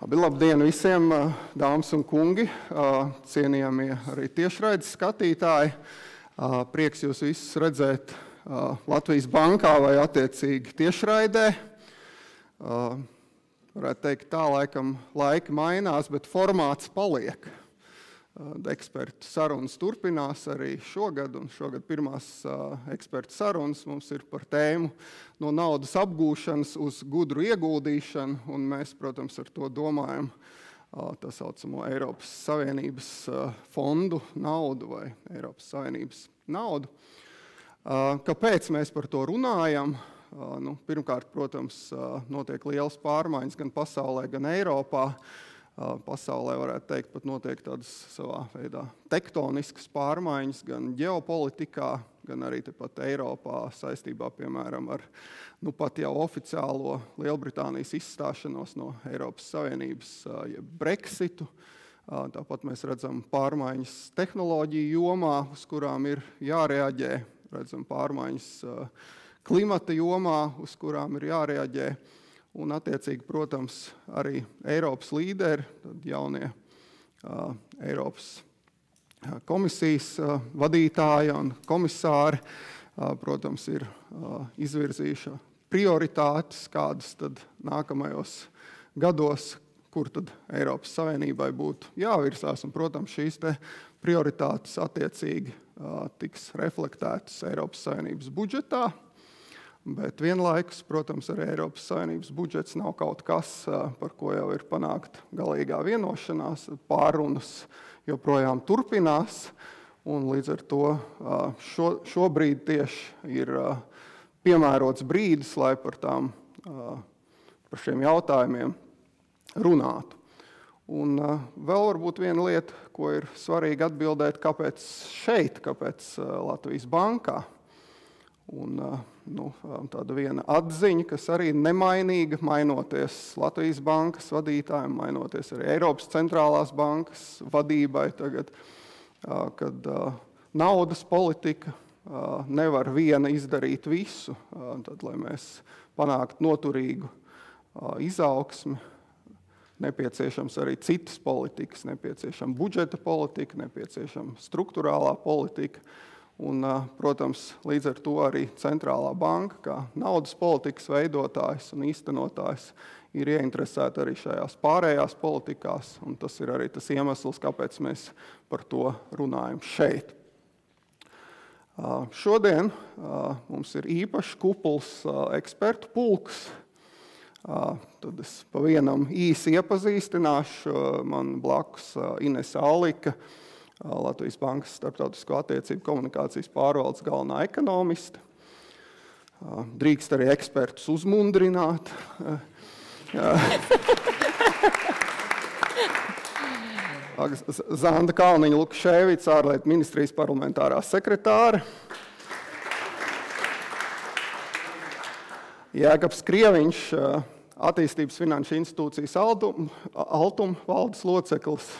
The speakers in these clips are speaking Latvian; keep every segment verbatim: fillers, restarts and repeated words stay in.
Labi, labdien visiem, dāmas un kungi, cienījamie arī tiešraides skatītāji. Prieks jūs visus redzēt Latvijas bankā vai attiecīgi tiešraidē. Varētu teikt tā, laikam laiki mainās, bet formāts paliek. Ekspertu sarunas turpinās arī šogad, un šogad pirmās ekspertu sarunas mums ir par tēmu no naudas apgūšanas uz gudru ieguldīšanu, un mēs, protams, ar to domājam tā saucamo Eiropas Savienības fondu naudu vai Eiropas Savienības naudu. Kāpēc mēs par to runājam? Nu, pirmkārt, protams, notiek lielas pārmaiņas gan pasaulē, gan Eiropā. Pasaulē, varētu teikt, pat notiek tādas savā veidā tektoniskas pārmaiņas gan ģeopolitikā, gan arī tepat Eiropā saistībā, piemēram, ar nu pat jau oficiālo Lielbritānijas izstāšanos no Eiropas Savienības, jeb Brexitu. Tāpat mēs redzam pārmaiņas tehnoloģiju jomā, uz kurām ir jārēģē, redzam pārmaiņas klimata jomā, uz kurām ir jārēģē. Un, attiecīgi, protams, arī Eiropas līderi, tad jaunie uh, Eiropas komisijas uh, vadītāji un komisāri, uh, protams, ir uh, izvirzījuši prioritātes, kādas tad nākamajos gados, kur tad Eiropas Savienībai būtu jāvirsās. Un, protams, šīs te prioritātes attiecīgi uh, tiks reflektētas Eiropas Savienības budžetā. Bet vienlaikus, protams, arī Eiropas Savienības budžets nav kaut kas, par ko jau ir panākt galīgā vienošanās. Pārunas joprojām turpinās, un līdz ar to šo, šobrīd tieši ir piemērots brīdis, lai par, tām, par šiem jautājumiem runātu. Un vēl varbūt viena lieta, ko ir svarīgi atbildēt, kāpēc šeit, kāpēc Latvijas bankā. Un nu, tāda viena atziņa, kas arī nemainīga, mainoties Latvijas bankas vadītājiem, mainoties arī Eiropas centrālās bankas vadībai tagad, kad naudas politika nevar viena izdarīt visu, tad, lai mēs panāktu noturīgu izaugsmi, nepieciešams arī citas politikas, nepieciešama budžeta politika, nepieciešama struktūrālā politika. Un, protams, līdz ar to arī centrālā banka, kā naudas politikas veidotājs un īstenotājs, ir ieinteresēta arī šajās pārējās politikās, un tas ir arī tas iemesls, kāpēc mēs par to runājam šeit. Šodien mums ir īpašs kupls ekspertu pulks. Tad es pa vienam īsi iepazīstināšu. Man blakus Inese Alika, Latvijas bankas starptautisko attiecību komunikācijas pārvaldes galvenā ekonomiste. Drīkst arī ekspertus uzmundrināt. Zanda Kalniņa Lukaševica, ārlietu ministrijas parlamentārā sekretāre. Jēkabs Krieviņš, attīstības finanšu institūcijas Altum, Altum valdes loceklis.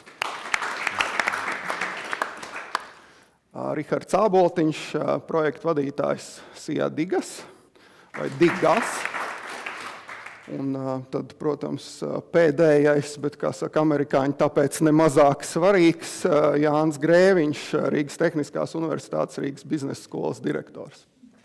Rihards Āboltiņš, projektu vadītājs Sijā Digas vai Digas. Un tad, protams, pēdējais, bet, kā saka amerikāņi, tāpēc nemazāk svarīgs, Jānis Grēviņš, Rīgas Tehniskās universitātes Rīgas biznesa skolas direktors.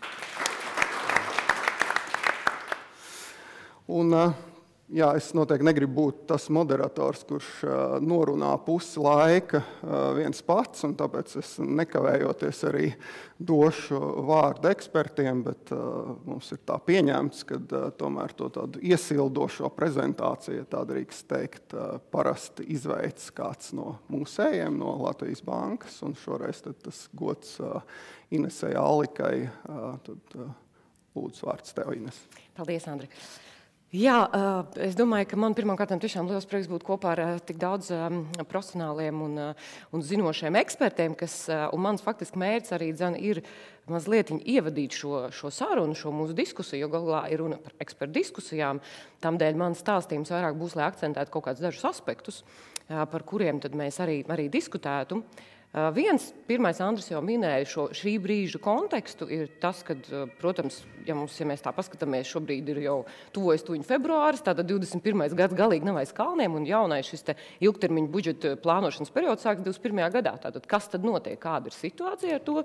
Un, jā, es noteikti negribu būt tas moderators, kurš norunā pusi laika viens pats, un tāpēc es nekavējoties arī došu vārdu ekspertiem, bet mums ir tā pieņemts, ka tomēr to tādu iesildošo prezentāciju, tā drīkst teikt, parasti izveic kāds no mūsējiem, no Latvijas bankas, un šoreiz tad tas gods Inesei Alikai. Tad lūdzu vārds tev, Ines. Paldies, Andri. Jā, es domāju, ka man pirmkārt tiešām liels prieks būt kopā ar tik daudz profesionāliem un, un zinošiem ekspertiem, kas, un mans faktiski mērķis arī dzen, ir mazliet ievadīt šo, šo sarunu, šo mūsu diskusiju, jo galvā ir runa par ekspertu diskusijām. Tamdēļ mans stāstījums vairāk būs, lai akcentētu kaut kādus dažus aspektus, par kuriem tad mēs arī, arī diskutētu. Viens, pirmais Andris jau minēja šo šī brīža kontekstu, ir tas, ka, protams, ja, mums, ja mēs tā paskatāmies, šobrīd ir jau tuvojas tuņu februāris, tātad divdesmit pirmais gads galīgi nav aiz kalniem, un jaunais šis te ilgtermiņa budžeta plānošanas periods sāks divdesmit pirmajā gadā. Tātad, kas tad notiek, kāda ir situācija ar to?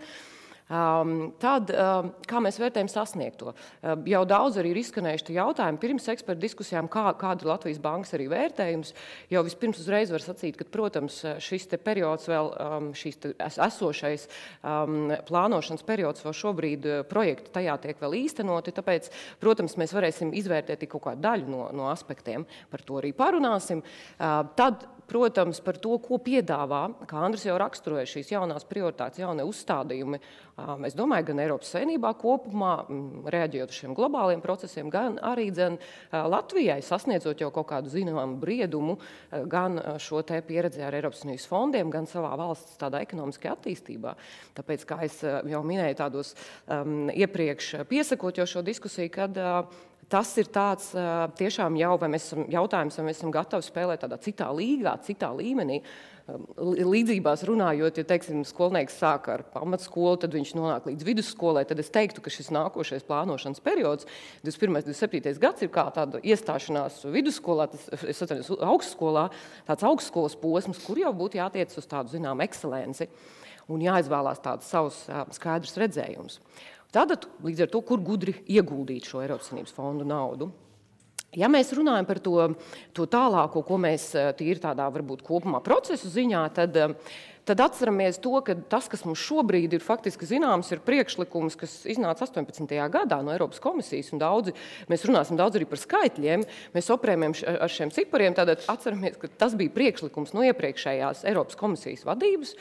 Um, tad, um, kā mēs vērtējam sasniegto? Um, jau daudz arī ir izskanējuši jautājumi pirms ekspertu diskusijām, kā, kāda ir Latvijas bankas arī vērtējums. Jau vispirms uzreiz var sacīt, ka, protams, šis te periods vēl, um, šis te esošais um, plānošanas periods vēl šobrīd projekti tajā tiek vēl īstenoti, tāpēc, protams, mēs varēsim izvērtēt kaut kādu daļu no, no aspektiem, par to arī parunāsim. Uh, tad, protams, par to, ko piedāvā, kā Andris jau raksturoja šīs jaunās prioritātes, jaunie uzstādījumi, es domāju, gan Eiropas Savienībā kopumā, reaģējot uz šiem globāliem procesiem, gan arī dzen Latvijai sasniedzot jau kaut kādu zināmu briedumu, gan šo te pieredzi ar Eiropas Savienības fondiem, gan savā valsts tādā ekonomiskajā attīstībā. Tāpēc, kā es jau minēju tādos um, iepriekš piesakot jau šo diskusiju, kad uh, tas ir tāds tiešām jau, vai mēs esam jautājums, vai mēs esam gatavi spēlēt tādā citā līgā, citā līmenī. Līdzībās runājot, ja, teiksim, skolnieks sāk ar pamatskolu, tad viņš nonāk līdz vidusskolai, tad es teiktu, ka šis nākošais plānošanas periods, divdesmit pirmais, divdesmit septītais gads, ir kā tāda iestāšanās vidusskolā, tas, es atceros, augstskolā, tāds augstskolas posms, kur jau būtu jātiec uz tādu, zinām, ekscelenci un jāizvēlās tāds savs skaidrs redzējums. Tātad, līdz ar to, kur gudri ieguldīt šo Eiropas Savienības fondu naudu. Ja mēs runājam par to, to tālāko, ko mēs tīri tādā varbūt kopumā procesu ziņā, tad, tad atceramies to, ka tas, kas mums šobrīd ir faktiski zināms, ir priekšlikums, kas iznāca astoņpadsmitajā gadā no Eiropas komisijas, un daudzi, mēs runāsim daudz arī par skaitļiem, mēs operējam ar šiem cipariem, tātad atceramies, ka tas bija priekšlikums no iepriekšējās Eiropas komisijas vadības,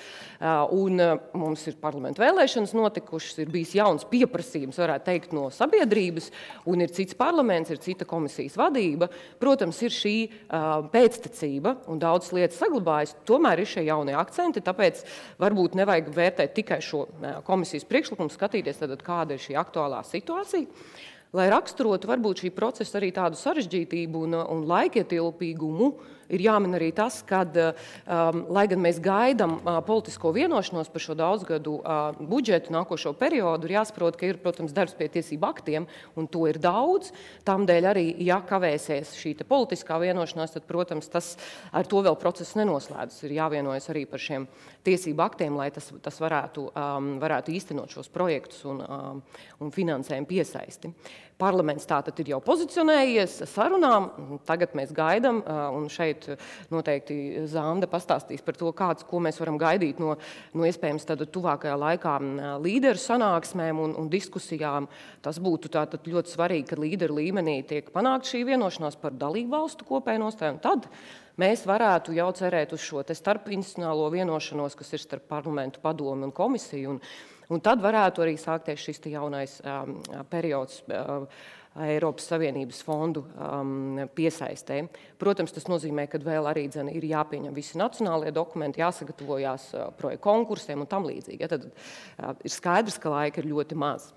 un mums ir parlamentu vēlēšanas notikušas, ir bijis jauns pieprasījums, varētu teikt, no sabiedrības, un ir cits parlaments, ir cita komisijas vadība. Protams, ir šī uh, pēctecība un daudz lietas saglabājas, tomēr ir šie jaunie akcenti, tāpēc varbūt nevajag vērtēt tikai šo uh, komisijas priekšlikumu, skatīties tad, kāda ir šī aktuālā situācija. Lai raksturotu varbūt šī procesa arī tādu sarežģītību un, un laikietilpīgumu, ir jāmin arī tas, ka, um, lai gan mēs gaidām uh, politisko vienošanos par šo daudzgadu uh, budžetu nākošo periodu, ir jāsaprot, ka ir, protams, darbs pie tiesību aktiem, un to ir daudz. Tādēļ arī, ja kavēsies šī te politiskā vienošanās, tad, protams, tas ar to vēl process nenoslēdzas. Ir jāvienojas arī par šiem tiesību aktiem, lai tas, tas varētu, um, varētu īstenot šos projektus un, um, un finansējumu piesaisti. Parlaments tātad ir jau pozicionējies sarunām, tagad mēs gaidām, un šeit noteikti Zanda pastāstīs par to, kāds, ko mēs varam gaidīt no, no iespējams tātad tuvākajā laikā līderu sanāksmēm un, un diskusijām. Tas būtu tātad ļoti svarīgi, ka līderu līmenī tiek panākt šī vienošanās par dalību valstu kopēju nostāju, un tad mēs varētu jau cerēt uz šo te starpinstitucionālo vienošanos, kas ir starp parlamentu, padomi un komisiju, un Un tad varētu arī sākties šis jaunais um, periods uh, Eiropas Savienības fondu um, piesaistē. Protams, tas nozīmē, ka vēl arī dzen, ir jāpieņem visi nacionālie dokumenti, jāsagatavojās uh, projektu konkursiem un tam līdzīgi. Ja, tad uh, ir skaidrs, ka laika ir ļoti maz.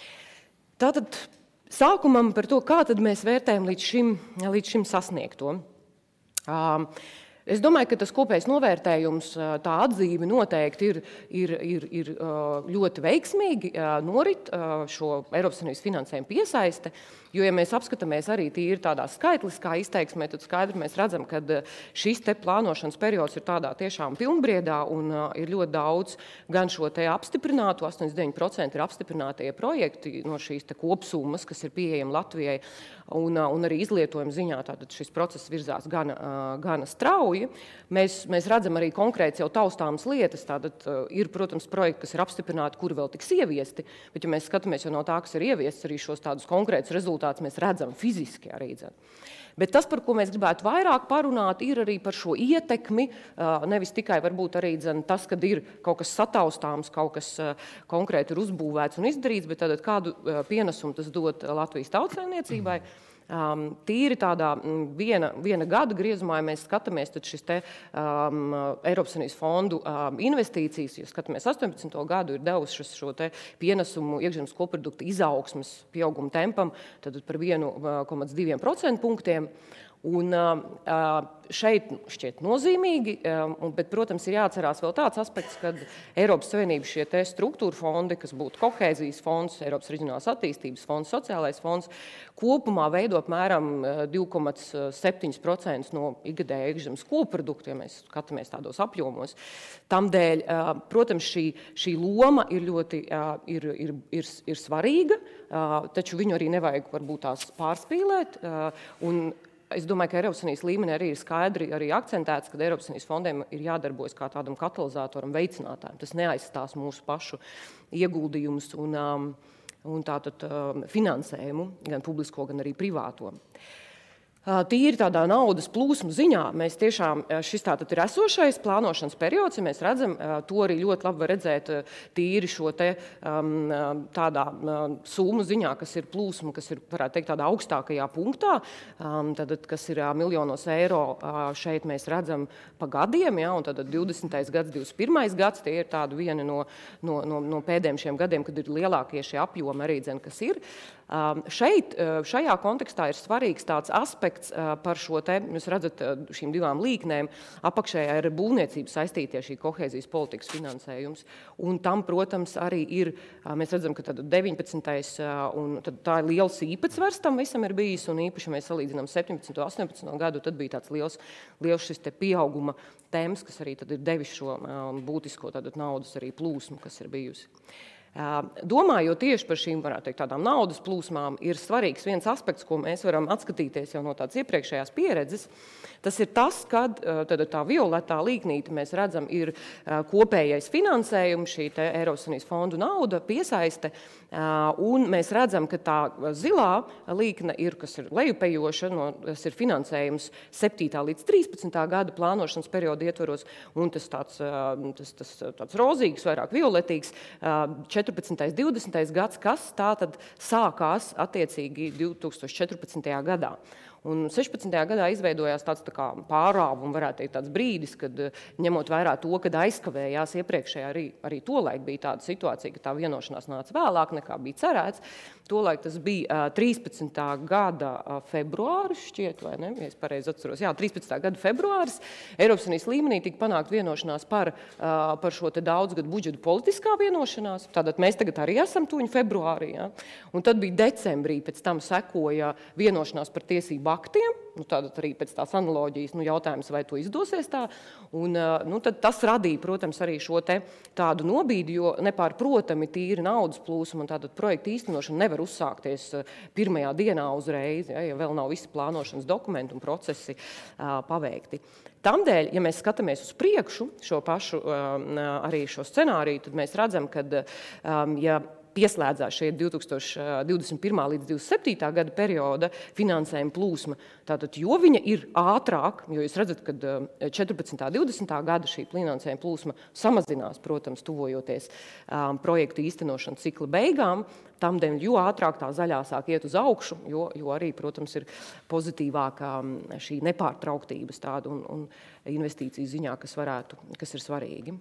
Tātad sākumam par to, kā tad mēs vērtējam līdz šim, līdz šim sasniegto. Um, Es domāju, ka tas kopējs novērtējums, tā atzīme noteikti ir, ir, ir, ir ļoti veiksmīgi norit šo Eiropas Savienības finansējumu piesaiste, jo, ja mēs apskatāmies arī tīri tādā skaitliskā izteiksmē, tad skaidri mēs redzam, ka šis te plānošanas periods ir tādā tiešām pilnbriedā un ir ļoti daudz gan šo te apstiprinātu, astoņdesmit deviņi procenti ir apstiprinātie projekti no šīs te kopsummas, kas ir pieejami Latvijai, un, un arī izlietojuma ziņā tātad šis process virzās gana, gana strauji. Mēs, mēs redzam arī konkrēts jau taustāmas lietas, tātad ir, protams, projekti, kas ir apstiprināti, kuri vēl tiks ieviesti, bet ja mēs skatāmies jau no tā, kas ir ieviests, arī šos tādus konkrētus rezultātus mēs redzam fiziski arī. Dzen. Bet tas, par ko mēs gribētu vairāk parunāt, ir arī par šo ietekmi, nevis tikai varbūt arī dzen, tas, kad ir kaut kas sataustāms, kaut kas konkrēti ir uzbūvēts un izdarīts, bet tātad kādu pienesumu tas dod Latvijas tautsaimniecībai. Um, tīri tādā viena, viena gada griezumā, ja mēs skatāmies, tad šis te um, Eiropas Savienības fondu um, investīcijas, ja skatāmies astoņpadsmito gadu, ir devušas šo te pienesumu iekšzemes koprodukta izaugsmes pieauguma tempam, tad par vienu komats diviem procentpunktiem. Un šeit šķiet nozīmīgi, bet, protams, ir jāatcerās vēl tāds aspekts, ka Eiropas Savienības šie te struktūra fondi, kas būtu kohēzijas fonds, Eiropas reģionālās attīstības fonds, sociālais fonds, kopumā veido apmēram divi komā septiņi procenti no ikgadējā iekšzemes koprodukta, ja mēs skatāmies tādos apjomos. Tamdēļ, protams, šī, šī loma ir ļoti ir, ir, ir, ir svarīga, taču viņu arī nevajag varbūt tās pārspīlēt. Un es domāju, ka Eiropas Savienības līmenī arī ir skaidri arī akcentēts, ka Eiropas Savienības fondiem ir jādarbojas kā tādam katalizatoram, veicinātājam. Tas neaizstās mūsu pašu ieguldījumus un, un tātad finansējumu, gan publisko, gan arī privāto. Tīri tādā naudas plūsmu ziņā mēs tiešām, šis tātad ir esošais plānošanas periods, ja mēs redzam, to arī ļoti labi var redzēt tīri šo te tādā summu ziņā, kas ir plūsma, kas ir, varētu teikt, tādā augstākajā punktā, tad, kas ir miljonos eiro, šeit mēs redzam pa gadiem, ja, un tad divdesmitais gads, divdesmit pirmais gads, tie ir tādi vieni no, no, no, no pēdējiem šiem gadiem, kad ir lielākie šie apjomi arī, dzen, kas ir. Šeit, šajā kontekstā ir svarīgs tāds aspekts par šo te, jūs redzat, šīm divām līknēm, apakšējā ir būvniecība saistītie šī kohēzijas politikas finansējums, un tam, protams, arī ir, mēs redzam, ka tad deviņpadsmitais un tad tā ir liels īpatsvars tam visam ir bijis, un īpaši, ja mēs salīdzinām septiņpadsmito un astoņpadsmito gadu, tad bija tāds liels, liels šis te pieauguma temps, kas arī tad ir devis šo būtisko tātad naudas arī plūsmu, kas ir bijusi. Domājot tieši par šīm, varētu teikt, tādām naudas plūsmām, ir svarīgs viens aspekts, ko mēs varam atskatīties jau no tādas iepriekšējās pieredzes. Tas ir tas, kad tad tā violetā līknīte mēs redzam ir kopējais finansējums, šī te Eiropas Savienības fondu nauda, piesaiste, un mēs redzam, ka tā zilā līkne ir, kas ir lejupējoša, no, tas ir finansējums septītā līdz trīspadsmitā gada plānošanas perioda ietvaros, un tas tāds, tas, tas, tāds rozīgs, vairāk violetīgs, četrpadsmitais, divdesmitais gads, kas tā tad sākās attiecīgi divi tūkstoši četrpadsmitajā gadā. Un sešpadsmitajā gadā izveidojās tāds tā kā pārāvuma, varētu teikt, tāds brīdis, kad ņemot vērā to, kad aizkavējās iepriekšējā arī, arī tolaik bija tāda situācija, ka tā vienošanās nāca vēlāk nekā bija cerēts. Tolaik tas bija trīspadsmitā gada februāris, šķiet, vai ne, ja es pareizi atceros, jā, trīspadsmitā gada februāris. Eiropas Savienības līmenī tika panākt vienošanās par, par šo te daudzgadu budžetu politiskā vienošanās. Tātad mēs tagad arī esam tuņi februārī, ja? Un tad bija decembrī, pēc tam sekoja vienošanās par tiesību aktiem, nu, tātad arī pēc tās analoģijas, nu, jautājums, vai to izdosies tā, un, nu, tad tas radīja, protams, arī šo te tādu nobīdi, jo nepārprotami tīri naudas plūsma un tātad projekta īstenošana nevar uzsākties pirmajā dienā uzreiz, ja, ja vēl nav visi plānošanas dokumenti un procesi uh, paveikti. Tamdēļ, ja mēs skatāmies uz priekšu šo pašu uh, arī šo scenāriju, tad mēs redzam, ka, um, ja pieslēdzās šie divi tūkstoši divdesmit pirmā līdz divdesmit septītā gada perioda finansējuma plūsma. Tātad, jo viņa ir ātrāk, jo jūs redzat, ka četrpadsmitā, divdesmitā gada šī finansējuma plūsma samazinās, protams, tuvojoties um, projektu īstenošanas cikla beigām, tamdēļ, jo ātrāk tā zaļā sāk iet uz augšu, jo, jo arī, protams, ir pozitīvākā šī nepārtrauktības tāda un, un investīciju ziņā, kas varētu, kas ir svarīgi.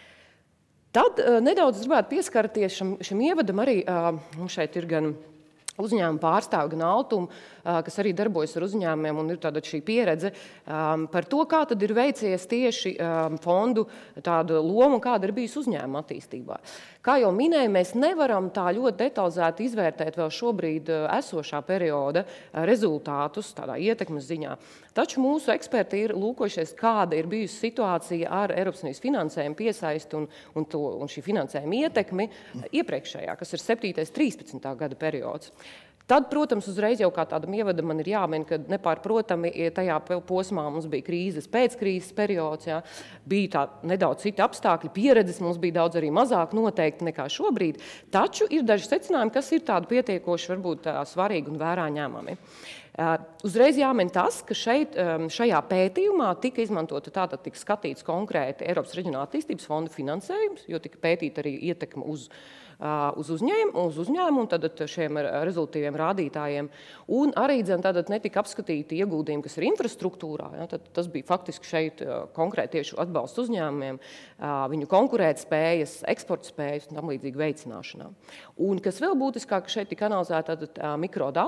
Tad uh, nedaudz gribētu pieskarties šim, šim ievadam arī, uh, mums šeit ir gan uzņēmuma pārstāvi, gan Altuma, uh, kas arī darbojas ar uzņēmumiem un ir tāda šī pieredze um, par to, kā tad ir veicies tieši um, fondu tāda loma un kāda ir bijusi uzņēmuma attīstībā. Kā jau minēju, mēs nevaram tā ļoti detalizēti izvērtēt vēl šobrīd esošā perioda rezultātus tādā ietekmes ziņā. Taču mūsu eksperti ir lūkojušies, kāda ir bijusi situācija ar Eiropas Savienības finansējumu piesaisti un, un, to, un šī finansējuma ietekmi iepriekšējā, kas ir septītais trīspadsmitā gada periods. Tad, protams, uzreiz jau kā tādam ievadam man ir jāmin, ka nepārprotami tajā posmā mums bija krīzes, pēckrīzes periods, jā, bija tā nedaudz citi apstākļi, pieredzes mums bija daudz arī mazāk noteikti nekā šobrīd, taču ir daži secinājumi, kas ir tādi pietiekoši varbūt tā, svarīgi un vērā ņēmami. Uh, uzreiz jāmin tas, ka šeit, um, šajā pētījumā tika izmantota tātad tika skatīts konkrēti Eiropas Reģionālā attīstības fonda finansējums, jo tika pētīta arī ietekme uz uz uzņēmumu, uz uzņēmumu, tad šiem rezultīviem rādītājiem. Un arī tad netika apskatīti ieguldījumi, kas ir infrastruktūrā. Ja, tad tas bija faktiski šeit konkrēti tieši atbalsts uzņēmumiem, viņu konkurētspējas, eksporta spējas un tam līdzīgi veicināšanā. Un kas vēl būtiskāk, šeit tika analizēta mikrodati,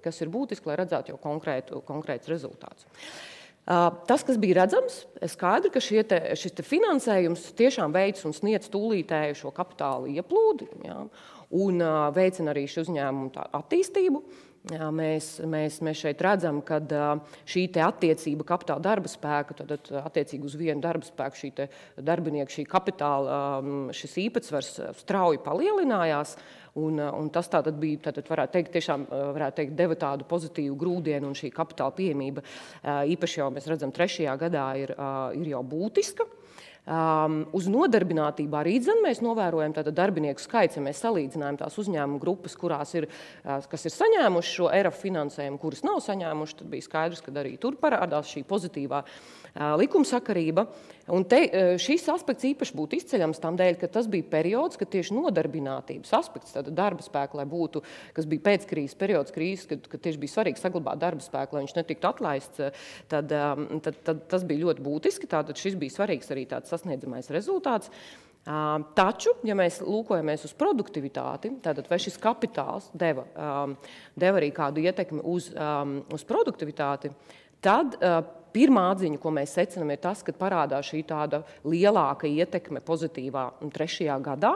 kas ir būtiski, lai redzētu jau konkrētu, konkrētus rezultātus. Tas, kas bija redzams, skaidri, ka šie te, šis te finansējums tiešām veic un sniedz tūlītēju šo kapitālu ieplūdi, jā, un veicina arī šī uzņēmuma attīstību. Jā, mēs, mēs, mēs šeit redzam, ka šī te attiecība kapitāla darba spēka, tad attiecīgi uz vienu darba spēku šī te darbinieku, šī kapitāla, šis īpatsvars strauji palielinājās. Un, un tas tātad bija, tātad varētu teikt, tiešām varētu teikt, deva tādu pozitīvu grūdienu, un šī kapitāla pieejamība īpaši jau mēs redzam trešajā gadā ir, ir jau būtiska. Um, uz nodarbinātību arī dzen mēs novērojam tātad darbinieku skaits, ja mēs salīdzinājam tās uzņēmumu grupas, kurās ir, kas ir saņēmuši šo E R A F finansējumu, kuras nav saņēmuši, tad bija skaidrs, ka arī tur parādās šī pozitīvā uh, likumsakarība. Un te, šis aspekts īpaši būtu izceļams tam dēļ, ka tas bija periods, kad tieši nodarbinātības aspekts, tātad darba spēka, lai būtu, kas bija pēckrīzes periods, krīzes, kad, kad tieši bija svarīgi saglabāt darba spēku, lai viņš netiktu atlaists, tad, tad, tad tas bija ļoti būtiski, tātad šis bija svarīgs arī tāds sasniedzamais rezultāts. Taču, ja mēs lūkojamies uz produktivitāti, tātad vai šis kapitāls deva, deva arī kādu ietekmi uz, uz produktivitāti, tad pirmā atziņa, ko mēs secinām, ir tas, ka parādās šī tāda lielāka ietekme pozitīvā trešajā gadā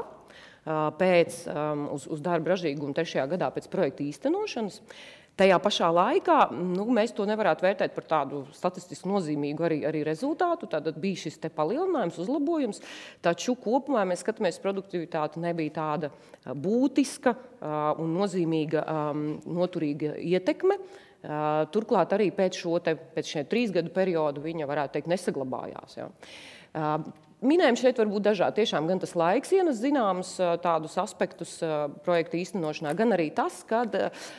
pēc, uz, uz darba ražīgumu trešajā gadā pēc projekta īstenošanas. Tajā pašā laikā nu, mēs to nevarētu vērtēt par tādu statistiski nozīmīgu arī, arī rezultātu. Tātad bija šis te palielinājums, uzlabojums, taču kopumā mēs skatāmies, produktivitāte nebija tāda būtiska un nozīmīga noturīga ietekme. Turklāt arī pēc šo te, pēc šiem trīs gadu periodu viņa, varētu teikt, nesaglabājās. Ja. Minējumi šeit var būt dažādi. Tiešām gan tas laiks ienes zināmus tādus aspektus projekta īstenošanā, gan arī tas, kad,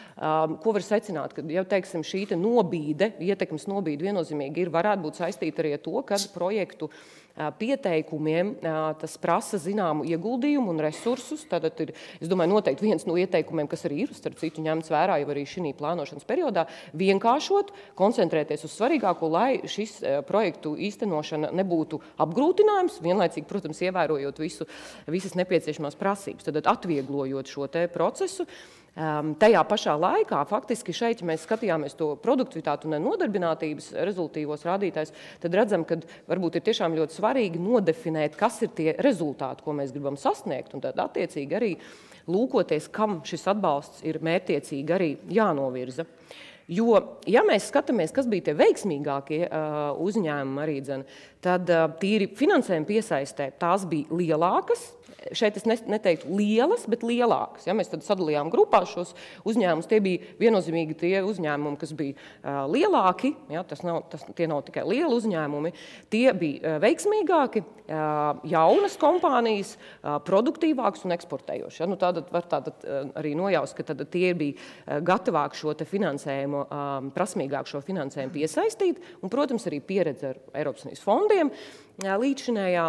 ko var secināt, ka, ja teiksim, šī te nobīde, ietekmes nobīde viennozīmīgi ir, varētu būt saistīta arī ar to, kad projektu pieteikumiem tas prasa zināmu ieguldījumu un resursus. Tātad ir, es domāju, noteikti viens no ieteikumiem, kas arī ir, starp citu, ņemts vērā jau arī šī plānošanas periodā, vienkāršot, koncentrēties uz svarīgāko, lai šis projektu īstenošana nebūtu apgrūtinājums, vienlaicīgi, protams, ievērojot visu, visas nepieciešamās prasības, tad atvieglojot šo te procesu. Um, tajā pašā laikā, faktiski šeit, ja mēs skatījāmies to produktivitātu un nodarbinātības rezultīvos rādītājus, tad redzam, ka varbūt ir tiešām ļoti svarīgi nodefinēt, kas ir tie rezultāti, ko mēs gribam sasniegt, un tad attiecīgi arī lūkoties, kam šis atbalsts ir mērķiecīgi arī jānovirza. Jo, ja mēs skatāmies, kas bija tie veiksmīgākie uh, uzņēmumi arī dzen, tad uh, tīri finansējuma piesaistē tās bija lielākas. Šeit es neteiktu lielas, bet lielākas. Ja mēs tad sadalījām grupās šos uzņēmumus, tie bija viennozīmīgi tie uzņēmumi, kas bija uh, lielāki, ja, tas nav, tas, tie nav tikai lieli uzņēmumi, tie bija uh, veiksmīgāki, uh, jaunas kompānijas, uh, produktīvākas un eksportējošas. Ja, nu, tātad var tātad uh, arī nojaust, ka tad tie bija uh, gatavāk šo te finansējumu, um, prasmīgāk šo finansējumu piesaistīt, un, protams, arī pieredze ar Eiropas Savienības fondiem uh, līdzinējā.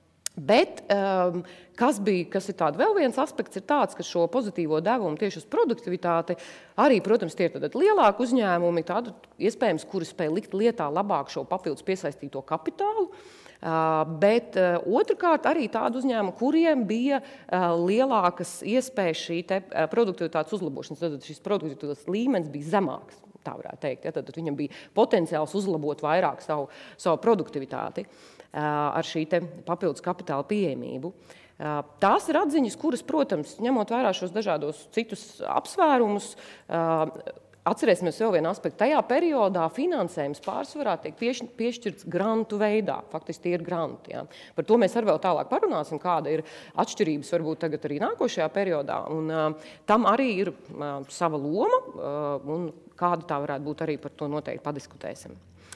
Bet um, kas, bija, kas ir tāda vēl viens aspekts, ir tāds, ka šo pozitīvo devumu tieši uz produktivitāti arī, protams, tie ir tad lielāki uzņēmumi, tādu iespējams, kuri spēj likt lietā labāk šo papildus piesaistīto kapitālu. Uh, bet uh, otrkārt arī tādu uzņēmumu, kuriem bija uh, lielākas iespējas šī te uh, produktivitātes uzlabošanas. Tad šis produktivitātes līmenis bija zemāks, tā varētu teikt. Ja? Tad viņam bija potenciāls uzlabot vairāk savu, savu produktivitāti ar šī te papildus kapitāla pieejamību. Tās ir atziņas, kuras, protams, ņemot vērā šos dažādos citus apsvērumus, atcerēsimies vēl vienu aspektu. Tajā periodā finansējums pārsvarā tiek piešķirts grantu veidā. Faktiski tie ir granti. Ja. Par to mēs arī vēl tālāk parunāsim, kāda ir atšķirības varbūt tagad arī nākošajā periodā. Un, uh, tam arī ir uh, sava loma, uh, un kāda tā varētu būt, arī par to noteikti padiskutēsim.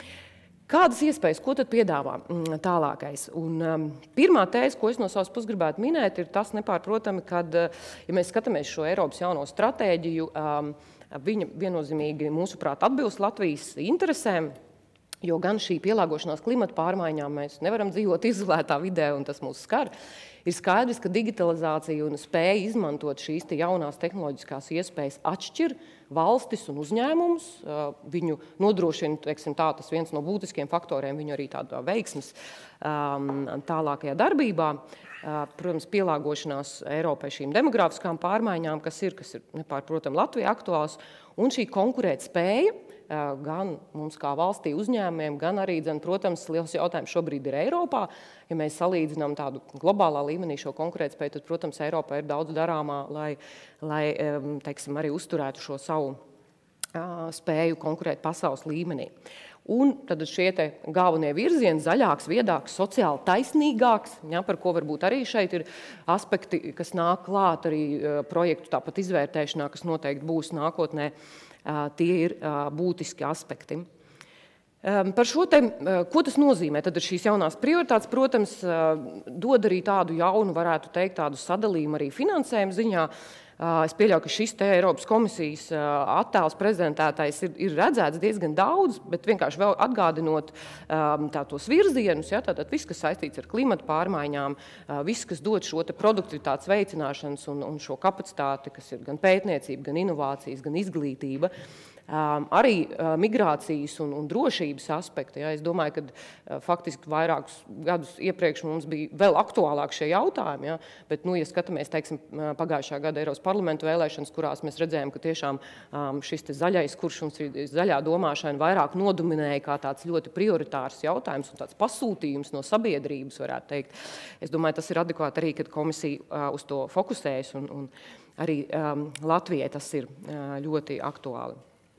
Kādas iespējas, ko tad piedāvā tālākais? Un, um, pirmā tēze, ko es no savas puses gribētu minēt, ir tas nepārprotami, kad, ja mēs skatāmies šo Eiropas jauno stratēģiju, um, viņa viennozīmīgi, mūsuprāt, atbilst Latvijas interesēm, jo gan šī pielāgošanās klimata pārmaiņām mēs nevaram dzīvot izolētā vidē, un tas mūs skar. Ir skaidrs, ka digitalizācija un spēja izmantot šīs te jaunās tehnoloģiskās iespējas atšķir valstis un uzņēmumus. Viņu nodrošina, teiksim, tā, tas viens no būtiskiem faktoriem, viņu arī tādā veiksmes um, tālākajā darbībā. protams, pielāgošanās Eiropai šīm demografiskām pārmaiņām, kas ir, kas ir nepārprotam Latvijai aktuāls, un šī konkurētspēja gan mums kā valstī uzņēmumiem, gan arī, protams, liels jautājums šobrīd ir Eiropā. Ja mēs salīdzinām tādu globālā līmenī šo konkurētspēju, tad, protams, Eiropā ir daudz darāmā, lai, lai teiksim, arī uzturētu šo savu spēju konkurēt pasaules līmenī. Un tad šie te galvenie virzieni - zaļāks, viedāks, sociāli taisnīgāks, ja, par ko varbūt arī šeit ir aspekti, kas nāk klāt arī projektu tāpat izvērtēšanā, kas noteikti būs nākotnē, tie ir būtiski aspekti. Par šo te, ko tas nozīmē? Tad šīs jaunās prioritātes, protams, dod arī tādu jaunu, varētu teikt, tādu sadalījumu arī finansējumu ziņā. Es pieļauju, ka šis te Eiropas komisijas attēls prezentētais ir, ir redzēts diezgan daudz, bet vienkārši vēl atgādinot tā tos virzienus, ja, tātad viss, kas saistīts ar klimata pārmaiņām, viss, kas dod šo te produktivitātes veicināšanas un, un šo kapacitāti, kas ir gan pētniecība, gan inovācijas, gan izglītība, Um, arī uh, migrācijas un, un drošības aspekti. Ja, es domāju, ka uh, faktiski vairākus gadus iepriekš mums bija vēl aktuālāk šie jautājumi, ja, bet, nu, ja skatāmies, teiksim, pagājušā gada Eiropas parlamentu vēlēšanas, kurās mēs redzējām, ka tiešām um, šis te zaļais kurs un zaļā domāšana vairāk nodominēja kā tāds ļoti prioritārs jautājums un tāds pasūtījums no sabiedrības, varētu teikt. Es domāju, tas ir adekvāti arī, kad komisija uh, uz to fokusējas, un, un arī um, Latvijai tas ir uh, ļoti aktuāli.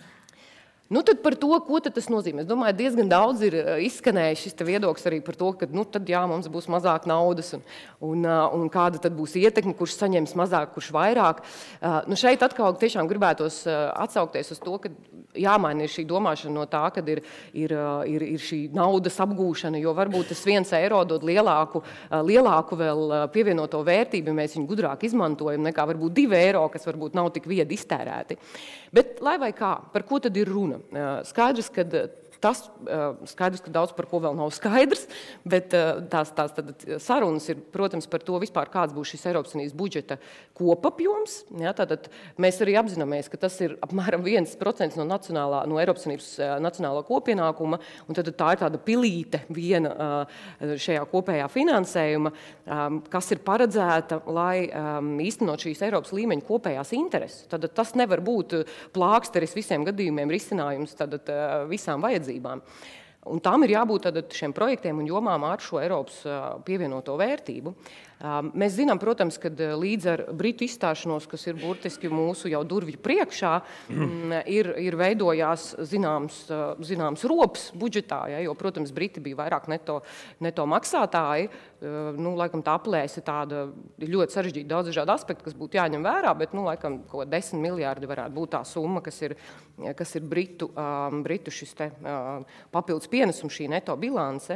Nu, tad par to, ko tad tas nozīmē. Es domāju, diezgan daudz ir izskanējis šis viedoklis arī par to, ka nu, tad, jā, mums būs mazāk naudas un, un, un kāda tad būs ietekme, kurš saņems mazāk, kurš vairāk. Nu, šeit atkal tiešām gribētos atsaukties uz to, ka jāmaina ir šī domāšana no tā, kad ir, ir, ir, ir šī naudas apgūšana, jo varbūt tas viens eiro dod lielāku, lielāku vēl pievienoto vērtību, ja mēs viņu gudrāk izmantojam, nekā varbūt divi eiro, kas varbūt nav tik viedi iztērēti. Bet, lai vai kā, par ko tad ir runa? Skaidrs, ka tas, skaidrs, ka daudz par ko vēl nav skaidrs, bet tās, tās tad sarunas ir, protams, par to vispār, kāds būs šis Eiropas Savienības budžeta kopapjoms. Ja, tātad mēs arī apzināmies, ka tas ir apmēram viens procents no, nacionālā, no Eiropas Savienības nacionālā kopienākuma, un tad tā ir tāda pilīte viena šajā kopējā finansējuma, kas ir paredzēta, lai īstenot šīs Eiropas līmeņa kopējās intereses. Tad tas nevar būt plāksteris visiem gadījumiem, risinājums tad visām vajadzībām. Un tam ir jābūt šiem projektiem un jomām ar šo Eiropas pievienoto vērtību. Mēs zinām, protams, ka līdz ar Britu izstāšanos, kas ir burtiski mūsu jau durvju priekšā, ir, ir veidojās zināms, zināms rops budžetā, ja, jo, protams, Briti bija vairāk neto, neto maksātāji. Nu, laikam tā aplēse tāda ir ļoti sarežģīta, daudz dažādu aspektu, kas būtu jāņem vērā, bet, nu, laikam, kaut desmit miljārdi varētu būt tā summa, kas ir, kas ir Britu, Britu šis te papildus pienesums, šī neto bilance.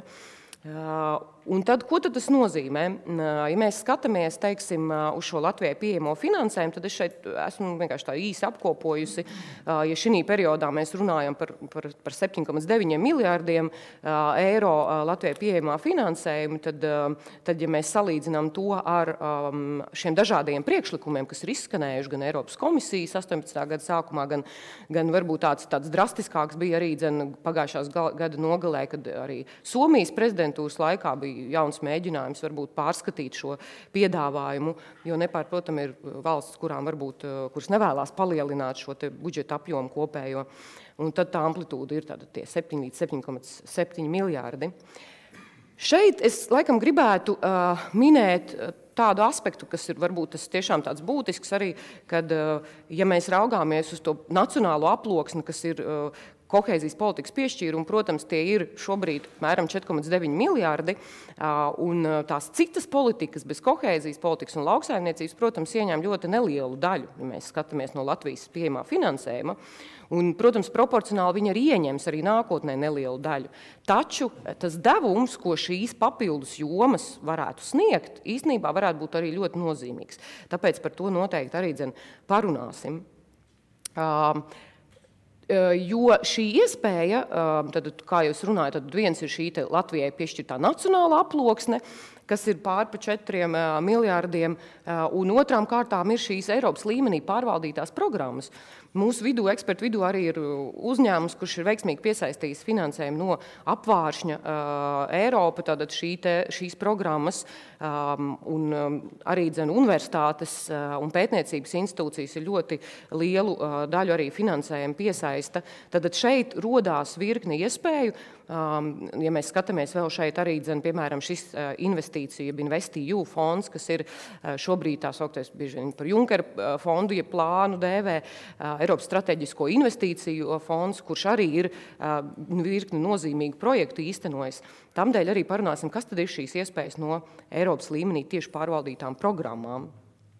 Un tad, ko tad tas nozīmē? Ja mēs skatāmies, teiksim, uz šo Latvijai pieejamo finansējumu, tad es šeit esmu vienkārši tā īsi apkopojusi. Ja šī periodā mēs runājam par, par, par septiņi komats deviņi miljārdiem eiro Latvijai pieejamā finansējumu, tad, tad, ja mēs salīdzinām to ar šiem dažādajiem priekšlikumiem, kas ir izskanējuši gan Eiropas komisijas astoņpadsmitā gada sākumā, gan, gan varbūt tāds, tāds drastiskāks bija arī dzen, pagājušās gada nogalē, kad arī Somijas prezidentūras laikā bija jauns mēģinājums varbūt pārskatīt šo piedāvājumu, jo nepārprotam ir valsts, kurām varbūt, kuras nevēlās palielināt šo te budžeta apjomu kopējo, un tad tā amplitūda ir tāda tie septiņi līdz septiņi komats septiņi miljārdi. Šeit es laikam gribētu uh, minēt tādu aspektu, kas ir varbūt tas tiešām tāds būtisks arī, kad, uh, ja mēs raugāmies uz to nacionālo aploksni, kas ir uh, kohēzijas politikas piešķīrumi, protams, tie ir šobrīd mēram četri komats deviņi miljārdi, un tās citas politikas bez kohēzijas politikas un lauksaimniecības, protams, ieņem ļoti nelielu daļu, ja mēs skatāmies no Latvijas pieejamā finansējuma. Un, protams, proporcionāli viņi arī ieņems arī nākotnē nelielu daļu. Taču tas devums, ko šīs papildus jomas varētu sniegt, īstenībā varētu būt arī ļoti nozīmīgs. Tāpēc par to noteikti arī dzen parunāsim. Uh, Jo šī iespēja, tad, kā jūs runājat, tad viens ir šī Latvijai piešķirtā nacionāla aploksne, kas ir pār pa četriem miljārdiem, un otrām kārtām ir šīs Eiropas līmenī pārvaldītās programmas. Mūsu vidū, ekspertu vidū arī ir uzņēmums, kurš ir veiksmīgi piesaistījis finansējumu no apvāršņa uh, Eiropa, tātad šī te, šīs programmas um, un um, arī dzen universitātes uh, un pētniecības institūcijas ir ļoti lielu uh, daļu arī finansējumu piesaista. Tātad šeit rodās virkni iespēju. Um, ja mēs skatāmies vēl šeit arī, dzen, piemēram, šis uh, investīcija, InvestEU fonds, kas ir uh, šobrīd tā sauktais bieži vien par Junkera uh, fondu, ja plānu dēvē, uh, Eiropas strateģisko investīciju fonds, kurš arī ir uh, virkni nozīmīgu projektu īstenojis. Tamdēļ arī parunāsim, kas tad ir šīs iespējas no Eiropas līmenī tieši pārvaldītām programmām.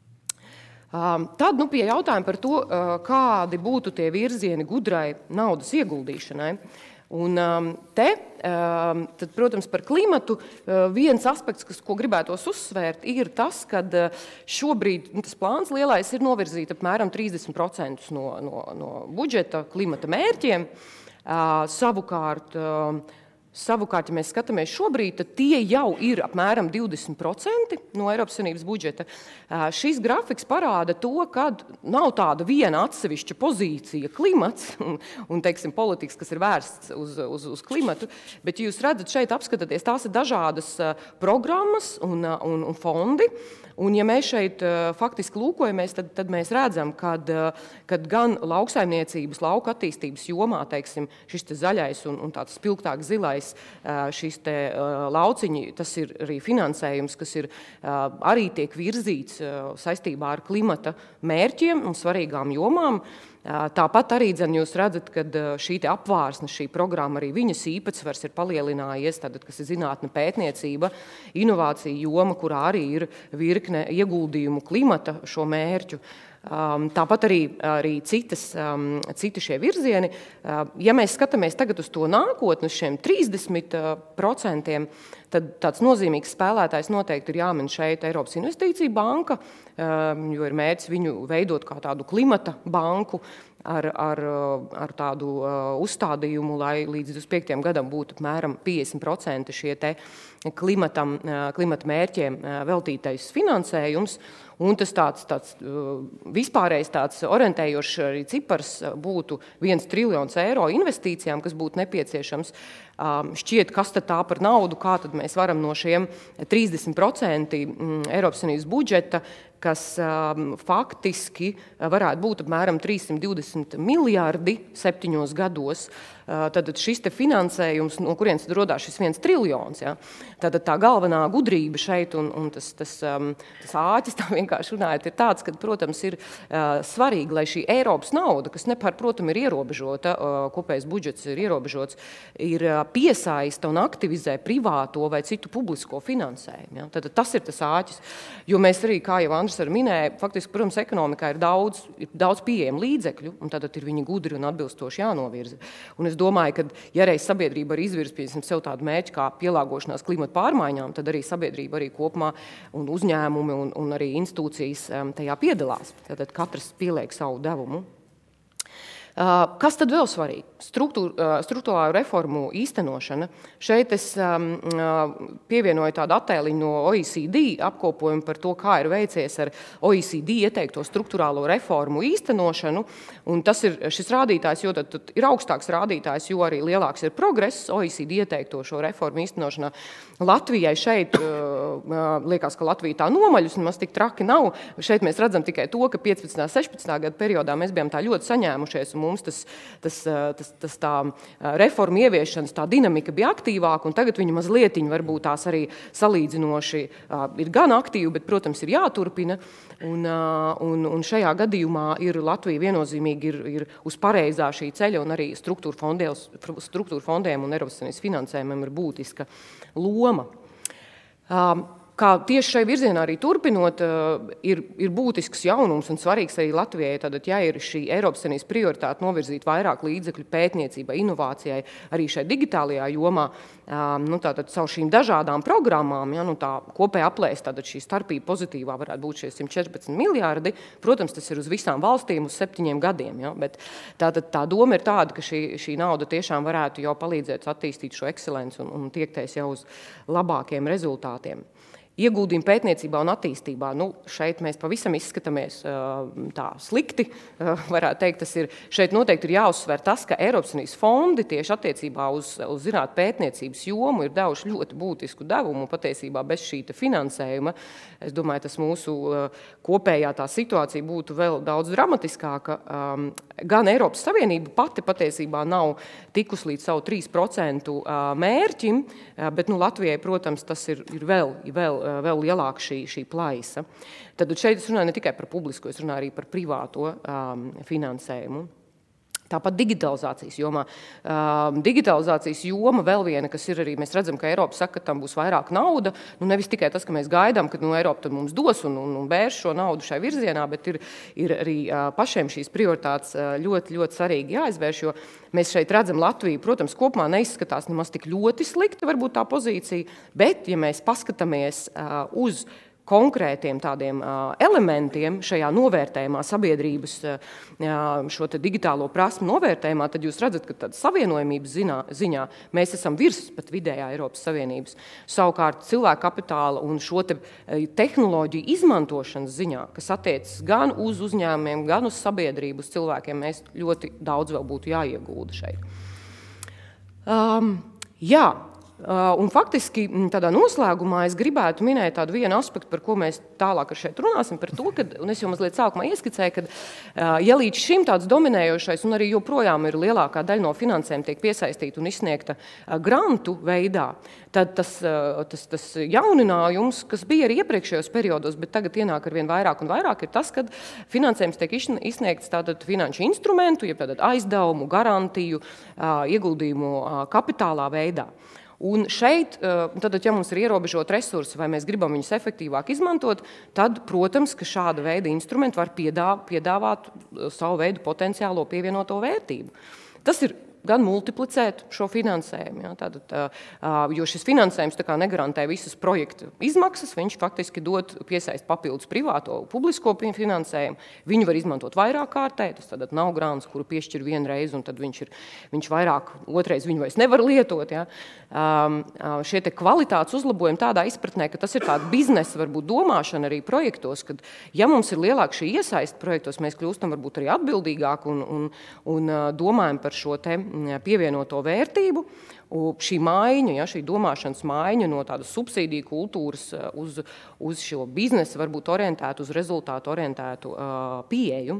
Um, tad nu, pie jautājuma par to, uh, kādi būtu tie virzieni gudrai naudas ieguldīšanai. Un te, tad, protams, par klimatu viens aspekts, kas, ko gribētos uzsvērt, ir tas, ka šobrīd nu, tas plāns lielais ir novirzīt apmēram trīsdesmit procentus no, no, no budžeta klimata mērķiem. Savukārt, Savukārt, ja mēs skatāmies šobrīd, tad tie jau ir apmēram divdesmit procenti no Eiropas Savienības budžeta. Šis grafiks parāda to, ka nav tāda viena atsevišķa pozīcija klimats un, un teiksim, politikas, kas ir vērsts uz, uz, uz klimatu, bet jūs redzat šeit apskatāties, tās ir dažādas programmas un, un, un fondi. Un, ja mēs šeit faktiski lūkojamies, tad, tad mēs redzam, kad, kad gan lauksaimniecības, lauka attīstības jomā, teiksim, šis te zaļais un, un tāds spilgtāk zilais, šis te lauciņi, tas ir arī finansējums, kas ir arī tiek virzīts saistībā ar klimata mērķiem un svarīgām jomām. Tāpat arī, dzen, jūs redzat, ka šī te apvārsne, šī programma, arī viņas īpatsvars ir palielinājies, tātad, kas ir zinātne pētniecība, inovācija joma, kurā arī ir virkne ieguldījumu klimata šo mērķu. Tāpat arī, arī citas, citi šie virzieni. Ja mēs skatāmies tagad uz to nākotni, uz šiem trīsdesmit procentiem, tad tāds nozīmīgs spēlētājs noteikti ir jāmin šeit Eiropas Investīcija banka, jo ir mērķis viņu veidot kā tādu klimata banku ar, ar, ar tādu uzstādījumu, lai līdz divdesmit piektajam gadam būtu apmēram piecdesmit procenti šie te klimatam, klimata mērķiem veltītais finansējums. Un tas tāds, tāds vispārējais tāds orientējošs arī cipars būtu viens triljons eiro investīcijām, kas būtu nepieciešams. Šķiet, kas tad tā par naudu, kā tad mēs varam no šiem trīsdesmit procenti Eiropas Savienības budžeta, kas um, faktiski varētu būt apmēram trīssimt divdesmit miljārdi septiņos gados. Uh, tad šis te finansējums, no kurienes rodās šis viens triljons. Ja? Tad tā galvenā gudrība šeit un, un tas, tas, um, tas āķis, tā vienkārši runājot, ir tāds, ka, protams, ir uh, svarīgi, lai šī Eiropas nauda, kas nepārprotam ir ierobežota, uh, kopējais budžets ir ierobežots, ir uh, piesaista un aktivizē privāto vai citu publisko finansējumu. Ja? Tad tas ir tas āķis. Jo mēs arī, kā jau Andris arī minēja, faktiski, protams, ekonomikā ir daudz, ir daudz pieejama līdzekļu, un tad ir viņi gudri un atbilstoši jānovirza. Un es domāju, ka, ja reiz sabiedrība arī izvirz, piemēram, sev tādu mērķi kā pielāgošanās klimata pārmaiņām, tad arī sabiedrība arī kopumā un uzņēmumi un, un arī institūcijas tajā piedalās. Tad katrs pieliek savu devumu. Kas tad vēl svarīgi? Struktūrālu reformu īstenošana. Šeit es pievienoju tādu attēliņu no O E C D apkopojumu par to, kā ir veicies ar O E C D ieteikto struktūrālo reformu īstenošanu. Un tas ir šis rādītājs, jo tad, tad ir augstāks rādītājs, jo arī lielāks ir progress O E C D ieteikto šo reformu īstenošanā. Latvijai šeit liekas, ka Latvija tā nomaļus, un maz tik traki nav. Šeit mēs redzam tikai to, ka piecpadsmitā, sešpadsmitā gada periodā mēs bijām tā ļoti saņēmušies, un mums tas, tas, tas, tas tā reforma ieviešanas tā dinamika bija aktīvāka, un tagad viņa mazlietiņi varbūt tās arī salīdzinoši ir gan aktīvi, bet, protams, ir jāturpina. Un, un, un šajā gadījumā ir Latvija viennozīmīgi ir, ir uz pareizā šī ceļa, un arī struktūra fondiem, struktūra fondiem un Eiropas Savienības finansējumam ir būtiska loma. kā tieši šai virzienā arī turpinot, ir, ir būtisks jaunums un svarīgs arī Latvijai. Tātad, ja ir šī Eiropas Savienības prioritāte novirzīt vairāk līdzekļu pētniecībai, inovācijai, arī šai digitālajā jomā, nu, tātad caur šīm dažādām programmām, ja, nu, tā kopēja aplēs, tātad šī starpība pozitīvā varētu būt šie simt četrpadsmit miljārdi. Protams, tas ir uz visām valstīm uz septiņiem gadiem, ja, bet tātad tā doma ir tāda, ka šī, šī nauda tiešām varētu jau palīdzēt attīstīt šo ekscelenci un, un tiekties jau uz labākiem rezultātiem. Ieguldījumi pētniecībā un attīstībā. Nu, šeit mēs pavisam izskatāmies tā slikti, varētu teikt, tas ir, šeit noteikti ir jāuzsver tas, ka Eiropas Savienības fondi tieši attiecībā uz, uz zinātnes pētniecības jomu ir devuši ļoti būtisku devumu, patiesībā bez šī finansējuma. Es domāju, tas mūsu kopējā tā situācija būtu vēl daudz dramatiskāka. Gan Eiropas Savienība pati patiesībā nav tikus līdz savu trīs procentu mērķim, bet nu, Latvijai, protams, tas ir, ir vēl, vēl vēl lielāka šī, šī plaisa. Tad šeit es runāju ne tikai par publisko, es runāju arī par privāto um, finansējumu. Tāpat digitalizācijas jomā. Um, digitalizācijas joma vēl viena, kas ir arī, mēs redzam, ka Eiropa saka, ka tam būs vairāk nauda. Nu, nevis tikai tas, ka mēs gaidām, ka nu, Eiropa tad mums dos un, un, un bērš šo naudu šai virzienā, bet ir, ir arī uh, pašiem šīs prioritātes uh, ļoti, ļoti svarīgi jāizvērš, jo mēs šeit redzam Latviju, protams, kopumā neizskatās nemaz tik ļoti slikta varbūt tā pozīcija, bet, ja mēs paskatāmies uh, uz konkrētiem tādiem uh, elementiem šajā novērtējumā, sabiedrības uh, šo te digitālo prasmu novērtējumā, tad jūs redzat, ka tāda savienojamības ziņā, ziņā mēs esam virs pat vidējā Eiropas Savienības. Savukārt cilvēku kapitāla un šo te tehnoloģiju izmantošanas ziņā, kas attiecas gan uz uzņēmumiem, gan uz sabiedrību, uz cilvēkiem, mēs ļoti daudz vēl būtu jāiegulda šeit. Um, jā. Un faktiski tādā noslēgumā es gribētu minēt tādu vienu aspektu, par ko mēs tālāk ar šeit runāsim, par to, kad, un es jau mazliet sākumā ieskicēju, ka ja līdz šim tāds dominējošais un arī joprojām ir lielākā daļa no finansējuma tiek piesaistīta un izsniegta grantu veidā, tad tas, tas, tas jauninājums, kas bija arī iepriekšējos periodos, bet tagad ienāk ar vien vairāk un vairāk, ir tas, kad finansējums tiek izsniegts tātad finanšu instrumentu, jeb tātad aizdevumu, garantiju, ieguldījumu kapitālā veidā. Un šeit, tad, ja mums ir ierobežot resursi vai mēs gribam viņus efektīvāk izmantot, tad, protams, ka šāda veida instrumenti var piedāvāt savu veidu potenciālo pievienoto vērtību. Tas ir gan multiplicēt šo finansējumu, ja, tātad, jo šis finansējums tā kā negarantē visas projekta izmaksas, viņš faktiski dod piesaist papildus privāto publisko finansējumu, viņu var izmantot vairāk kārtē, tas tātad nav grants, kuru piešķir vienreiz, un tad viņš ir, viņš vairāk, otrais viņu vairs nevar lietot, ja. Šie te kvalitātes uzlabojumi tādā izpratnē, ka tas ir tāda biznesa, varbūt domāšana arī projektos, kad, ja mums ir lielāka šī iesaista projektos, mēs kļūstam varbūt arī atbildīgāk un, un, un domājam par šo te pievienoto vērtību, šī maiņa, ja, šī domāšanas maiņa no tādas subsīdiju kultūras uz, uz šo biznesu varbūt orientētu, uz rezultātu orientētu uh, pieeju.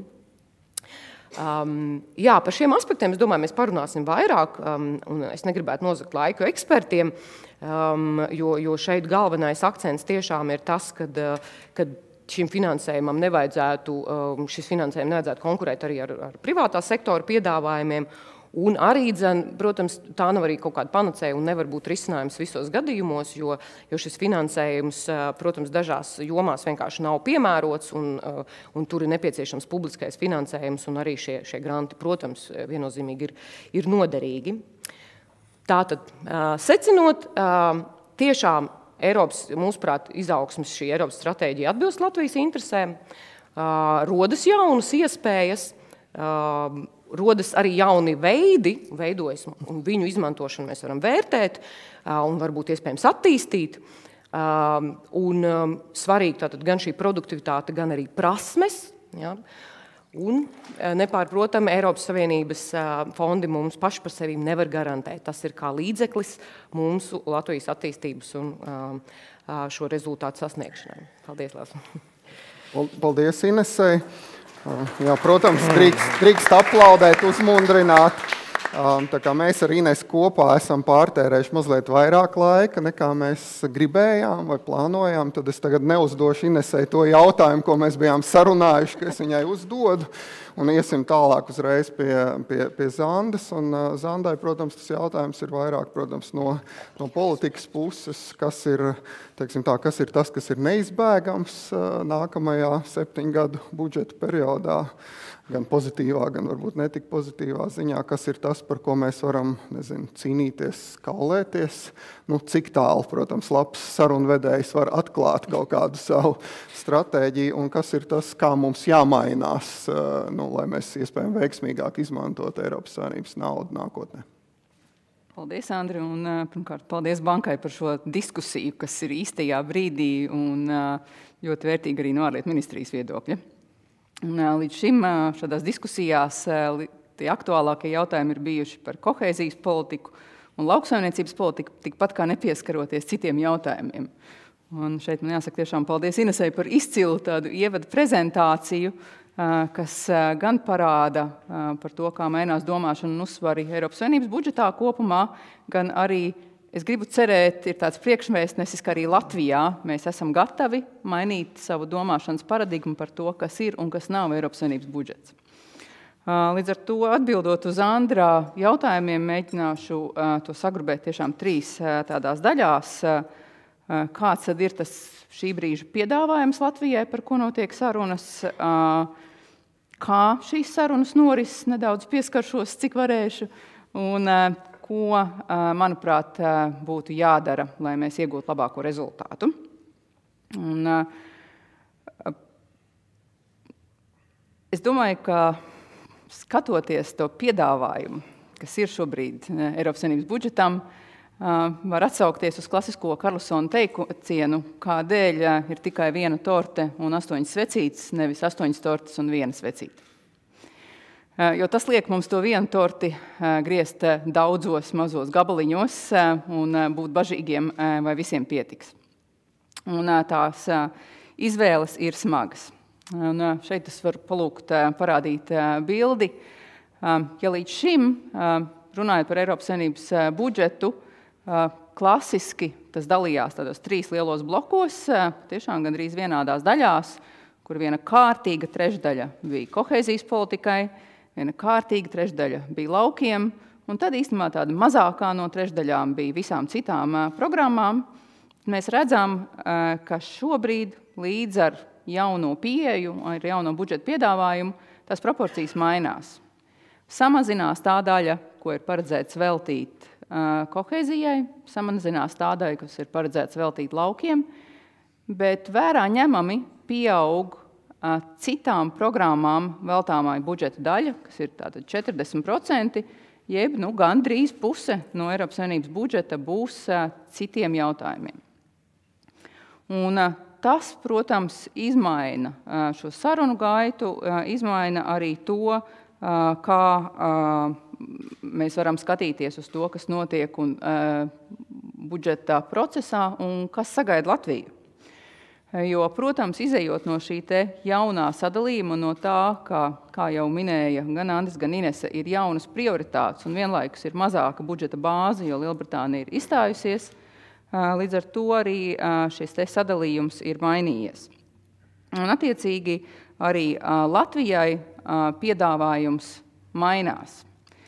Um, jā, par šiem aspektiem, es domāju, mēs parunāsim vairāk, um, un es negribētu nozagt laiku ekspertiem, um, jo, jo šeit galvenais akcents tiešām ir tas, kad, kad šim finansējumam nevajadzētu, um, šis finansējums nevajadzētu konkurēt arī ar, ar privātā sektora piedāvājumiem. Un arī, dzen, protams, tā nav arī kaut kāda panacēja un nevar būt risinājums visos gadījumos, jo, jo šis finansējums, protams, dažās jomās vienkārši nav piemērots un, un tur ir nepieciešams publiskais finansējums un arī šie, šie granti, protams, viennozīmīgi ir, ir noderīgi. Tātad, secinot, tiešām Eiropas, mūsuprāt, izaugsmes šī Eiropas stratēģija atbilst Latvijas interesēm, rodas jaunas iespējas, rodas arī jauni veidi, veidojas, un viņu izmantošanu mēs varam vērtēt un varbūt iespējams attīstīt. Un svarīgi tātad gan šī produktivitāte, gan arī prasmes. Ja? Un nepārprotami Eiropas Savienības fondi mums paši par sevi nevar garantēt. Tas ir kā līdzeklis mūsu Latvijas attīstības un šo rezultātu sasniegšanai. Paldies, Lāsma. Paldies, Inesei. Jā, protams, drīkst, drīkst aplaudēt, uzmundrināt. Tā kā mēs ar Inesu kopā esam pārtērējuši mazliet vairāk laika, nekā mēs gribējām vai plānojām, tad es tagad neuzdošu Inesai to jautājumu, ko mēs bijām sarunājuši, ka es viņai uzdodu, un iesim tālāk uzreiz pie, pie, pie Zandas. Un Zandai, protams, tas jautājums ir vairāk, protams, no, no politikas puses, kas ir, teiksim tā, kas ir tas, kas ir neizbēgams nākamajā septiņu gadu budžeta periodā, gan pozitīvā, gan varbūt netik pozitīvā ziņā, kas ir tas, par ko mēs varam, nezinu, cīnīties, kaulēties. Nu, cik tālu, protams, labs sarunvedējs var atklāt kaut kādu savu stratēģiju, un kas ir tas, kā mums jāmainās, nu, lai mēs iespējami veiksmīgāk izmantot Eiropas Savienības naudu nākotnē. Paldies, Andri, un pirmkārt, paldies bankai par šo diskusiju, kas ir īstajā brīdī un ļoti vērtīgi arī no ārlietu ministrijas viedokļa. Un, līdz šim šādās diskusijās tie aktuālākie jautājumi ir bijuši par kohēzijas politiku un lauksaimniecības politiku, tikpat kā nepieskaroties citiem jautājumiem. Un šeit man jāsaka tiešām paldies Inesai par izcilu tādu ievadu prezentāciju, kas gan parāda par to, kā mainās domāšana un uzsvari Eiropas Savienības budžetā kopumā, gan arī es gribu cerēt, ir tāds priekšvēstnesis, ka arī Latvijā mēs esam gatavi mainīt savu domāšanas paradigmu par to, kas ir un kas nav Eiropas Savienības budžets. Līdz ar to, atbildot uz Andrā jautājumiem, mēģināšu to sagrubēt tiešām trīs tādās daļās. Kāds tad ir tas šī brīža piedāvājums Latvijai, par ko notiek sarunas, kā šīs sarunas noris, nedaudz pieskaršos, cik varēšu, un ko, manuprāt, būtu jādara, lai mēs iegūtu labāko rezultātu. Un, es domāju, ka skatoties to piedāvājumu, kas ir šobrīd Eiropas Savienības budžetam, var atsaukties uz klasisko Karlsona teicienu, kādēļ ir tikai viena torte un astoņas svecītes, nevis astoņas tortes un viena svecīte. Jo tas liek mums to vienu torti griezt daudzos mazos gabaliņos un būt bažīgiem, vai visiem pietiks. Un tās izvēles ir smagas. Un šeit es varu palūgt parādīt bildi. Ja līdz šim, runājot par Eiropas Savienības budžetu, klasiski tas dalījās tādos trīs lielos blokos, tiešām gandrīz vienādās daļās, kur viena kārtīga trešdaļa bija kohēzijas politikai, viena kārtīga trešdaļa bija laukiem, un tad īstenībā tāda mazākā no trešdaļām bija visām citām programmām. Mēs redzam, ka šobrīd līdz ar jauno pieeju, ar jauno budžeta piedāvājumu, tās proporcijas mainās. Samazinās tā daļa, ko ir paredzēts veltīt kohēzijai, samazinās tā daļa, kas ir paredzēts veltīt laukiem, bet vērā ņemami pieaug citām programmām veltāmā budžeta daļa, kas ir tātad četrdesmit procenti, jeb nu, gandrīz puse no Eiropas Savienības budžeta būs citiem jautājumiem. Un tas, protams, izmaina šo sarunu gaitu, izmaina arī to, kā mēs varam skatīties uz to, kas notiek un, budžeta procesā un kas sagaida Latviju. Jo, protams, izejot no šī te jaunā sadalījuma, no tā, kā, kā jau minēja gan Andris, gan Inese, ir jaunas prioritātes un vienlaikus ir mazāka budžeta bāze, jo Lielbritānija ir izstājusies, līdz ar to arī šis te sadalījums ir mainījies. Un, attiecīgi, arī Latvijai piedāvājums mainās.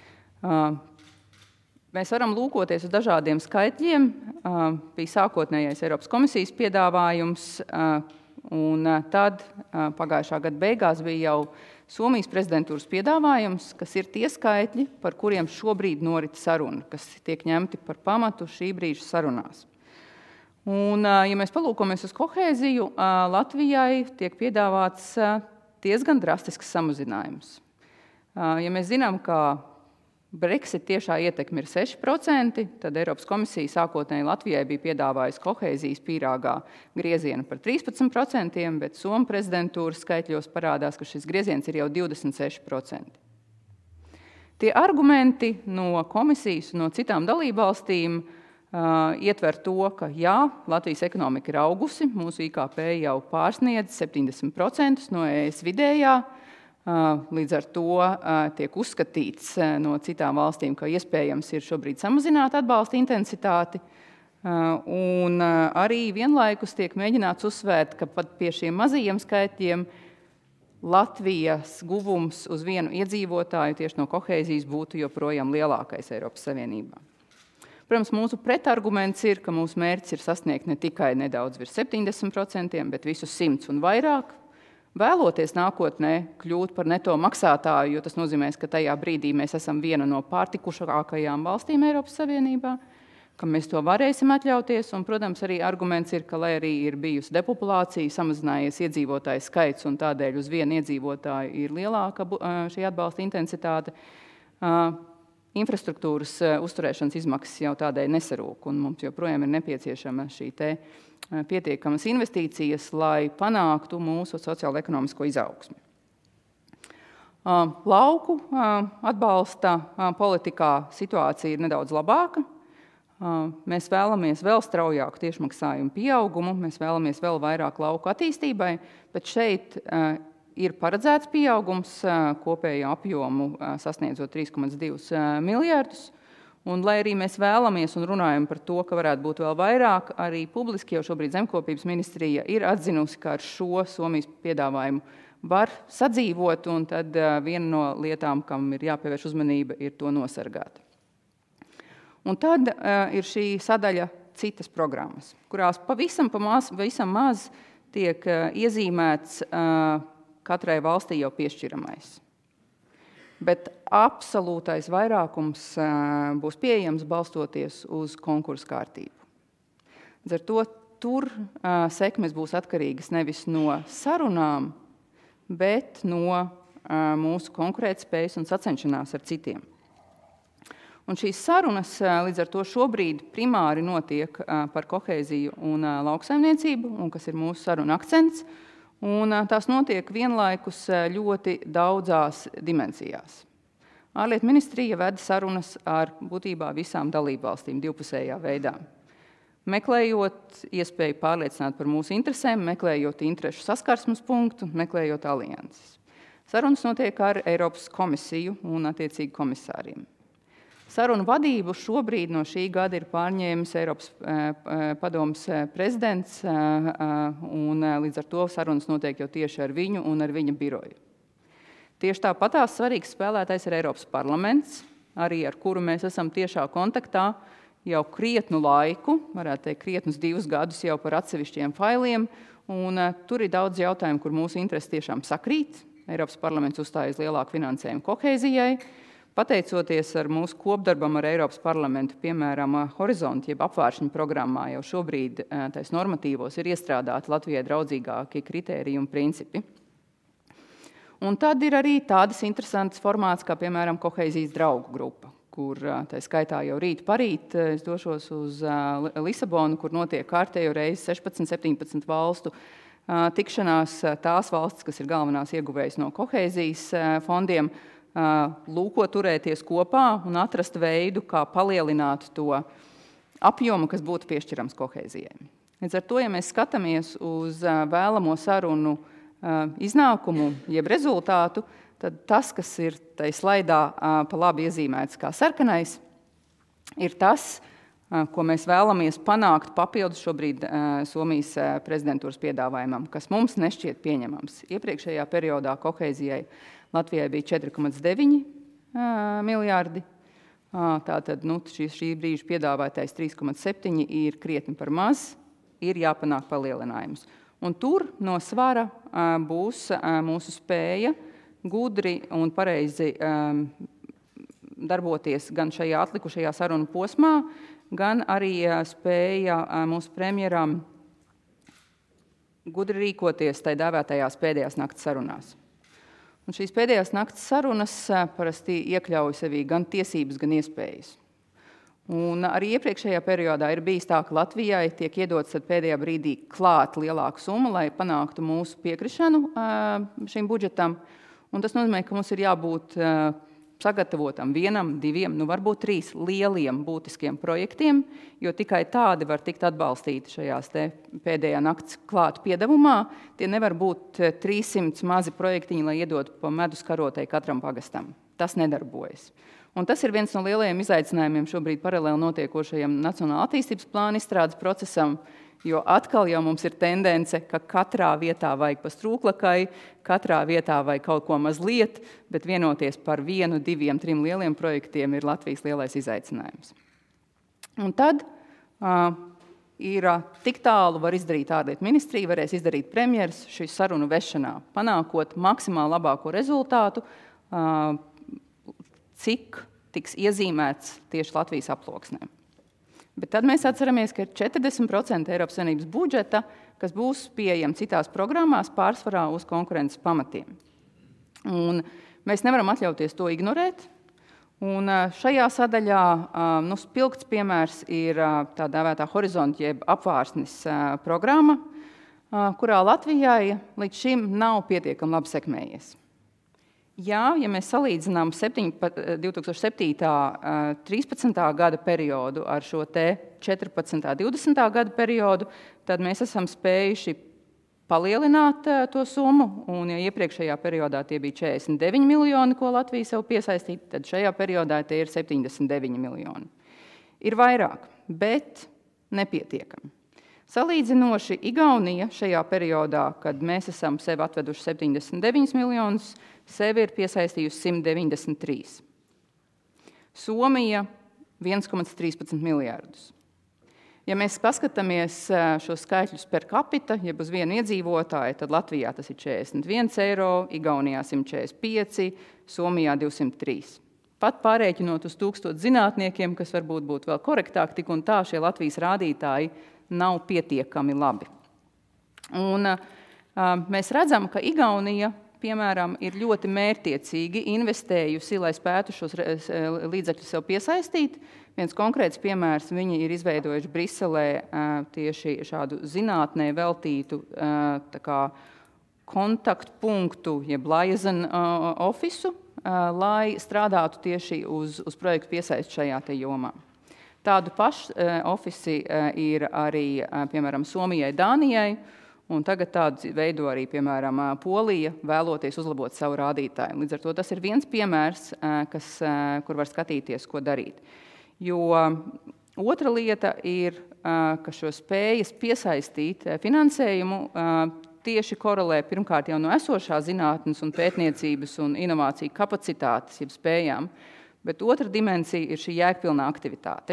Mēs varam lūkoties uz dažādiem skaitļiem. Bija sākotnējais Eiropas komisijas piedāvājums, un tad pagājušā gada beigās bija jau Somijas prezidentūras piedāvājums, kas ir tie skaitļi, par kuriem šobrīd norit saruna, kas tiek ņemti par pamatu šī brīža sarunās. Un, ja mēs palūkojamies uz kohēziju, Latvijai tiek piedāvāts diezgan drastisks samazinājums. Ja mēs zinām, ka Brexit tiešā ietekme ir seši procenti, tad Eiropas komisija sākotnēji Latvijai bija piedāvājusi kohēzijas pīrāgā griezienu par trīspadsmit procentiem, bet Somu prezidentūras skaitļos parādās, ka šis grieziens ir jau divdesmit seši procenti. Tie argumenti no komisijas un no citām dalībvalstīm uh, ietver to, ka jā, Latvijas ekonomika ir augusi, mūsu I K P jau pārsniedz septiņdesmit procentus no E S vidējā, Līdz ar to tiek uzskatīts no citām valstīm, ka iespējams ir šobrīd samazināt atbalsta intensitāti. Un arī vienlaikus tiek mēģināts uzsvērt, ka pat pie šiem mazajiem skaitļiem Latvijas guvums uz vienu iedzīvotāju tieši no kohēzijas būtu joprojām lielākais Eiropas Savienībā. Protams, mūsu pretarguments ir, ka mūsu mērķis ir sasniegt ne tikai nedaudz virs septiņdesmit procentiem, bet visus simts un vairāk. Vēloties nākotnē kļūt par neto maksātāju, jo tas nozīmēs, ka tajā brīdī mēs esam viena no pārtikušākajām valstīm Eiropas Savienībā, ka mēs to varēsim atļauties. Un, protams, arī arguments ir, ka, lai arī ir bijusi depopulācija, samazinājies iedzīvotāju skaits un tādēļ uz vienu iedzīvotāju ir lielāka šī atbalsta intensitāte, infrastruktūras uzturēšanas izmaksas jau tādēļ nesarūk, un mums joprojām ir nepieciešama šī te pietiekamas investīcijas, lai panāktu mūsu sociālo-ekonomisko izaugsmi. Lauku atbalsta politikā situācija ir nedaudz labāka. Mēs vēlamies vēl straujāku tiešmaksājumu pieaugumu, mēs vēlamies vēl vairāk lauku attīstībai, bet šeit ir paredzēts pieaugums kopējo apjomu sasniedzot trīs komats divus miljardus. Un, lai arī mēs vēlamies un runājam par to, ka varētu būt vēl vairāk, arī publiski jau šobrīd Zemkopības ministrija ir atzinusi, ka ar šo Somijas piedāvājumu var sadzīvot, un tad viena no lietām, kam ir jāpievērš uzmanība, ir to nosargāt. Un tad uh, ir šī sadaļa citas programmas, kurās pavisam, pamaz, pavisam maz tiek uh, iezīmēts uh, katrai valstī jau piešķiramais. Bet absolūtais vairākums uh, būs pieejams balstoties uz konkursu kārtību. Līdz ar to tur uh, sekmes būs atkarīgas nevis no sarunām, bet no uh, mūsu konkurētspējas un sacenšanās ar citiem. Un šīs sarunas līdz ar to šobrīd primāri notiek par kohēziju un lauksaimniecību, un kas ir mūsu saruna akcents, un tās notiek vienlaikus ļoti daudzās dimensijās. Ārlietu ministrija veda sarunas ar būtībā visām dalībvalstīm divpusējā veidā, meklējot iespēju pārliecināt par mūsu interesēm, meklējot interešu saskarsmes punktu, meklējot alianses. Sarunas notiek ar Eiropas komisiju un attiecīgi komisāriem. Sarunu vadību šobrīd no šī gada ir pārņēmis Eiropas padomes prezidents, un līdz ar to sarunas notiek jau tieši ar viņu un ar viņa biroju. Tieši tāpatās svarīgs spēlētājs ir Eiropas parlaments, arī ar kuru mēs esam tiešā kontaktā jau krietnu laiku, varētu teikt krietnus divus gadus jau par atsevišķiem failiem, un tur ir daudz jautājumu, kur mūsu intereses tiešām sakrīt. Eiropas parlaments uzstājas lielāku finansējumu kohēzijai, pateicoties ar mūsu kopdarbam ar Eiropas parlamentu, piemēram, Horizonti, jeb apvāršņu programmā, jau šobrīd tais normatīvos ir iestrādāti Latvijai draudzīgākie kritēriji un principi. Un tad ir arī tādas interesantas formāts, kā, piemēram, kohēzijas draugu grupa, kur tā skaitā jau rīt parīt es došos uz Lisabonu, kur notiek kārtējo reizi sešpadsmit septiņpadsmit valstu tikšanās, tās valstis, kas ir galvenās ieguvējas no kohēzijas fondiem, lūko turēties kopā un atrast veidu, kā palielināt to apjomu, kas būtu piešķirams kohēzijai. Līdz ar to, ja mēs skatāmies uz vēlamo sarunu iznākumu, jeb rezultātu, tad tas, kas ir tai slaidā pa labi iezīmēts kā sarkanais, ir tas, ko mēs vēlamies panākt papildus šobrīd Somijas prezidentūras piedāvājumam, kas mums nešķiet pieņemams. Iepriekšējā periodā kohēzijai Latvijai bija četri komats deviņi miljārdi, tātad nu, šī, šī brīža piedāvātais trīs komats septiņi ir krietni par maz, ir jāpanāk palielinājums. Un tur no svara būs mūsu spēja gudri un pareizi darboties gan šajā atlikušajā sarunu posmā, gan arī spēja mūsu premjeram gudri rīkoties tai dēvētajās pēdējās nakts sarunās. Un šīs pēdējās nakts sarunas parasti iekļauj sevī gan tiesības, gan iespējas. Un arī iepriekšējā periodā ir bijis tā, ka Latvijai tiek iedots pēdējā brīdī klāt lielāku summu, lai panāktu mūsu piekrišanu šim budžetam. Un tas nozīmē, ka mums ir jābūt sagatavotam vienam, diviem, nu varbūt trīs lieliem būtiskiem projektiem, jo tikai tādi var tikt atbalstīti šajās te pēdējā nakts klāt piedevumā. Tie nevar būt trīssimti mazi projektiņi, lai iedot pa medus karotei katram pagastam. Tas nedarbojas. Un tas ir viens no lielajiem izaicinājumiem šobrīd paralēli notiekošajam Nacionālā attīstības plāna izstrādes procesam, jo atkal jau mums ir tendence, ka katrā vietā vajag pa strūklakai, katrā vietā vajag kaut ko mazliet, bet vienoties par vienu, diviem, trim lieliem projektiem ir Latvijas lielais izaicinājums. Un tad uh, ir uh, tik tālu var izdarīt ārlietu ministrija, varēs izdarīt premjeras šī sarunu vešanā, panākot maksimāli labāko rezultātu, uh, cik tiks iezīmēts tieši Latvijas aploksnēm. Bet tad mēs atceramies, ka ir četrdesmit procenti Eiropas Savienības budžeta, kas būs pieejami citās programmās, pārsvarā uz konkurences pamatiem. Un mēs nevaram atļauties to ignorēt. Un šajā sadaļā nu, spilgts piemērs ir tā dēvētā Horizonta jeb apvārsnes programma, kurā Latvijai līdz šim nav pietiekami labi sekmējies. Jā, ja mēs salīdzinām divi tūkstoši septītā trīspadsmitā gada periodu ar šo te četrpadsmitā divdesmitā gada periodu, tad mēs esam spējuši palielināt to summu, un ja iepriekšējā periodā tie bija četrdesmit deviņi miljoni, ko Latvija sev piesaistīja, tad šajā periodā tie ir septiņdesmit deviņi miljoni. Ir vairāk, bet nepietiekami. Salīdzinoši Igaunija šajā periodā, kad mēs esam sev atveduši septiņdesmit deviņus miljonus, sevi ir piesaistījusi simt deviņdesmit trīs. Somija viens komats trīspadsmit miljārdus. Ja mēs paskatāmies šos skaitļus per capita, jeb uz vienu iedzīvotāju, tad Latvijā tas ir četrdesmit viens eiro, Igaunijā simt četrdesmit pieci, Somijā divsimt trīs. Pat pārēķinot uz tūkstotu zinātniekiem, kas varbūt būtu vēl korektāk, tik un tā šie Latvijas rādītāji nav pietiekami labi. Un, uh, mēs redzam, ka Igaunija, piemēram, ir ļoti mērķtiecīgi investējusi, lai spētu šos līdzekļus sev piesaistīt. Viens konkrēts piemērs, viņi ir izveidojuši Briselē uh, tieši šādu zinātnē veltītu uh, tā kā kontaktpunktu, jeb liaison uh, ofisu, uh, lai strādātu tieši uz, uz projektu piesaisti šajā te jomā. Tādu pašu uh, ofisi uh, ir arī, uh, piemēram, Somijai, Dānijai, un tagad tādu veido arī, piemēram, uh, Polija, vēloties uzlabot savu rādītāju. Līdz ar to tas ir viens piemērs, uh, kas, uh, kur var skatīties, ko darīt. Jo uh, otra lieta ir, uh, ka šo spējas piesaistīt uh, finansējumu uh, tieši korelē pirmkārt jau no esošā zinātnes un pētniecības un inovāciju kapacitātes, jeb spējām, bet otra dimensija ir šī jēgpilnā aktivitāte,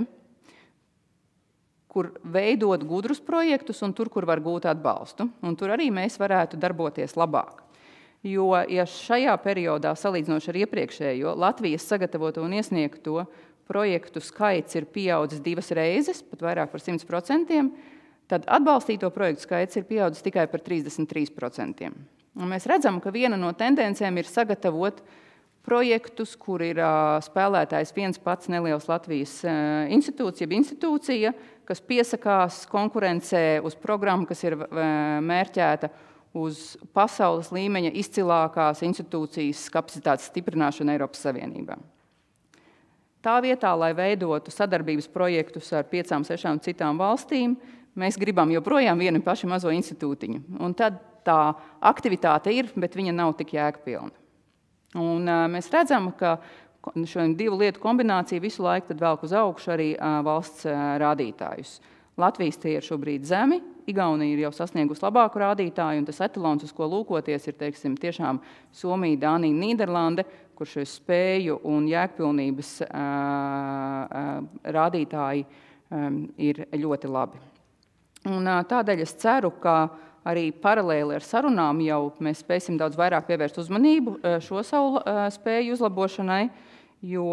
kur veidot gudrus projektus un tur, kur var gūt atbalstu. Un tur arī mēs varētu darboties labāk. Jo, ja šajā periodā, salīdzinoši ar iepriekšējo, Latvijas sagatavoto un iesniegto projektu skaits ir pieaudzis divas reizes, pat vairāk par simt procentiem, tad atbalstīto projektu skaits ir pieaudzis tikai par trīsdesmit trīs procentiem. Un mēs redzam, ka viena no tendencēm ir sagatavot projektus, kur ir uh, spēlētājs viens pats neliels Latvijas uh, institūts, jeb institūcija, kas piesakās konkurencē uz programmu, kas ir uh, mērķēta uz pasaules līmeņa izcilākās institūcijas kapacitātes stiprināšanu Eiropas Savienībā. Tā vietā, lai veidotu sadarbības projektus ar piecām, sešām citām valstīm, mēs gribam joprojām vienu pašu mazo institūtiņu. Un tad tā aktivitāte ir, bet viņa nav tik jēgpilna. Un uh, mēs redzam, ka šo divu lietu kombinācija visu laiku tad velk uz augšu arī uh, valsts uh, rādītājus. Latvijas tie ir šobrīd zemi, Igaunija ir jau sasniegusi labāku rādītāju, un tas etalons, uz ko lūkoties, ir teiksim, tiešām Somija, Dānija, Nīderlande, kur šo spēju un jēgpilnības uh, uh, rādītāji um, ir ļoti labi. Un, uh, tādēļ es ceru, ka arī paralēli ar sarunām jau mēs spēsim daudz vairāk pievērst uzmanību šo savu spēju uzlabošanai, jo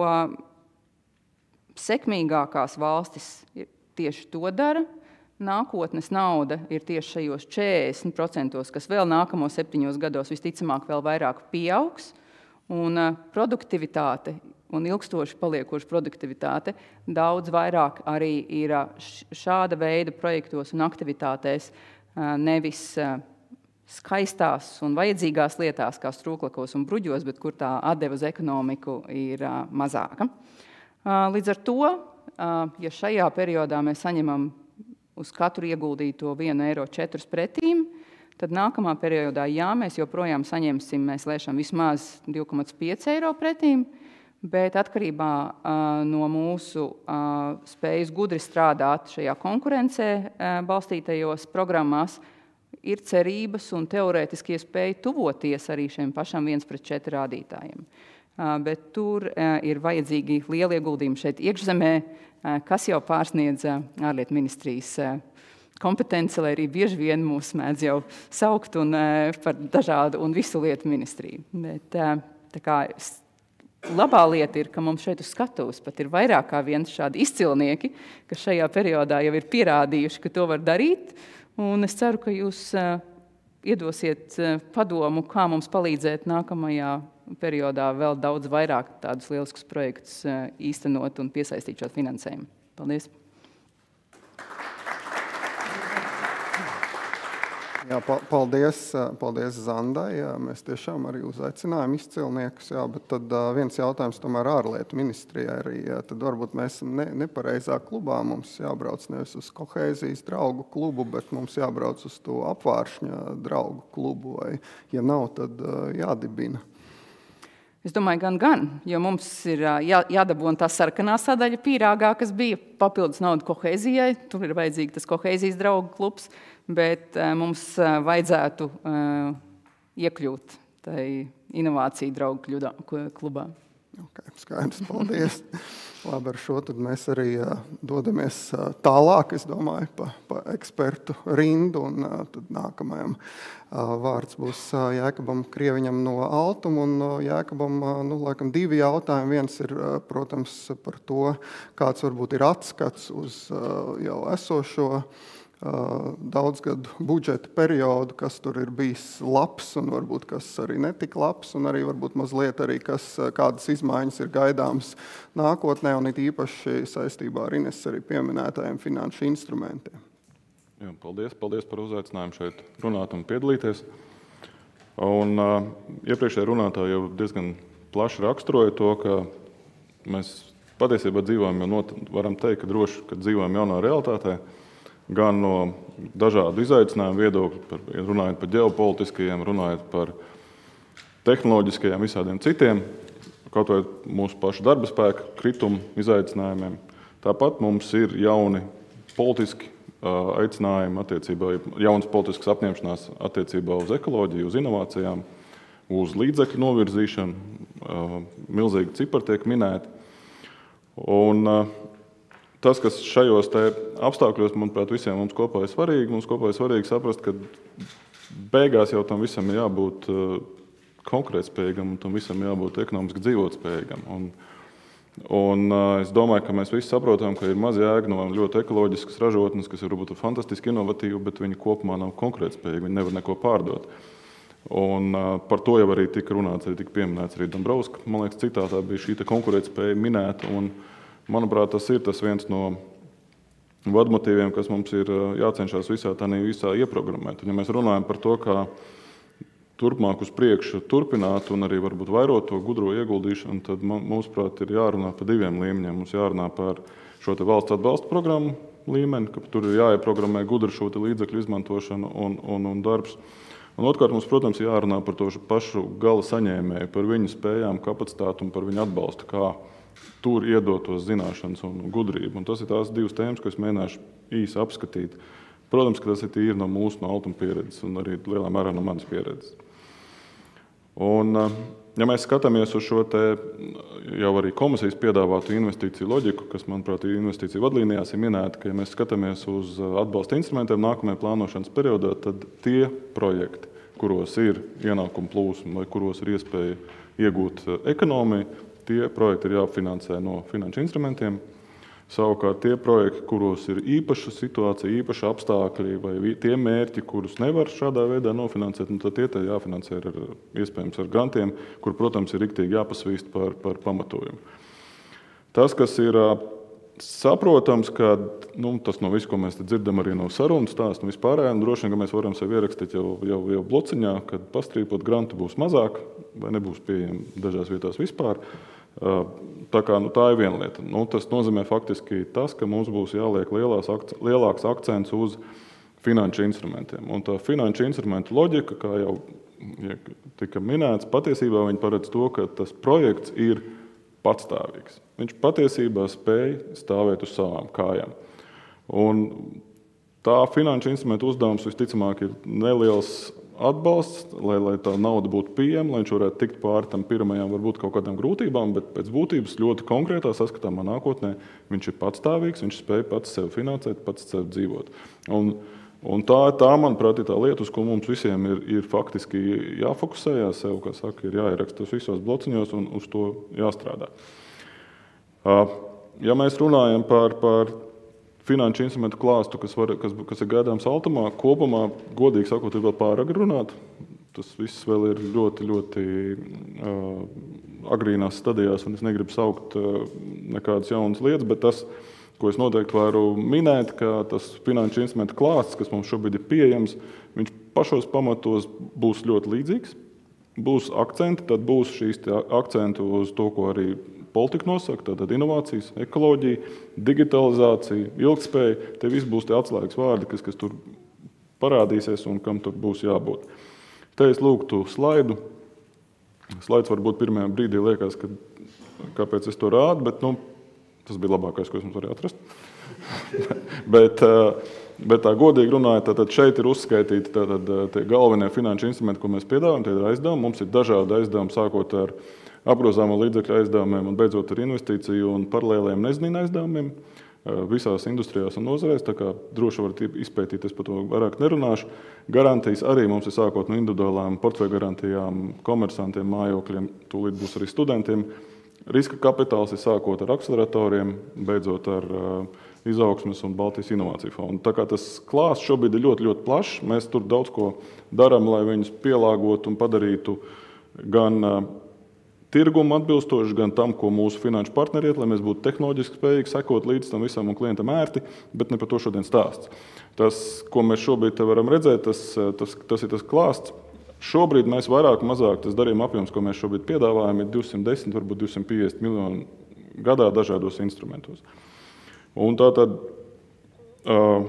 sekmīgākās valstis tieši to dara. Nākotnes nauda ir tieši šajos četrdesmit procentos, kas vēl nākamo septiņos gados visticamāk vēl vairāk pieaugs, un produktivitāte un ilgstoši paliekoša produktivitāte daudz vairāk arī ir šāda veida projektos un aktivitātēs, nevis skaistās un vajadzīgās lietās, kā strūklakos un bruģos, bet kur tā atdeva uz ekonomiku ir uh, mazāka. Uh, līdz ar to, uh, ja šajā periodā mēs saņemam uz katru ieguldīto vienu eiro četrus pretīm, tad nākamā periodā, jā, mēs joprojām saņemsim, mēs lēšam vismaz divi komats pieci eiro pretīm, bet atkarībā uh, no mūsu uh, spējas gudri strādāt šajā konkurencē uh, balstītajos programmās, ir cerības un teorētiski iespēja tuvoties arī šiem pašam viens pret četri rādītājiem. Uh, bet tur uh, ir vajadzīgi lieli ieguldījumi šeit iekšzemē, uh, kas jau pārsniedz uh, ārlietu ministrijas uh, kompetence, lai arī bieži vien mūs mēdz jau saukt un, uh, par dažādu un visu lietu ministriju. Bet, uh, tā kā, labā lieta ir, ka mums šeit uz skatuves pat ir vairāk kā viens šādi izcilnieki, kas šajā periodā jau ir pierādījuši, ka to var darīt. Un es ceru, ka jūs uh, iedosiet uh, padomu, kā mums palīdzēt nākamajā periodā vēl daudz vairāk tādus lieliskus projektus uh, īstenot un piesaistīt šo finansējumu. Paldies! Jā, paldies, paldies Zandai. Jā, mēs tiešām arī uzaicinājām izcilniekus, jā, bet tad viens jautājums tomēr ārlietu ministrijai arī. Jā, tad varbūt mēs esam ne, nepareizā klubā. Mums jābrauc nevis uz kohēzijas draugu klubu, bet mums jābrauc uz to apvāršņa draugu klubu. Vai, ja nav, tad jādibina. Es domāju, gan, gan, jo mums ir jā, jādabūna tā sarkanā sadaļa pīrāgā, kas bija papildus naudu kohēzijai. Tur ir vajadzīgi tas kohēzijas draugu klubs, bet uh, mums uh, vajadzētu uh, iekļūt tai inovāciju draugu klubā. Okay, skaidrs, paldies. Labi, ar šo tad mēs arī uh, dodamies uh, tālāk, es domāju, pa, pa ekspertu rindu, un uh, tad nākamajam uh, vārds būs uh, Jēkabam Krieviņam no Altuma, un uh, Jēkabam, uh, nu, laikam, divi jautājumi. Viens ir, uh, protams, par to, kāds varbūt ir atskats uz uh, jau esošo daudzgadu budžeta periodu, kas tur ir bijis labs un varbūt kas arī netika labs, un arī varbūt mazliet arī, kas, kādas izmaiņas ir gaidāmas nākotnē, un it īpaši saistībā ar Ines arī pieminētajiem finanšu instrumentiem. Jā, paldies, paldies par uzaicinājumu šeit runāt un piedalīties. Un uh, iepriekšējā runātāja jau diezgan plaši raksturoja to, ka mēs patiesībā dzīvojam, jo not, varam teikt, ka droši, ka dzīvojam jaunā realitātē, gan no dažādu izaicinājumu viedokļu, par, runājot par ģeopolitiskajiem, runājot par tehnoloģiskajiem visādiem citiem, kaut vai mūsu pašu darba spēka kritumu izaicinājumiem. Tāpat mums ir jauni politiski uh, aicinājumi attiecībā, jaunas politiskas apņemšanās attiecībā uz ekoloģiju, uz inovācijām, uz līdzekļu novirzīšanu, uh, milzīgi cipari tiek minēti. Un, uh, Tas, kas šajos te apstākļos, manuprāt, visiem mums kopā ir svarīgi, mums kopā ir svarīgi saprast, ka beigās jau tam visam ir jābūt konkurētspējīgam un tam visam jābūt ekonomiski dzīvotspējīgam. Un, un es domāju, ka mēs visi saprotam, ka ir maz jēga no ļoti ekoloģiskas ražotnes, kas ir varbūt fantastiski inovatīvi, bet viņi kopumā nav konkurētspējīgi, viņi nevar neko pārdot. Un par to jau arī tika runāts, arī tika pieminēts arī Dombrovska. Man liekas, citātā bija šī konkurētspēja minēta. Un, manuprāt, tas ir tas viens no vadmotīviem, kas mums ir jācenšas visā tā visā ieprogrammēt. Un, ja mēs runājam par to, kā turpmāk uz priekšu turpināt un arī varbūt vairot to gudro ieguldīšanu, tad mums, prāt, ir jārunā par diviem līmeņiem. Mums jārunā par šo te valsts atbalsta programmu līmeni, ka tur ir jāieprogrammē gudri šo te līdzekļu izmantošanu un, un, un darbs. Un otrkārt, mums, protams, jārunā par to pašu gala saņēmēju, par viņu spējām, kapacitātu un par viņu atbalstu, kā tur iedotos zināšanas un gudrību. Un tas ir tās divas tēmas, ko es mēģināšu īsi apskatīt. Protams, ka tas ir tīri no mūsu, no Altuma pieredzes un arī lielā mērā no manas pieredzes. Un, ja mēs skatāmies uz šo te jau arī komisijas piedāvātu investīciju loģiku, kas, manuprāt, investīciju vadlīnijās ir minēta, ka, ja mēs skatāmies uz atbalsta instrumentiem nākamajā plānošanas periodā, tad tie projekti, kuros ir ienākumu plūsma vai kuros ir iespēja iegūt ekonomiju, tie projekti ir jāfinansē no finanšu instrumentiem. Savukārt tie projekti, kuros ir īpaša situācija, īpaša apstākļi vai tie mērķi, kurus nevar šādā veidā nofinansēt, un tad tie tā jāfinansē ar, iespējams ar grantiem, kur, protams, ir riktīgi jāpasvīst par, par pamatojumu. Tas, kas ir saprotams, ka nu, tas no viss, ko mēs dzirdam arī no sarunas stāsta, un vispārējā, un droši vien, ka mēs varam sev ierakstīt jau, jau, jau blociņā, kad pastrīpot grantu būs mazāk vai nebūs pieejami dažās vietās vispār. Tā, kā, nu, tā ir viena lieta. Nu, tas nozīmē faktiski tas, ka mums būs jāliek lielās, lielāks akcents uz finanšu instrumentiem. Un tā finanšu instrumentu loģika, kā jau ja tika minēts, patiesībā viņi paredz to, ka tas projekts ir patstāvīgs. Viņš patiesībā spēj stāvēt uz savām kājām. Un tā finanšu instrumentu uzdevums visticamāk ir neliels atbalsts, lai, lai tā nauda būtu pieejama, lai viņš varētu tikt pāri tam pirmajām varbūt kaut kādām grūtībām, bet pēc būtības ļoti konkrētā saskatāmā nākotnē viņš ir patstāvīgs, viņš spēj pats sev finansēt, pats sev dzīvot. Un, un tā, tā, manuprāt, ir tā lieta, uz ko mums visiem ir, ir faktiski jāfokusējās sev, kā saka, ir jāieraksta visos blociņos un uz to jāstrādā. Ja mēs runājam par, par finanšu instrumentu klāstu, kas, var, kas, kas ir gaidāms Altamā, kopumā, godīgi sakot, ir vēl pāragri runāt. Tas viss vēl ir ļoti, ļoti uh, agrīnās stadijās, un es negribu saukt uh, nekādas jaunas lietas, bet tas, ko es noteikti varu minēt, ka tas finanšu instrumentu klāsts, kas mums šobrīd ir pieejams, viņš pašos pamatos būs ļoti līdzīgs. Būs akcenti, tad būs šīs akcenti uz to, ko arī politika nosaka, tātad inovācijas, ekoloģija, digitalizācija, ilgtspēja. Tie visi būs tie atslēgas vārdi, kas, kas tur parādīsies un kam tur būs jābūt. Te es lūgtu slaidu. Slaids varbūt pirmajā brīdī liekas, ka, kāpēc es to rādu, bet nu, tas bija labākais, ko es mums varēju atrast. bet, bet tā godīgi runājot, tātad šeit ir uzskaitīti tātad, tie galvenie finanšu instrumenti, ko mēs piedāvājam, tie ir aizdevumi. Mums ir dažādi aizdevumi, sākot ar apgrozāmo līdzekļu aizdevumiem un beidzot ar investīciju un paralēliem nezināmu aizdevumiem visās industrijās un nozarēs, tā kā droši varat izpētīt, es par to vairāk nerunāšu. Garantijas arī mums ir sākot no individuālām portfeļu garantijām, komersantiem, mājokļiem, tūlīt būs arī studentiem. Riska kapitāls ir sākot ar akceleratoriem, beidzot ar uh, izaugsmes un Baltijas inovāciju fondu. Tā kā tas klāsts šobrīd ir ļoti, ļoti plašs, mēs tur daudz ko darām, lai viņus pielāgotu un padarītu gan uh, tirgumu atbilstoši, gan tam, ko mūsu finanšu partneri iet, lai mēs būtu tehnoloģiski spējīgi sekot līdz tam visam un klientam ērti, bet ne par to šodien stāsts. Tas, ko mēs šobrīd te varam redzēt, tas, tas, tas ir tas klāsts. Šobrīd mēs vairāk mazāk, tas darījuma apjoms, ko mēs šobrīd piedāvājam, ir divsimt desmit, varbūt divsimt piecdesmit miljoni gadā dažādos instrumentos. Un tātad uh,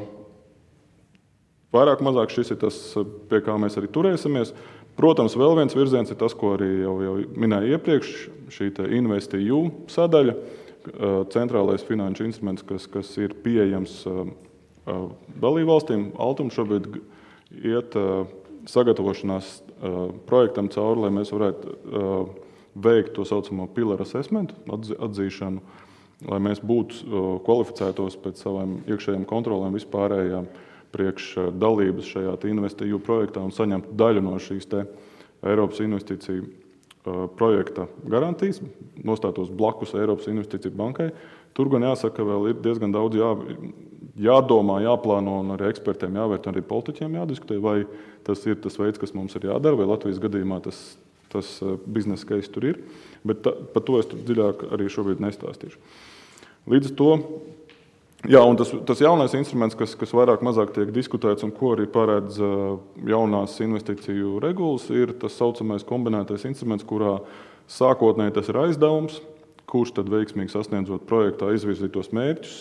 vairāk mazāk šis ir tas, pie kā mēs arī turēsimies. Protams, vēl viens virziens ir tas, ko arī jau, jau minēju iepriekš, šī InvestEU sadaļa, centrālais finanšu instruments, kas, kas ir pieejams dalībvalstīm. Altums šobrīd iet sagatavošanās projektam cauri, lai mēs varētu veikt to saucamo pillar assessment, atzīšanu, lai mēs būtu kvalificētos pēc savām iekšējām kontrolēm vispārējām priekš dalības šajā InvestEU projektā un saņemt daļu no šīs te Eiropas investīciju projekta garantijas, nostātos blakus Eiropas investīciju bankai. Tur gan jāsaka, ka vēl ir diezgan daudz jā, jādomā, jāplāno un arī ekspertiem jāvērt, un arī politiķiem jādiskutē, vai tas ir tas veids, kas mums ir jādara, vai Latvijas gadījumā tas, tas biznesa case tur ir. Bet ta, par to es tur dziļāk arī šobrīd nestāstīšu. Līdz ar to Jā, un tas, tas jaunais instruments, kas, kas vairāk mazāk tiek diskutēts un ko arī paredz jaunās investīciju regulas, ir tas saucamais kombinētais instruments, kurā sākotnēji tas ir aizdevums, kurš tad veiksmīgi sasniedzot projektā izvirzītos mērķus.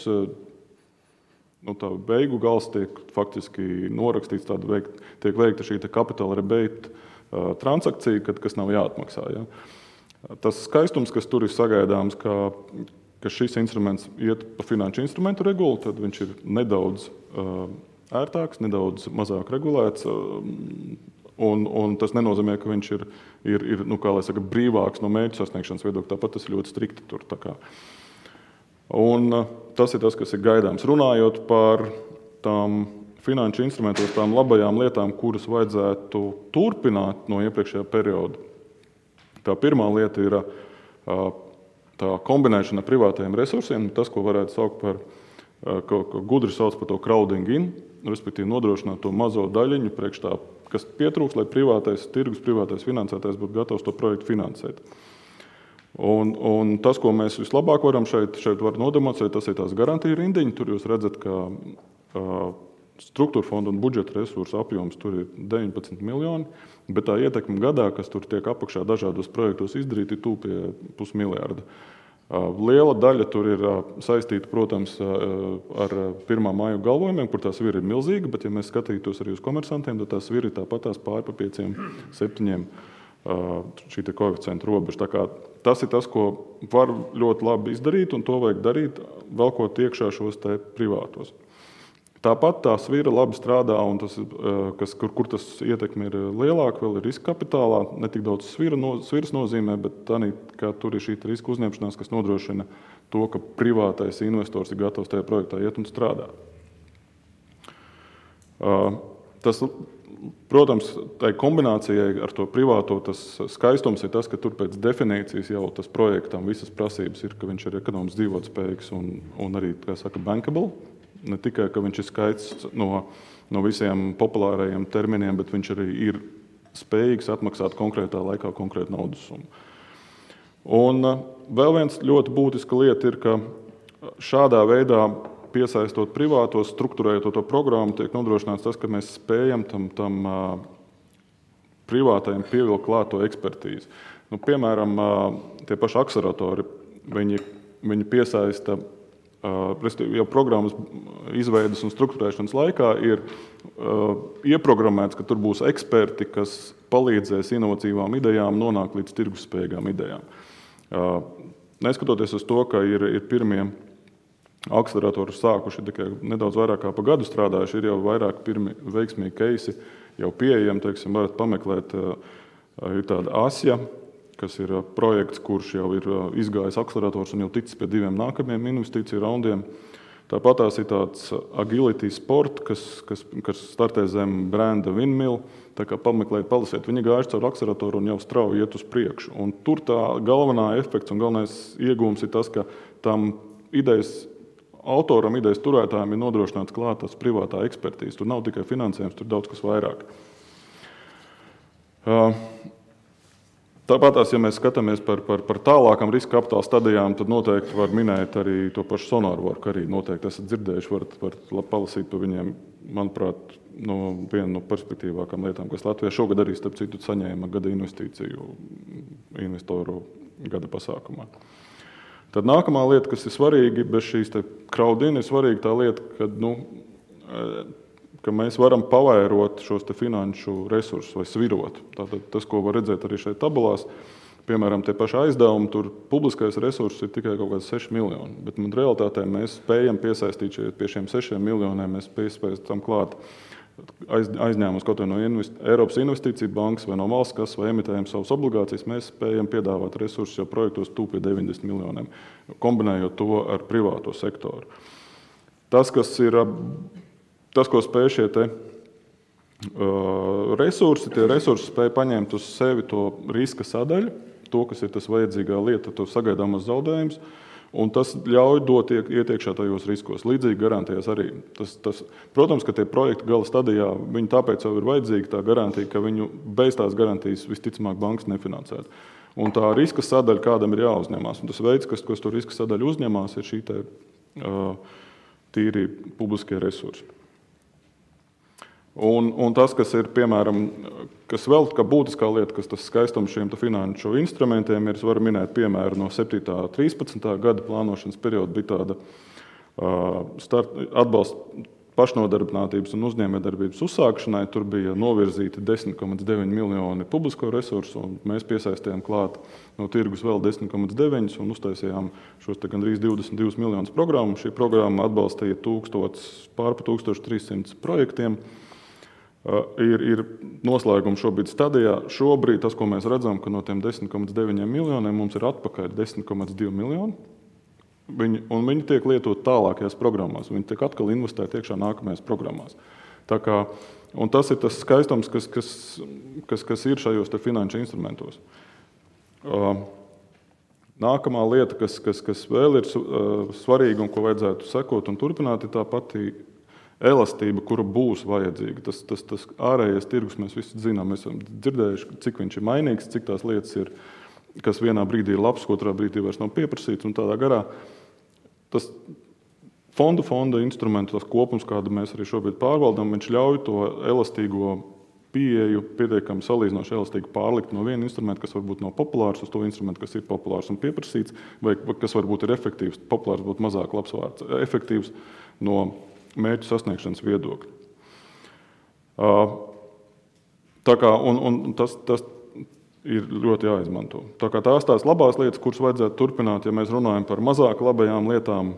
Nu, tā beigu gals tiek faktiski norakstīts, tāda veikt, tiek veikta šī capital rebate transakcija, kad, kas nav jāatmaksā. Ja. Tas skaistums, kas tur ir sagaidāms, ka ka šis instruments iet pa finanšu instrumentu regulu, tad viņš ir nedaudz uh, ērtāks, nedaudz mazāk regulēts, uh, un, un tas nenozīmē, ka viņš ir, ir, ir nu, kā lai saka, brīvāks no mērķu sasniegšanas viedokļa, tāpat tas ir ļoti strikti tur. Tā kā. Un uh, tas ir tas, kas ir gaidāms. Runājot par tām finanšu instrumentos, tām labajām lietām, kuras vajadzētu turpināt no iepriekšējā perioda. Tā pirmā lieta ir uh, tā kombinēšana ar privātajiem resursiem, tas, ko varētu saukt par, ko, ko gudri sauc par to crowding in, respektīvi nodrošināt to mazo daļiņu priekš tā, kas pietrūks, lai privātais tirgus, privātais finansētājs būtu gatavs to projektu finansēt. Un, un tas, ko mēs vislabāk varam šeit, šeit var nodemonstrēt, tas ir tās garantija rindiņi. Tur jūs redzat, ka uh, struktūra fonda un budžeta resursu apjoms tur ir deviņpadsmit miljoni, bet tā ietekme gadā, kas tur tiek apakšā dažādos projektos izdarīti, ir tuvu pie pusmiljārda. Uh, liela daļa tur ir uh, saistīta, protams, uh, ar pirmā māju galvojumiem, kur tā svira ir milzīga, bet ja mēs skatītos arī uz komersantiem, tad tā svira ir tāpat tās pāri pa pieciem, septiņiem šī te koeficientu robeža. Tā kā tas ir tas, ko var ļoti labi izdarīt, un to vajag darīt, velkot iekšā šos te privātos. Tāpat tā svira labi strādā, un tas, kas, kur, kur tas ietekme ir lielāka, vēl ir riska kapitālā, ne tik daudz svira no, sviras nozīmē, bet tā, ka tur ir šī riska uzņemšanās, kas nodrošina to, ka privātais investors ir gatavs tajā projektā iet un strādāt. Tas, protams, tai kombinācijai ar to privāto tas skaistums ir tas, ka tur pēc definīcijas jau tas projektam visas prasības ir, ka viņš ir ekonomiski dzīvotspējīgs un, un arī, kā saka, bankable. Ne tikai, ka viņš ir skaists no, no visiem populārajiem terminiem, bet viņš arī ir spējīgs atmaksāt konkrētā laikā konkrētu naudas summu. Un vēl viens ļoti būtiska lieta ir, ka šādā veidā piesaistot privātos, strukturējot to programmu, tiek nodrošināts tas, ka mēs spējam tam, tam uh, privātajam pievilkt klāt to ekspertīzi. Nu, piemēram, uh, tie paši akceleratori, viņi, viņi piesaista, uh, jau programmas izveidas un strukturēšanas laikā ir uh, ieprogrammēts, ka tur būs eksperti, kas palīdzēs inovatīvām idejām nonākt līdz tirgusspējīgām idejām. Uh, neskatoties uz to, ka ir, ir pirmie akceleratori sākuši tikai nedaudz vairāk kā pa gadu strādājuši, ir jau vairāk pirmi veiksmīgi keisi jau pieejami, teiksim, varat pameklēt, ir tāda Asja, kas ir projekts, kurš jau ir izgājis akcelerators un jau ticis pie diviem nākamajiem investīciju raundiem. Tāpat tās ir tāds Agility Sport, kas, kas, kas startē zem branda Windmill, tā kā pameklēt, palasiet, viņi gājuši caur akceleratoru un jau strauji iet uz priekšu. Un tur tā galvenā efekts un galvenais iegūms ir tas, ka tam idejas autoram, idejas turētājiem ir nodrošināts klāt tas privātā ekspertīze. Tur nav tikai finansējums, tur daudz kas vairāk. Tāpat tās, ja mēs skatāmies par, par, par tālākam riska kapitāla stadijām, tad noteikti var minēt arī to pašu SonarWork, arī noteikti esat dzirdējuši, varat, varat palasīt par viņiem, manuprāt, no viena no perspektīvākām lietām, kas Latvijā šogad arī, starp citu, saņēma gada investīciju investoru gada pasākumā. Tad nākamā lieta, kas ir svarīga, bez šīs crowd-in, ir svarīga tā lieta, ka, nu, ka mēs varam pavairot šos te finanšu resursus vai svirot. Tātad tas, ko var redzēt arī šeit tabulās, piemēram, tie paši aizdevumi, tur publiskais resurss ir tikai kaut kāds seši miljoni, bet man realitātē mēs spējam piesaistīt pie šiem sešiem miljoniem, mēs spējam tam klāt aiz, aizņēmumus kaut vai no invest, Eiropas investīcija bankas vai no valsts kas vai emitējam savas obligācijas, mēs spējam piedāvāt resursus jau projektos tuvu pie deviņdesmit miljoniem, kombinējot to ar privāto sektoru. Tas, kas ir, tas, ko spēj šie te uh, resursi, tie resursi spēj paņemt uz sevi to riska sadaļu, to, kas ir tas vajadzīgā lieta, to sagaidāmas zaudējumus, un tas ļauj dot iet iekšā tajos riskos. Līdzīgi garantijas arī. Tas, tas, protams, ka tie projekti gala stadijā, viņi tāpēc jau ir vajadzīga tā garantija, ka viņu bez tās garantijas visticamāk bankas nefinansētu. Un tā riska sadaļa kādam ir jāuzņemās. Un tas veids, kas, kas to riska sadaļu uzņemās, ir šī te, uh, tīri publiskie resursi. Un, un tas, kas ir, piemēram, kas vēl kā būtiskā lieta, kas tas skaistums šiem finanšu instrumentiem ir, es varu minēt piemēru no septītā trīspadsmitā gada plānošanas perioda bija tāda uh, start, atbalsta pašnodarbinātības un uzņēmējdarbības uzsākšanai. Tur bija novirzīti desmit komats deviņi miljoni publisko resursu, un mēs piesaistījām klāt no tirgus vēl desmit komats deviņi un uztaisījām šos te gandrīz divdesmit divus miljonus programmu. Šī programma atbalstīja tūkstots, pār pa tūkstoš trīs simts projektiem. Uh, ir, ir noslēgums šobrīd stadijā. Šobrīd tas, ko mēs redzam, ka no tiem desmit komats deviņi miljoniem mums ir atpakaļ desmit komats divi miljoni. Viņi, un viņi tiek lietot tālākajās programmās. Viņi tiek atkal investēti iekšā nākamajās programmās. Tā kā, un tas ir tas skaistums, kas, kas, kas, kas ir šajos te finanšu instrumentos. Uh, nākamā lieta, kas, kas, kas vēl ir uh, svarīga un ko vajadzētu sekot un turpināt, ir tā pati elastība, kura būs vajadzīga. Tas, tas, tas ārējais tirgus mēs visi zinām, mēs esam dzirdējuši, cik viņš ir mainīgs, cik tās lietas ir kas vienā brīdī ir labs, otrā brīdī vairs nav pieprasīts, un tādā garā tas fondu fonda instrumentu, tas kopums, kādu mēs arī šobrīd pārvaldām, viņš ļauj to elastīgo pieeju pietiekami salīdzinoši elastīgi pārlikt no viena instrumenta, kas varbūt nav populārs, uz to instrumentu, kas ir populārs un pieprasīts, vai kas varbūt ir efektīvs. Populārs būtu mazāk labs vārds. Efektīvs no mērķu sasniegšanas viedokļa. Tā kā, un, un tas, tas ir ļoti jāizmanto. Tā kā tās tās labās lietas, kuras vajadzētu turpināt, ja mēs runājam par mazāk labajām lietām,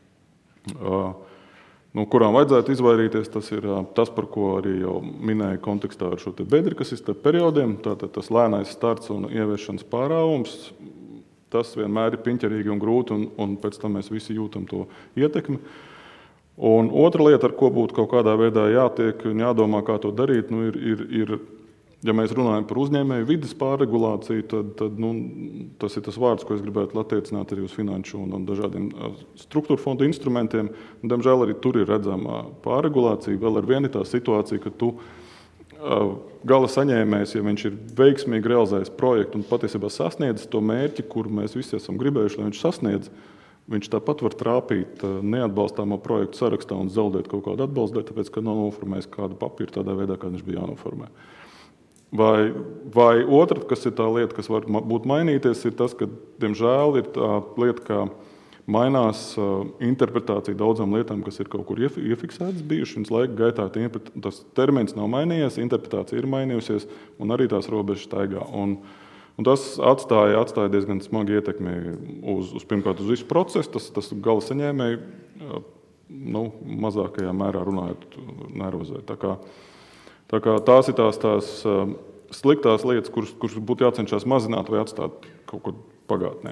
no kurām vajadzētu izvairīties, tas ir tas, par ko arī jau minēja kontekstā ar šo te bedri, kas ir starp periodiem, tātad tas lēnais starts un ieviešanas pārāvums, tas vienmēr ir piņķerīgi un grūti, un, un pēc tam mēs visi jūtam to ietekmi. Un otra lieta, ar ko būtu kaut kādā veidā jātiek un jādomā, kā to darīt, nu ir, ir, ir ja mēs runājam par uzņēmēju vides pārregulāciju, tad, tad nu, tas ir tas vārds, ko es gribētu attiecināt arī uz finanšu un, un dažādiem struktūra fondu instrumentiem. Un, diemžēl arī tur ir redzama pārregulācija. Vēl ar vienu tā situācija, ka tu gala saņēmējs, ja viņš ir veiksmīgi realizējis projektu un patiesībā sasniedzis to mērķi, kuru mēs visi esam gribējuši, lai viņš sasniedz, viņš tāpat var trāpīt neatbalstāmo projektu sarakstā un zaudēt kaut kādu atbalstu, tāpēc, ka nav noformējis kādu papīru tādā veidā, kā viņš bija jānoformē. Vai, vai otra, kas ir tā lieta, kas var būt mainīties, ir tas, ka, diemžēl, ir tā lieta, ka mainās interpretācija daudzām lietām, kas ir kaut kur iefiksētas bijušas, un laika gaitā tas termins nav mainījies, interpretācija ir mainījusies, un arī tās robežas staigā. Un, un tas atstāja, atstāja diezgan smagi ietekmi uz, uz, pirmkārt, uz visu procesu, tas, tas gala saņēmēji, nu, mazākajā mērā runājot, nervozē. Tā kā Tā kā tās ir tās, tās sliktās lietas, kuras, kuras būtu jācenšas mazināt vai atstāt kaut kur pagātnē.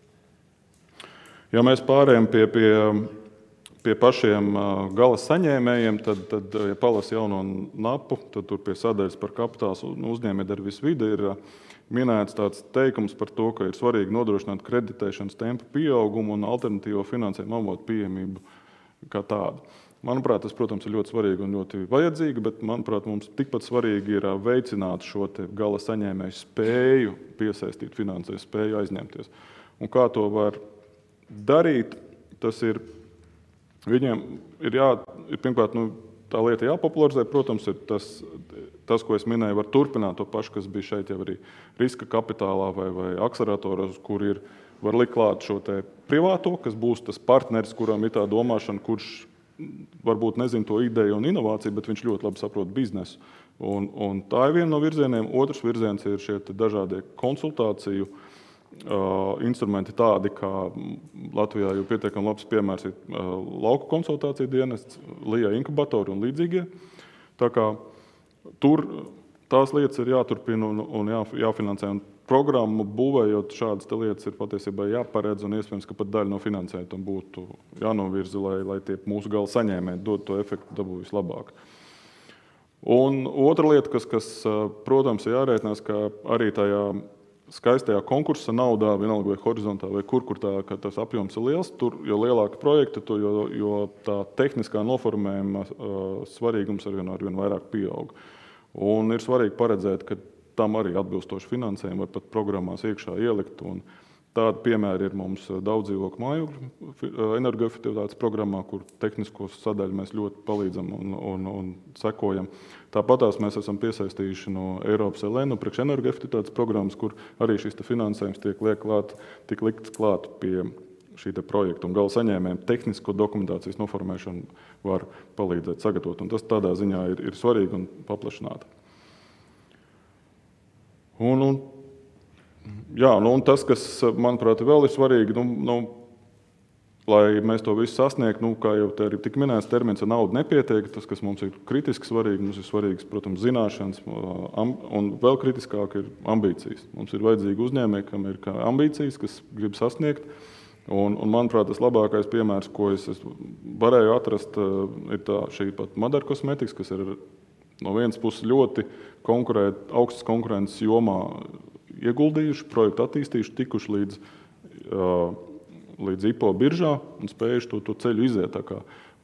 Ja mēs pārējām pie, pie, pie pašiem gala saņēmējiem, tad, tad ja palasa jauno napu, tad tur pie sadaļas par kapitāls un uzņēmējdarbības vidi ir minēts tāds teikums par to, ka ir svarīgi nodrošināt kreditēšanas tempu pieaugumu un alternatīvo finansējumu avotu pieejamību kā tādu. Manuprāt, tas, protams, ir ļoti svarīgi un ļoti vajadzīgi, bet, manuprāt, mums tikpat svarīgi ir veicināt šo te gala saņēmēju spēju piesaistīt finansēs, spēju aizņemties. Un kā to var darīt, tas ir, viņiem ir jā, ir pirmkārt, nu, tā lieta jāpopularizē, protams, ir tas, tas, ko es minēju, var turpināt to pašu, kas bija šeit jau arī riska kapitālā vai, vai akceleratoros, kur ir, var likt klāt šo te privāto, kas būs tas partneris, kuram ir tā domāšana, kurš varbūt nezina to ideju un inovāciju, bet viņš ļoti labi saprot biznesu. Un, un tā ir viena no virzieniem. Otrs virziens ir šie dažādie konsultāciju uh, instrumenti tādi, kā Latvijā jau pietiekami labs piemērs ir uh, lauku konsultāciju dienests, L I A inkubatori un līdzīgie. Tā kā tur tās lietas ir jāturpina un, un jā, jāfinansē. Un programmu būvējot šādas lietas ir patiesībā jāparedz un iespējams, ka pat daļa no finansējuma tam būtu jānovirza, lai, lai tie mūsu gala saņēmēji dod to efektu dabū vislabāk. Un otra lieta, kas, kas protams, ir jārēķinās, ka arī tajā skaistajā konkursa naudā, vienalga vai horizontā, vai kur, kur tā, ka tas apjoms ir liels, tur, jo lielāka projekta, tur, jo, jo tā tehniskā noformējuma uh, svarīgums arvien, arvien vairāk pieaug. Un ir svarīgi paredzēt, ka tam arī atbilstoši finansējumu var pat programmās iekšā ielikt. Un tādi piemēri ir mums daudz dzīvokļu mājokļu energoefektivitātes programmā, kur tehnisko sadaļu mēs ļoti palīdzam un, un, un sekojam. Tāpatās mēs esam piesaistījuši no Eiropas L N priekš energoefektivitātes programmas, kur arī šis finansējums tiek liek klāt, tik likts klāt pie šī projekta. Un gala saņēmējiem tehnisko dokumentācijas noformēšanu var palīdzēt sagatavot. Un tas tādā ziņā ir, ir svarīgi un paplašināti. Un, un, jā, nu, un tas, kas, manuprāt, vēl ir svarīgi, nu, nu, lai mēs to visu sasniegtu, nu, kā jau te arī tik minēts, termins ar naudu nepietiek. Tas, kas mums ir kritiski svarīgi, mums ir svarīgs, protams, zināšanas, un vēl kritiskāk ir ambīcijas. Mums ir vajadzīgi uzņēmēji, kam ir ambīcijas, kas grib sasniegt. Un, un manuprāt, tas labākais piemērs, ko es, es varēju atrast, ir tā, šī pat Madara Cosmetics, kas ir no vienas puses ļoti konkurēt, augstas konkurences jomā ieguldījuši, projektu attīstījuši, tikuši līdz, uh, līdz I P O biržā un spējuši to, to ceļu iziet. Tā kā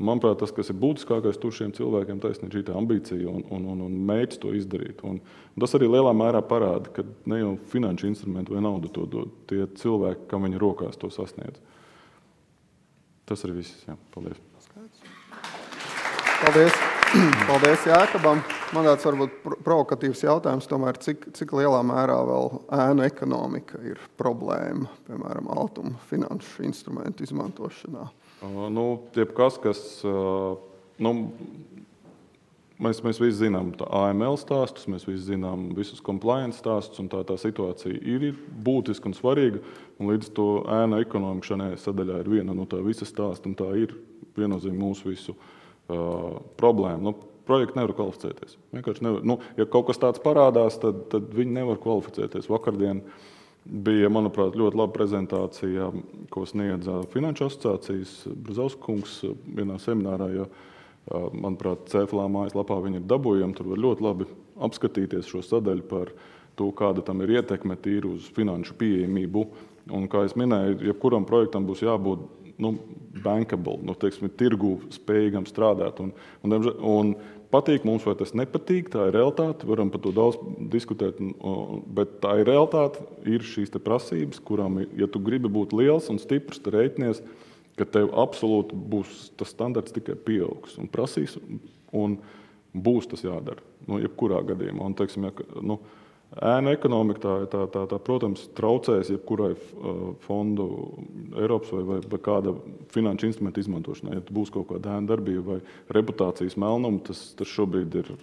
Manuprāt, tas, kas ir būtiskākais tur šiem cilvēkiem, taisnība ir šī tā ambīcija un, un, un, un mērķis to izdarīt. Un, un tas arī lielā mērā parāda, ka ne jau finanšu instrumenti vai nauda to dod, tie cilvēki, kam viņa rokās to sasniedz. Tas arī viss. Jā. Paldies. Paldies. Paldies Jākabam. Man tāds varbūt provokatīvs jautājums, tomēr cik, cik lielā mērā vēl ēnu ekonomika ir problēma, piemēram, altuma finanšu instrumentu izmantošanā? Uh, nu, jebkas, kas, uh, nu, mēs, mēs visi zinām tā A M L stāstus, mēs visi zinām visus compliance stāstus, un tā, tā situācija ir, ir būtiska un svarīga, un līdz to ēnu ekonomika šajā sadaļā ir viena no tā visa stāsta, un tā ir viennozīmīgi mūsu visu uh, problēma. Nu, projekti nevar kvalificēties. Vienkārši nevar. Nu, ja kaut kas tāds parādās, tad, tad viņi nevar kvalificēties. Vakardien bija, manuprāt, ļoti laba prezentācija, ko sniedza Finanšu asociācijas Brazauskungs vienā seminārā, jo, manuprāt, C F L A mājaslapā viņi ir dabūjami. Tur var ļoti labi apskatīties šo sadaļu par to, kāda tam ir ietekme tīri uz finanšu pieejamību. Un, kā es minēju, jebkuram projektam būs jābūt nu, bankable, nu, teiksim, tirgu spējīgam strādāt. Un, un, un patīk mums, vai tas nepatīk, tā ir realitāte, varam par to daudz diskutēt, bet tā ir realitāte, ir šīs te prasības, kurām, ja tu gribi būt liels un stiprs, tad rēķinies, ka tev absolūti būs tas standarts tikai pieaugs un prasīs, un būs tas jādara, nu, jebkurā gadījumā. Un, teiksim, ja, nu, ēnu ekonomika, tā, tā, tā, tā, protams, traucēs jebkurai fondu Eiropas vai, vai, vai kāda finanšu instrumenta izmantošanai. Ja būs kaut kāda ēnu darbība vai reputācijas melnuma, tas, tas šobrīd ir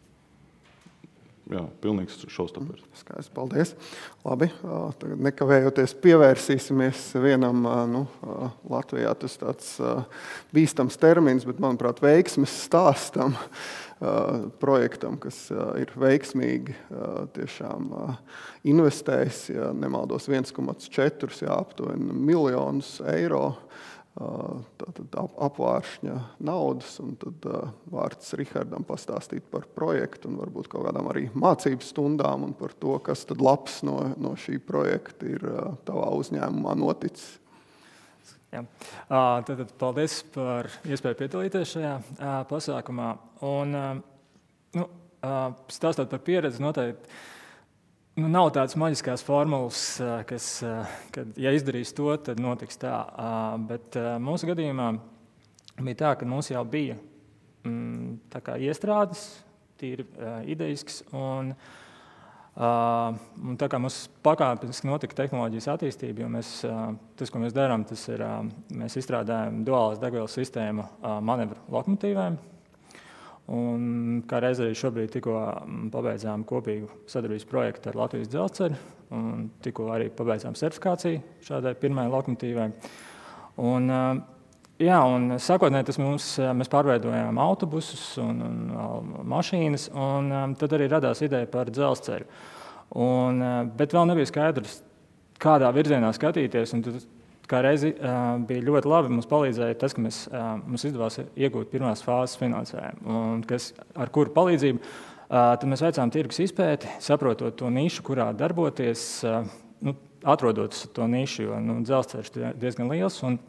jā, pilnīgs šausmapērs. Skaisti, paldies. Labi, tagad nekavējoties pievērsīsimies vienam, nu, Latvijā tas tāds bīstams termins, bet, manuprāt, veiksmes stāstam. Projektam, kas ir veiksmīgi tiešām investējis, ja nemaldos viens komats četri, jā, aptuveni miljonus eiro, tātad apvāršņa naudas, un tad vārds Rihardam pastāstīt par projektu un varbūt kaut kādām arī mācību stundām un par to, kas tad labs no, no šī projekta ir tavā uzņēmumā noticis. Jā. Tātad paldies par iespēju piedalīties šajā pasākumā. Un, nu, stāstot par pieredzi, noteikti nu, nav tādas maģiskās formulas, kas, kad, ja izdarīs to, tad notiks tā. Bet mūsu gadījumā bija tā, ka mums jau bija tā kā iestrādes, tīri idejisks, un Uh, un tā kā mums pakāpeniski notika tehnoloģijas attīstība, jo mēs, uh, tas, ko mēs darām, tas ir, uh, mēs izstrādājam duālās degvielas sistēmu uh, manevru lokomotīvēm. Un kā reiz arī šobrīd tikko pabeidzām kopīgu sadarbības projektu ar Latvijas dzelzceļu, un tikko arī pabeidzām certifikāciju šādai pirmajai lokomotīvai. Un, uh, Jā, un sākotnēji tas mums, mēs pārveidojām autobusus un, un mašīnas, un um, tad arī radās ideja par dzelzceļu. Un, uh, bet vēl nebija skaidrs, kādā virzienā skatīties, un tad, kā reizi uh, bija ļoti labi, mums palīdzēja tas, ka mēs, uh, mums izdevās iegūt pirmās fāzes finansējumu, un kas, ar kuru palīdzību uh, tad mēs veicām tirgus izpēti, saprotot to nišu, kurā darboties, uh, nu, atrodot to nišu, jo nu, dzelzceļš ir diezgan liels, un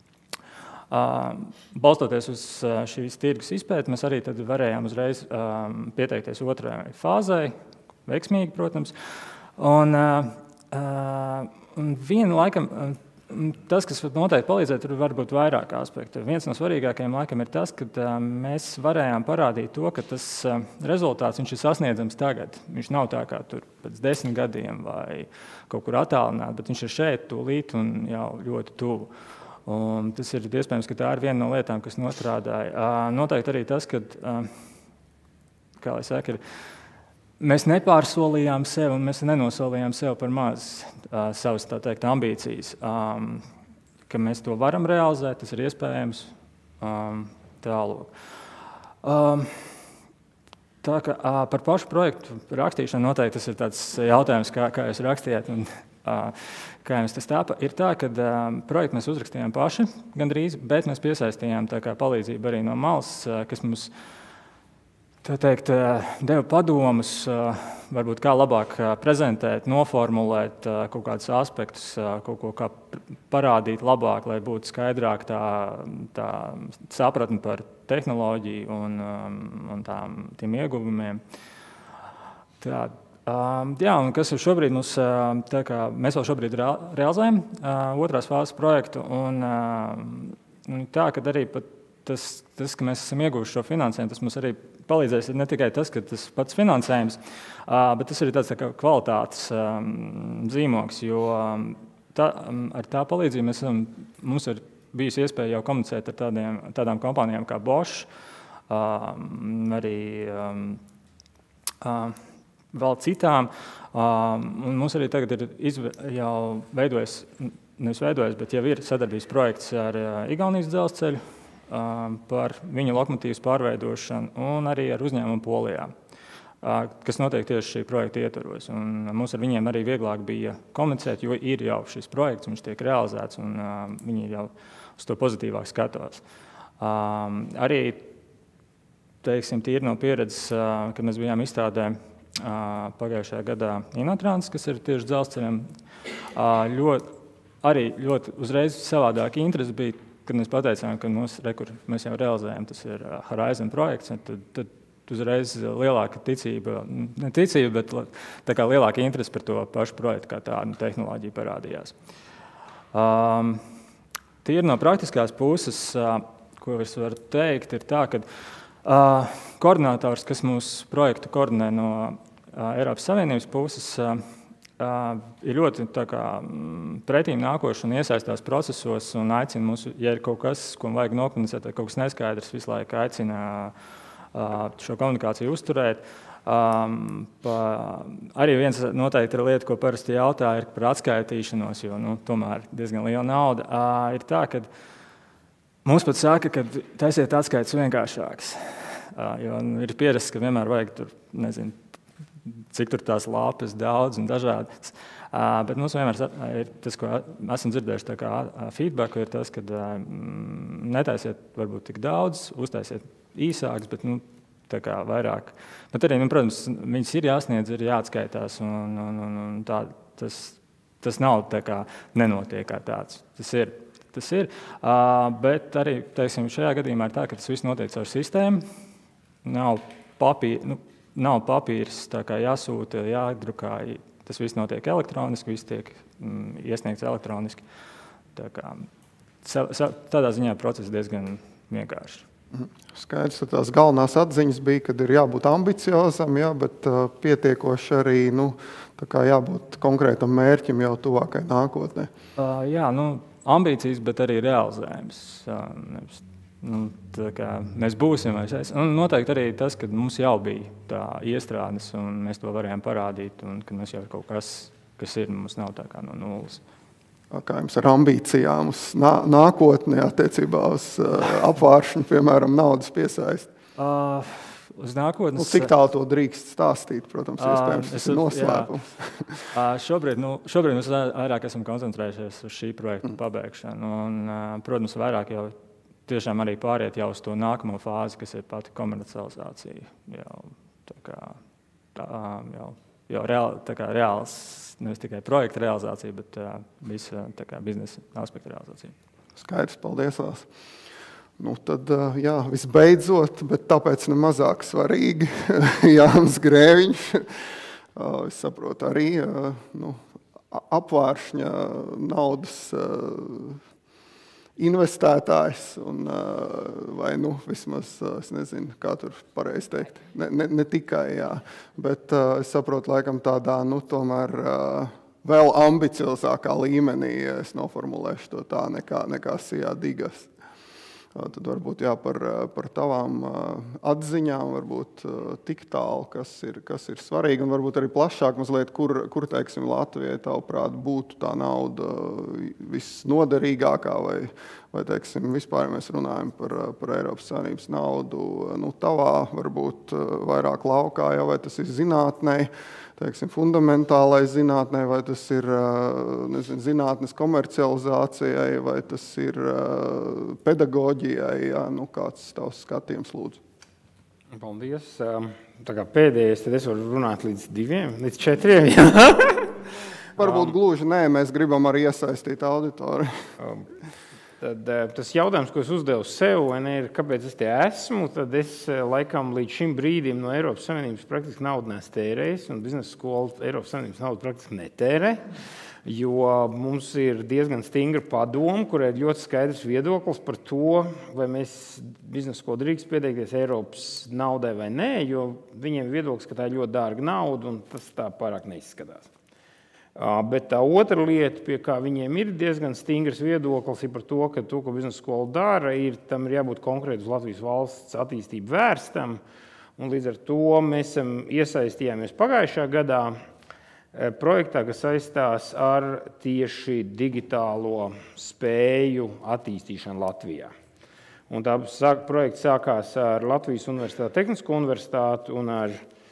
Uh, balstoties uz uh, šīs tirgus izpēti, mēs arī tad varējām uzreiz um, pieteikties otrajai fāzei, veiksmīgi, protams. Un, uh, uh, un viena laikam, uh, tas, kas noteikti palīdzēja, tur var būt vairāk aspektu. Viens no svarīgākajiem laikam ir tas, ka uh, mēs varējām parādīt to, ka tas uh, rezultāts viņš ir sasniedzams tagad. Viņš nav tā kā tur pēc desmit gadiem vai kaut kur attālināt, bet viņš ir šeit tūlīt un jau ļoti tuvu. Un tas ir iespējams, ka tā ir viena no lietām, kas nostrādāja. Noteikti arī tas, ka, kā lai saka, mēs nepārsolījām sev un mēs nenosolījām sev par maz savas, tā teikt, ambīcijas. Ka mēs to varam realizēt, tas ir iespējams tālāk. Tā kā par pašu projektu rakstīšanu noteikti tas ir tāds jautājums, kā, kā jūs rakstījāt. Un, Kā jums tas tāpa, ir tā, ka uh, projektu mēs uzrakstījām paši gandrīz, bet mēs piesaistījām tā kā palīdzību arī no malas, uh, kas mums tā teikt, deva padomus, varbūt kā labāk prezentēt, noformulēt kaut kādus aspektus, kaut ko kā parādīt labāk, lai būtu skaidrāk tā, tā sapratne par tehnoloģiju un, un tām, tiem ieguvumiem. Tā, jā, un kas ir šobrīd mums, tā kā mēs vēl šobrīd realizējam otrās fāzes projektu, un tā, kad arī pat tas, tas, ka mēs esam ieguvuši šo finansējumu, tas mums arī palīdzēs ne tikai tas, ka tas pats finansējums, bet tas ir tāds tā kā kvalitātes zīmogs, jo tā, ar tā palīdzību mēs esam, mums ir bijusi iespēja jau komunicēt ar tādiem, tādām kompānijām kā Bosch, arī vēl citām, un mums arī tagad ir izve, jau veidojas, nevis veidojas, bet jau ir sadarbības projekts ar Igaunijas dzelzceļu, par viņu lokomotīvas pārveidošanu un arī ar uzņēmumu Polijā, kas notiek tieši šī projekta ietvaros. Un mums ar viņiem arī vieglāk bija komunicēt, jo ir jau šis projekts, viņš tiek realizēts un viņi jau uz to pozitīvāk skatās. Arī, teiksim, tīri no pieredzes, kad mēs bijām izstādē pagājušajā gadā Inotrans, kas ir tieši dzelzceļiem, ļoti, arī ļoti uzreiz savādāk interesi bija, kad mēs pateicām, ka mūs, re, kur mēs jau realizējam, tas ir Horizon projekts, tad, tad uzreiz lielāka ticība, ne ticība, bet tā kā lielāka interese par to pašu projektu kā tādu tehnoloģiju parādījās. Um, Tīri no praktiskās puses, uh, ko es varu teikt, ir tā, ka uh, koordinators, kas mūsu projektu koordinē no uh, Eiropas Savienības puses, uh, Uh, ir ļoti tā kā, pretīm nākoši un iesaistās procesos un aicina mūs, ja ir kaut kas, ko vajag nokomunicēt, vai kaut kas neskaidrs, visu laiku aicina uh, šo komunikāciju uzturēt. Um, pa, arī viens noteikti ir lieta, ko parasti jautā, ir par atskaitīšanos, jo nu, tomēr diezgan liela nauda. Uh, ir tā, ka mums pat saka, ka taisiet atskaites vienkāršāks, uh, jo nu, ir pierasts, ka vienmēr vajag tur, nezinu, cik tur tās lāpes daudz un dažādas. Uh, bet mums vienmēr ir tas, ko esam dzirdējuši tā kā feedbacku, ir tas, ka uh, netaisiet varbūt tik daudz, uztaisiet īsāks, bet nu, tā kā vairāk. Bet arī, nu, protams, viņas ir jāsniedz, ir jāatskaitās, un, un, un, un tā, tas, tas nav tā kā nenotiek kā tāds. Tas ir. Tas ir. Uh, bet arī, teiksim, šajā gadījumā ir tā, ka tas viss notiek caur sistēmu. Nav papīra, nu, Nav papīrs, tā kā jāsūta, jādrukā, tas viss notiek elektroniski, viss tiek mm, iesniegts elektroniski. Tā kā, tādā ziņā process diezgan vienkārši. Skaidrs, ka tās galvenās atziņas bija, kad ir jābūt ambiciozam, jā, bet uh, pietiekoši arī nu, tā kā jābūt konkrētam mērķim jau tuvākai nākotnē. Uh, jā, nu, ambīcijas, bet arī realizējums. Uh, nevis, Nu, mēs būsim, vai es. Un noteikti arī tas, ka mums jau bija tā iestrādes, un mēs to varējām parādīt, un ka mums jau ir kaut kas, kas ir, mums nav tā kā no nulles. Kā jums ar ambīcijām uz nā, nākotnē attiecībā uz uh, apvāršanu, piemēram, naudas piesaist? Uh, uz nākotnes... Nu, cik tālu to drīkst stāstīt, protams, iespējams, tas ir noslēpums. uh, šobrīd, nu, šobrīd mēs vairāk esam koncentrējušies uz šī projekta mm. pabeigšanu, un, uh, protams, vairāk jau tiešām arī pāriet jau uz to nākamo fāzi, kas ir pati komercializācija. Jau, tā kā, tā, jau, jau reāli, tā kā reāls, nevis tikai projekta realizācija, bet uh, visa tā kā biznesa aspekta realizācija. Skaidrs, paldies Lās. Nu tad, uh, jā, visbeidzot, bet tāpēc nemazāk svarīgi, Jānis Grēviņš, uh, es saprotu arī, uh, nu, apvāršņa naudas uh, investētājs, un, vai nu, vismaz, es nezinu, kā tur pareizi teikt, ne, ne, ne tikai, jā, bet es saprotu, laikam tādā, nu, tomēr vēl ambiciozākā līmenī, es noformulēšu to tā, nekā, nekā Sijā Digas. Tad varbūt jā, par, par tavām atziņām, varbūt tik tālu, kas ir, kas ir svarīgi, un varbūt arī plašāk mazliet, kur, kur teiksim, Latvijai tavuprāt būtu tā nauda visnoderīgākā, vai, vai teiksim, vispār mēs runājam par, par Eiropas Savienības naudu, nu, tavā, varbūt vairāk laukā, jā, vai tas ir zinātnē, teiksim, fundamentālai zinātnē, vai tas ir nezinu, zinātnes komercializācijai, vai tas ir pedagoģijai, jā, nu, kāds tavs skatījums lūdzu? Paldies. Tā kā pēdējais, tad es varu runāt līdz diviem, līdz četriem. Varbūt gluži nē, mēs gribam arī iesaistīt auditoriju. Tad tas jautājums, ko es uzdevu sev, ne, ir, kāpēc es te esmu, tad es laikam līdz šim brīdim no Eiropas Savienības praktiski naudu neesmu tērējis, un biznesa skola Eiropas Savienības naudu praktiski netērē, jo mums ir diezgan stingra padoma, kur ir ļoti skaidrs viedoklis par to, vai mēs biznesa skolu drīkst pieteikties Eiropas naudai vai nē, jo viņiem viedoklis, ka tā ir ļoti dārga nauda, un tas tā pārāk neizskatās. Bet tā otra lieta, pie kā viņiem ir diezgan stingrs viedoklis, ir par to, ka to, ko biznesa skola dara, ir, tam ir jābūt konkrēti uz Latvijas valsts attīstību vērstam. Un līdz ar to mēs esam iesaistījāmies pagājušā gadā projektā, kas saistās ar tieši digitālo spēju attīstīšanu Latvijā. Un tā projekts sākās ar Latvijas Universitāti, Tehnisko universitāti un ar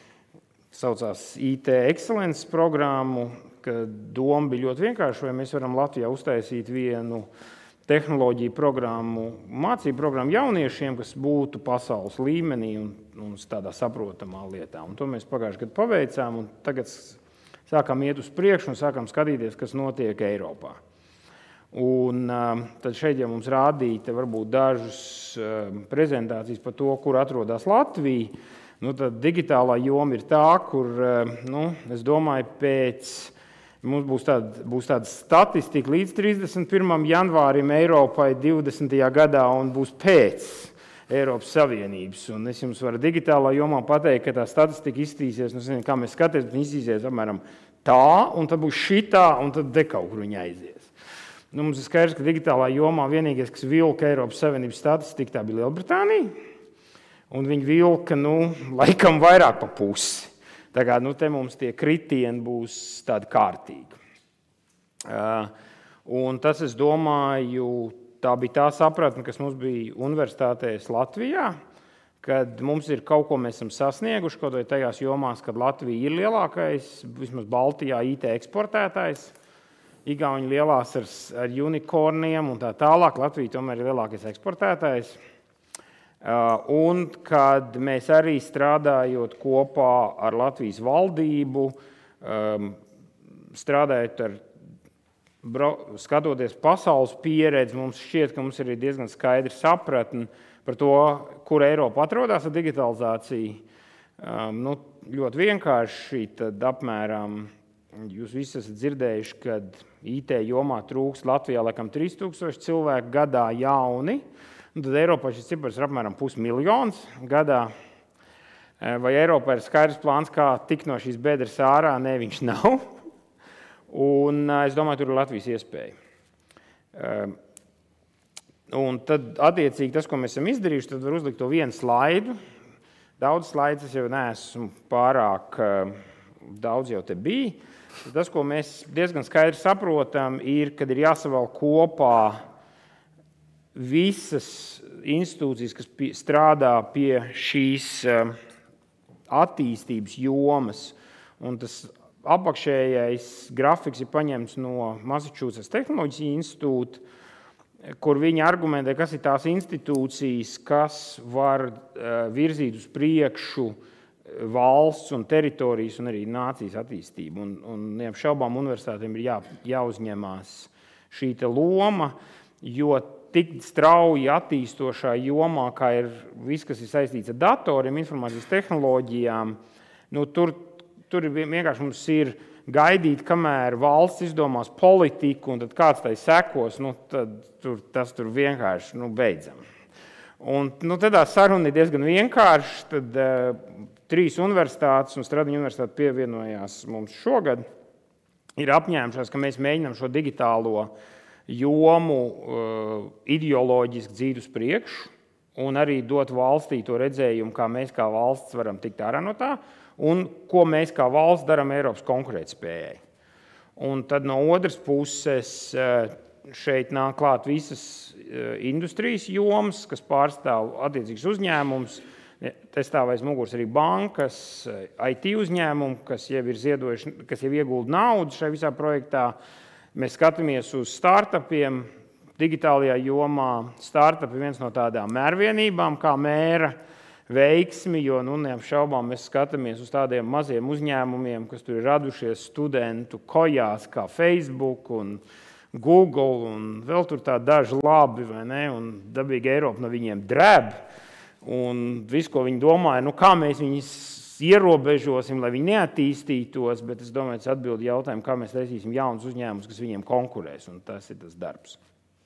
saucās I T Excellences programmu, ka doma bija ļoti vienkārši, vai mēs varam Latvijā uztaisīt vienu tehnoloģiju programmu, mācību programmu jauniešiem, kas būtu pasaules līmenī un, un tādā saprotamā lietā. Un to mēs pagājušajā gadā paveicām, un tagad sākām iet uz priekšu un sākām skatīties, kas notiek Eiropā. Un tad šeit jau mums rādīja varbūt dažas prezentācijas par to, kur atrodas Latvija. Nu, tad digitālā joma ir tā, kur, nu, es domāju, pēc mums būs tāda, būs tāda statistika līdz trīsdesmit pirmajam janvārim Eiropai divdesmitajā gadā un būs pēc Eiropas Savienības. Un es jums varu digitālā jomā pateikt, ka tā statistika izstīsies, nu, zinu, kā mēs skaties, bet izstīsies apmēram tā, un tad būs šitā, un tad de kaut kur viņa aizies. Nu, mums ir skaidrs, ka digitālā jomā vienīgais, kas vilka Eiropas Savienības statistika, tā bija Lielbritānija, un viņi vilka, nu, laikam vairāk pa pusi. Tā kā nu, te mums tie kritieni būs tādi kārtīgi. Uh, un tas, es domāju, tā bija tā sapratne, kas mums bija universitātēs Latvijā, kad mums ir kaut ko mēs esam sasnieguši, kaut vai tajās jomās, kad Latvija ir lielākais, vismaz Baltijā I T eksportētājs, Igauņi lielās ar, ar unikorniem un tā tālāk, Latvija tomēr ir lielākais eksportētājs. Un kad mēs arī strādājot kopā ar Latvijas valdību, strādājot ar, skatoties pasaules pieredzi, mums šķiet, ka mums ir diezgan skaidri sapratni par to, kur Eiropa atrodas ar digitalizāciju. Nu, ļoti vienkārši, tad apmēram, jūs visi esat dzirdējuši, kad I T jomā trūks Latvijā laikam trīs tūkstoši cilvēku gadā jauni, un tad Eiropā šis cipars ir apmēram pusmiljons gadā. Vai Eiropā ir skaidrs plāns, kā tikt no šīs bedres ārā? Nē, viņš nav. Un es domāju, tur ir Latvijas iespēja. Un tad, attiecīgi, tas, ko mēs esam izdarījuši, tad var uzlikt to vienu slaidu. Daudz slaidus es jau neesmu pārāk daudz jau te bija. Tas, ko mēs diezgan skaidri saprotam, ir, kad ir jāsavēl kopā visas institūcijas, kas strādā pie šīs attīstības jomas. Un tas apakšējais grafiks ir paņemts no Massachusetts Tehnoloģijas institūta, kur viņi argumentē, kas ir tās institūcijas, kas var virzīt uz priekšu valsts un teritorijas un arī nācijas attīstību. Un, un neapšaubām universitātēm ir jā, jāuzņemās šī te loma, jo tik strauji attīstošā jomā, kā ir viss, kas ir saistīts ar datoriem, informācijas tehnoloģijām, nu, tur, tur vienkārši mums ir gaidīt, kamēr valsts izdomās politiku, un tad kāds tai sekos, nu, tad tur, tas tur vienkārši nu, beidzam. Un, nu, tad tā saruna ir diezgan vienkārši, tad uh, trīs universitātes un Stradiņa universitāte pievienojās mums šogad, ir apņēmušās, ka mēs mēģinām šo digitālo jomu uh, ideoloģiski dzīt uz priekšu un arī dot valstī to redzējumu, kā mēs kā valsts varam tikt ārā no tā un ko mēs kā valsts darām Eiropas konkurētspējai. Un tad no otras puses uh, šeit nāk klāt visas uh, industrijas jomas, kas pārstāv attiecīgs uzņēmums. Te stāv aiz muguras arī bankas, I T uzņēmumi, kas jau ir ziedojuši, kas jau iegulda naudu šajā visā projektā. Mēs skatāmies uz startupiem digitālajā jomā. Startup ir viens no tādām mērvienībām, kā mēra veiksmi, jo nu, neapšaubām mēs skatāmies uz tādiem maziem uzņēmumiem, kas tur ir radušies studentu kojās, kā Facebook un Google, un vēl tur tā daži labi, vai ne, un dabīgi Eiropa no viņiem drēb, un visu, ko viņi domāja, nu kā mēs viņus ierobežosim, lai viņi neattīstītos, bet es domāju, tas atbild jautājumu, kā mēs taisīsim jaunus uzņēmumus, kas viņiem konkurēs, un tas ir tas darbs.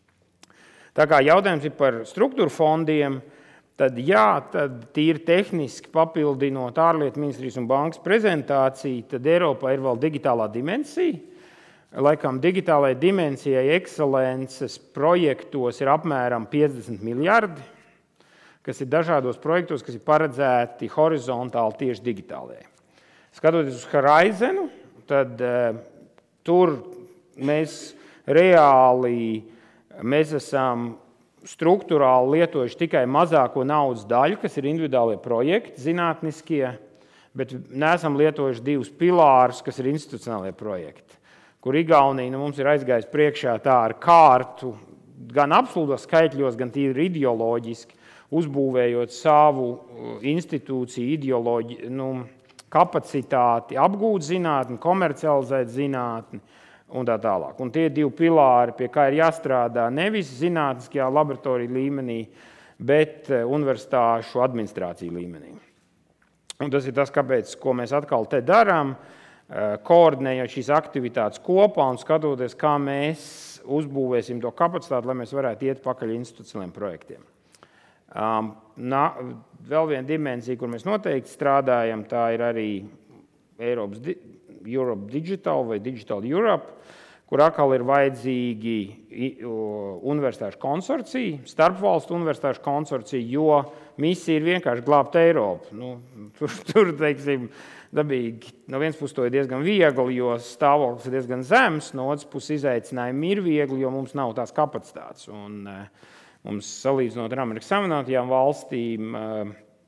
Tā kā jautājums ir par struktūru fondiem, tad jā, tad tīri tehniski papildinot ārlietu ministrijas un bankas prezentāciju, tad Eiropā ir vēl digitālā dimensija. Laikam digitālajai dimensijai ekscelences projektos ir apmēram piecdesmit miljardi, kas ir dažādos projektos, kas ir paredzēti horizontāli tieši digitālajai. Skatoties uz Horizonu, tad uh, tur mēs reāli mēs esam struktūrāli lietojuši tikai mazāko naudas daļu, kas ir individuālie projekti, zinātniskie, bet neesam lietojuši divus pilārus, kas ir institucionālie projekti, kur Igaunija nu, mums ir aizgājis priekšā tā ar kārtu, gan absolūtos skaitļos, gan tīri ideoloģiski, uzbūvējot savu institūciju ideoloģi, nu, kapacitāti, apgūt zinātni, komercializēt zinātni un tā tālāk. Un tie divi pilāri, pie kā ir jāstrādā nevis zinātniskajā laboratorija līmenī, bet universitāšu administrāciju līmenī. Un tas ir tas, kāpēc, ko mēs atkal te darām, koordinējot šīs aktivitātes kopā un skatoties, kā mēs uzbūvēsim to kapacitāti, lai mēs varētu iet pakaļ institucionāliem projektiem. Um, na, vēl viena dimensija, kur mēs noteikti strādājam, tā ir arī Eiropas di Europe Digital vai Digital Europe, kur atkal ir vajadzīgi universitāšu konsorcija, starpvalstu universitāšu konsorcija, jo misija ir vienkārši glābt Eiropu. Nu, tur, tur, teiksim, dabīgi, no vienas puses to ir diezgan viegli, jo stāvoklis ir diezgan zems, no otras puses izaicinājumi ir viegli, jo mums nav tās kapacitātes. Un, uh, mums salīdzinot ar Amerikas Savienotajām valstīm uh,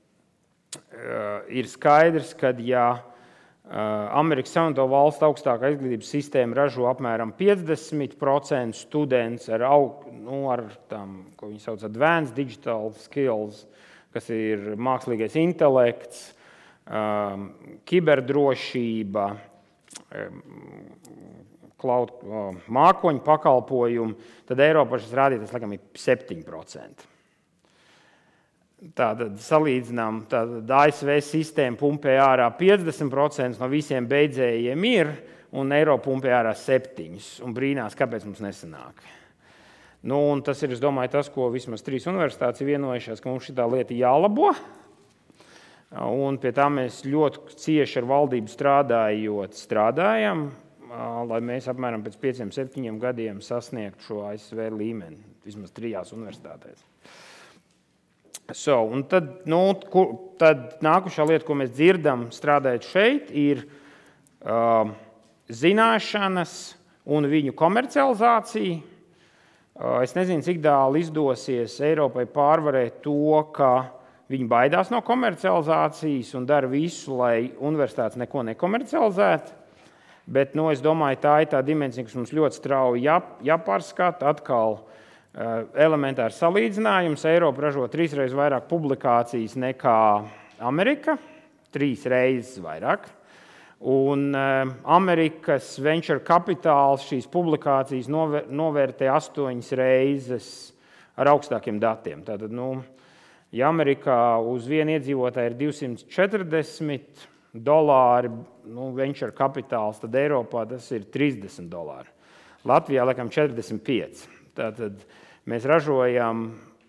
uh, ir skaidrs, ka ja Amerikas Savienoto valstu augstākā izglītības sistēma ražo apmēram piecdesmit procenti students ar, aug, nu, ar tam, ko viņi sauc advanced digital skills, kas ir mākslīgais intelekts, um, kiberdrošība, um, cloud, uh, mākoņu pakalpojumi, tad Eiropā šis rādītājs laikam ir septiņi procenti. Tātad salīdzinām, tātad A S V sistēma pumpē ārā piecdesmit procenti no visiem beidzējiem ir, un Eiropa pumpē ārā septiņi procenti, un brīnās, kāpēc mums nesanāk. Nu, un tas ir, es domāju, tas, ko vismaz trīs universitātes ir vienojušās, ka mums šitā lieta jālabo, un pie tā mēs ļoti cieši ar valdību strādājot strādājam, lai mēs apmēram pēc pieciem, septiņiem gadiem sasniegtu šo A S V līmeni, vismaz trijās universitātēs. So, un tad, nu, kur, tad nākušā lieta, ko mēs dzirdam strādājot šeit, ir uh, zināšanas un viņu komercializācija. Uh, es nezinu, cik dāli izdosies Eiropai pārvarēt to, ka viņi baidās no komercializācijas un dara visu, lai universitātes neko nekomercializētu. Bet, nu, es domāju, tā ir tā dimensija, kas mums ļoti strauji jā, jāpārskata atkal. Elementārs salīdzinājums. Eiropa ražo trīs reizes vairāk publikācijas nekā Amerika, trīs reizes vairāk. Un Amerikas venture kapitāls šīs publikācijas novērtē astoņas reizes ar augstākiem datiem. Tātad, nu, ja Amerikā uz vienu iedzīvotāju ir divsimt četrdesmit dolāri, nu, venture kapitāls, tad Eiropā tas ir trīsdesmit dolāri. Latvijā laikam četrdesmit pieci. Tātad mēs ražojam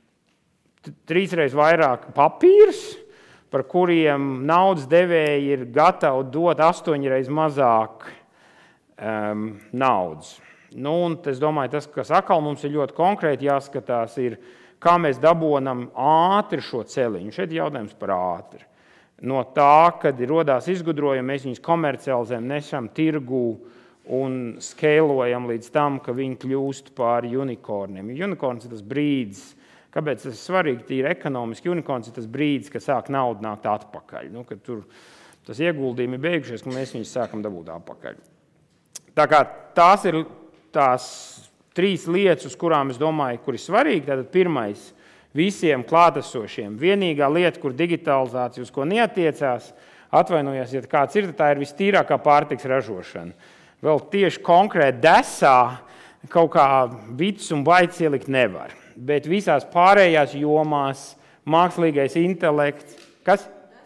trīsreiz vairāk papīrus, par kuriem naudas devēji ir gatavi dot astoņreiz mazāk um, naudas. Nu, un es domāju, tas, kas atkal mums ir ļoti konkrēti jāskatās, ir, kā mēs dabonam ātri šo celiņu. Šeit jautājums par ātri. No tā, kad ir rodās izgudrojumi, mēs viņus komercializējam, nesam tirgū, un skeilojam līdz tam, ka viņi kļūst par unikorniem. Unikorns ir tas brīdis, kāpēc tas ir svarīgi, tīri ekonomiski. Unikorns ir tas brīdis, kad sāk nauda nākt atpakaļ. Nu, kad tur tas ieguldījumi ir beigušies, ka mēs viņus sākam dabūt atpakaļ. Tā kā tās ir tās trīs lietas, uz kurām es domāju, kur ir svarīgi. Tātad pirmais visiem klātesošiem. Vienīgā lieta, kur digitalizācija uz ko neatiecās, atvainojos, ja kāds ir, tā ir vistīrākā pārtiks ražošana. Vēl tieši konkrēti desā kaut kā bits un baits ielikt nevar. Bet visās pārējās jomās mākslīgais intelekts, kas?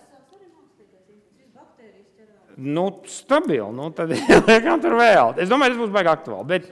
Nu, stabili, nu, tad liekam tur vēl. Es domāju, tas būs baigi aktuāli, bet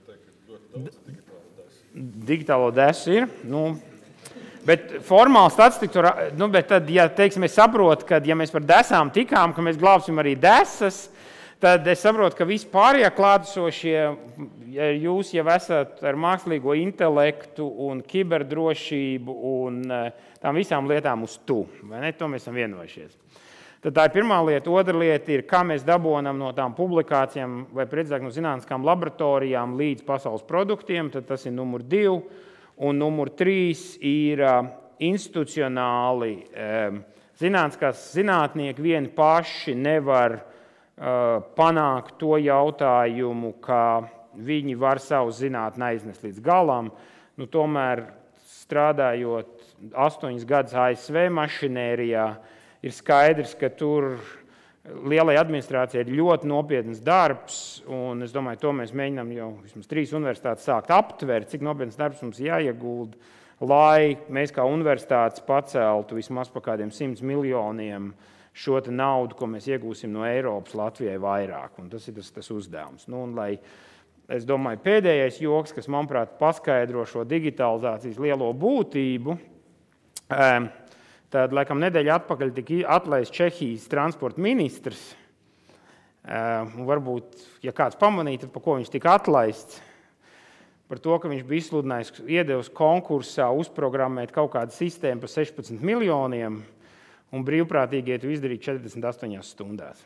digitālo desu ir, nu, bet formāli statistika, nu, bet tad, ja, teiksim, es saprotu, ka, ja mēs par desām tikām, ka mēs glābsim arī desas, tad es saprotu, ka visi pārējie klātesošie, ja jūs jau esat ar mākslīgo intelektu un kiberdrošību un tām visām lietām uz tu, vai ne? To mēs esam vienojušies. Tad tā ir pirmā lieta. Otra lieta ir, kā mēs dabonam no tām publikācijām vai, precīzāk, no zinātniskām laboratorijām līdz pasaules produktiem, tad tas ir numur divi. Un numur trīs ir institucionāli. Zinātniskās zinātnieki vieni paši nevar panākt to jautājumu, ka viņi var savu zinātni aiznest līdz galam. Nu, tomēr strādājot astoņus gadus A S V mašinērijā, ir skaidrs, ka tur lielai administrācijai ir ļoti nopietns darbs, un es domāju, to mēs mēģinām jau vismaz trīs universitātes sākt aptvert, cik nopietns darbs mums jāiegulda, lai mēs kā universitātes paceltu vismaz pa kādiem simts miljoniem šo te naudu, ko mēs iegūsim no Eiropas Latvijai vairāk, un tas ir tas, tas uzdevums. Nu, un lai, es domāju, pēdējais joks, kas, manuprāt, paskaidro šo digitalizācijas lielo būtību, um, tad, laikam, nedēļa atpakaļ tika atlaists Čehijas transporta ministrs. Un varbūt, ja kāds pamanīja, tad pa ko viņš tika atlaists, par to, ka viņš bija izsludinājis, iedevis konkursā uzprogrammēt kaut kādu sistēmu par sešpadsmit miljoniem, un brīvprātīgie to izdarīt četrdesmit astoņās stundās.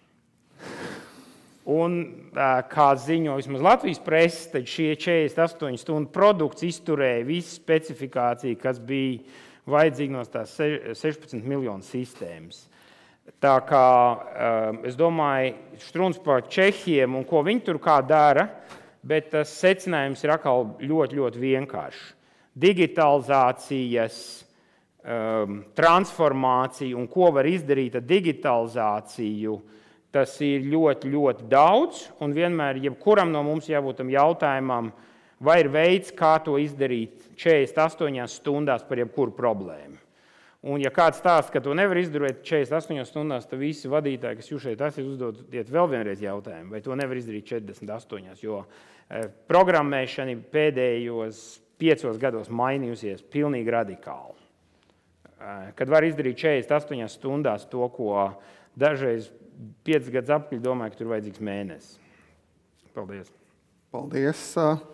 Un, kā ziņo vismaz Latvijas presa, tad šie četrdesmit astoņu stundu produkts izturēja visu specifikāciju, kas bija vajadzīgi no tās sešpadsmit miljonu sistēmas. Tā kā es domāju, struns par Čehiem un ko viņi tur kā dara, bet tas secinājums ir atkal ļoti, ļoti vienkāršs. Digitalizācijas um, transformācija un ko var izdarīt ar digitalizāciju, tas ir ļoti, ļoti daudz, un vienmēr jebkuram no mums jābūt tam jautājumam, vai ir veids, kā to izdarīt četrdesmit astoņās stundās par jebkuru problēmu. Un ja kāds stāsta, ka to nevar izdarīt četrdesmit astoņās stundās, tad visi vadītāji, kas jūs šeit esat, uzdodiet vēl vienreiz jautājumu, vai to nevar izdarīt četrdesmit astoņās, jo programmēšana pēdējos piecos gados mainījusies pilnīgi radikāli. Kad var izdarīt četrdesmit astoņās stundās to, ko dažreiz piecus gadus apkaļ domāju, ka tur vajadzīgs mēnesis. Paldies. Paldies.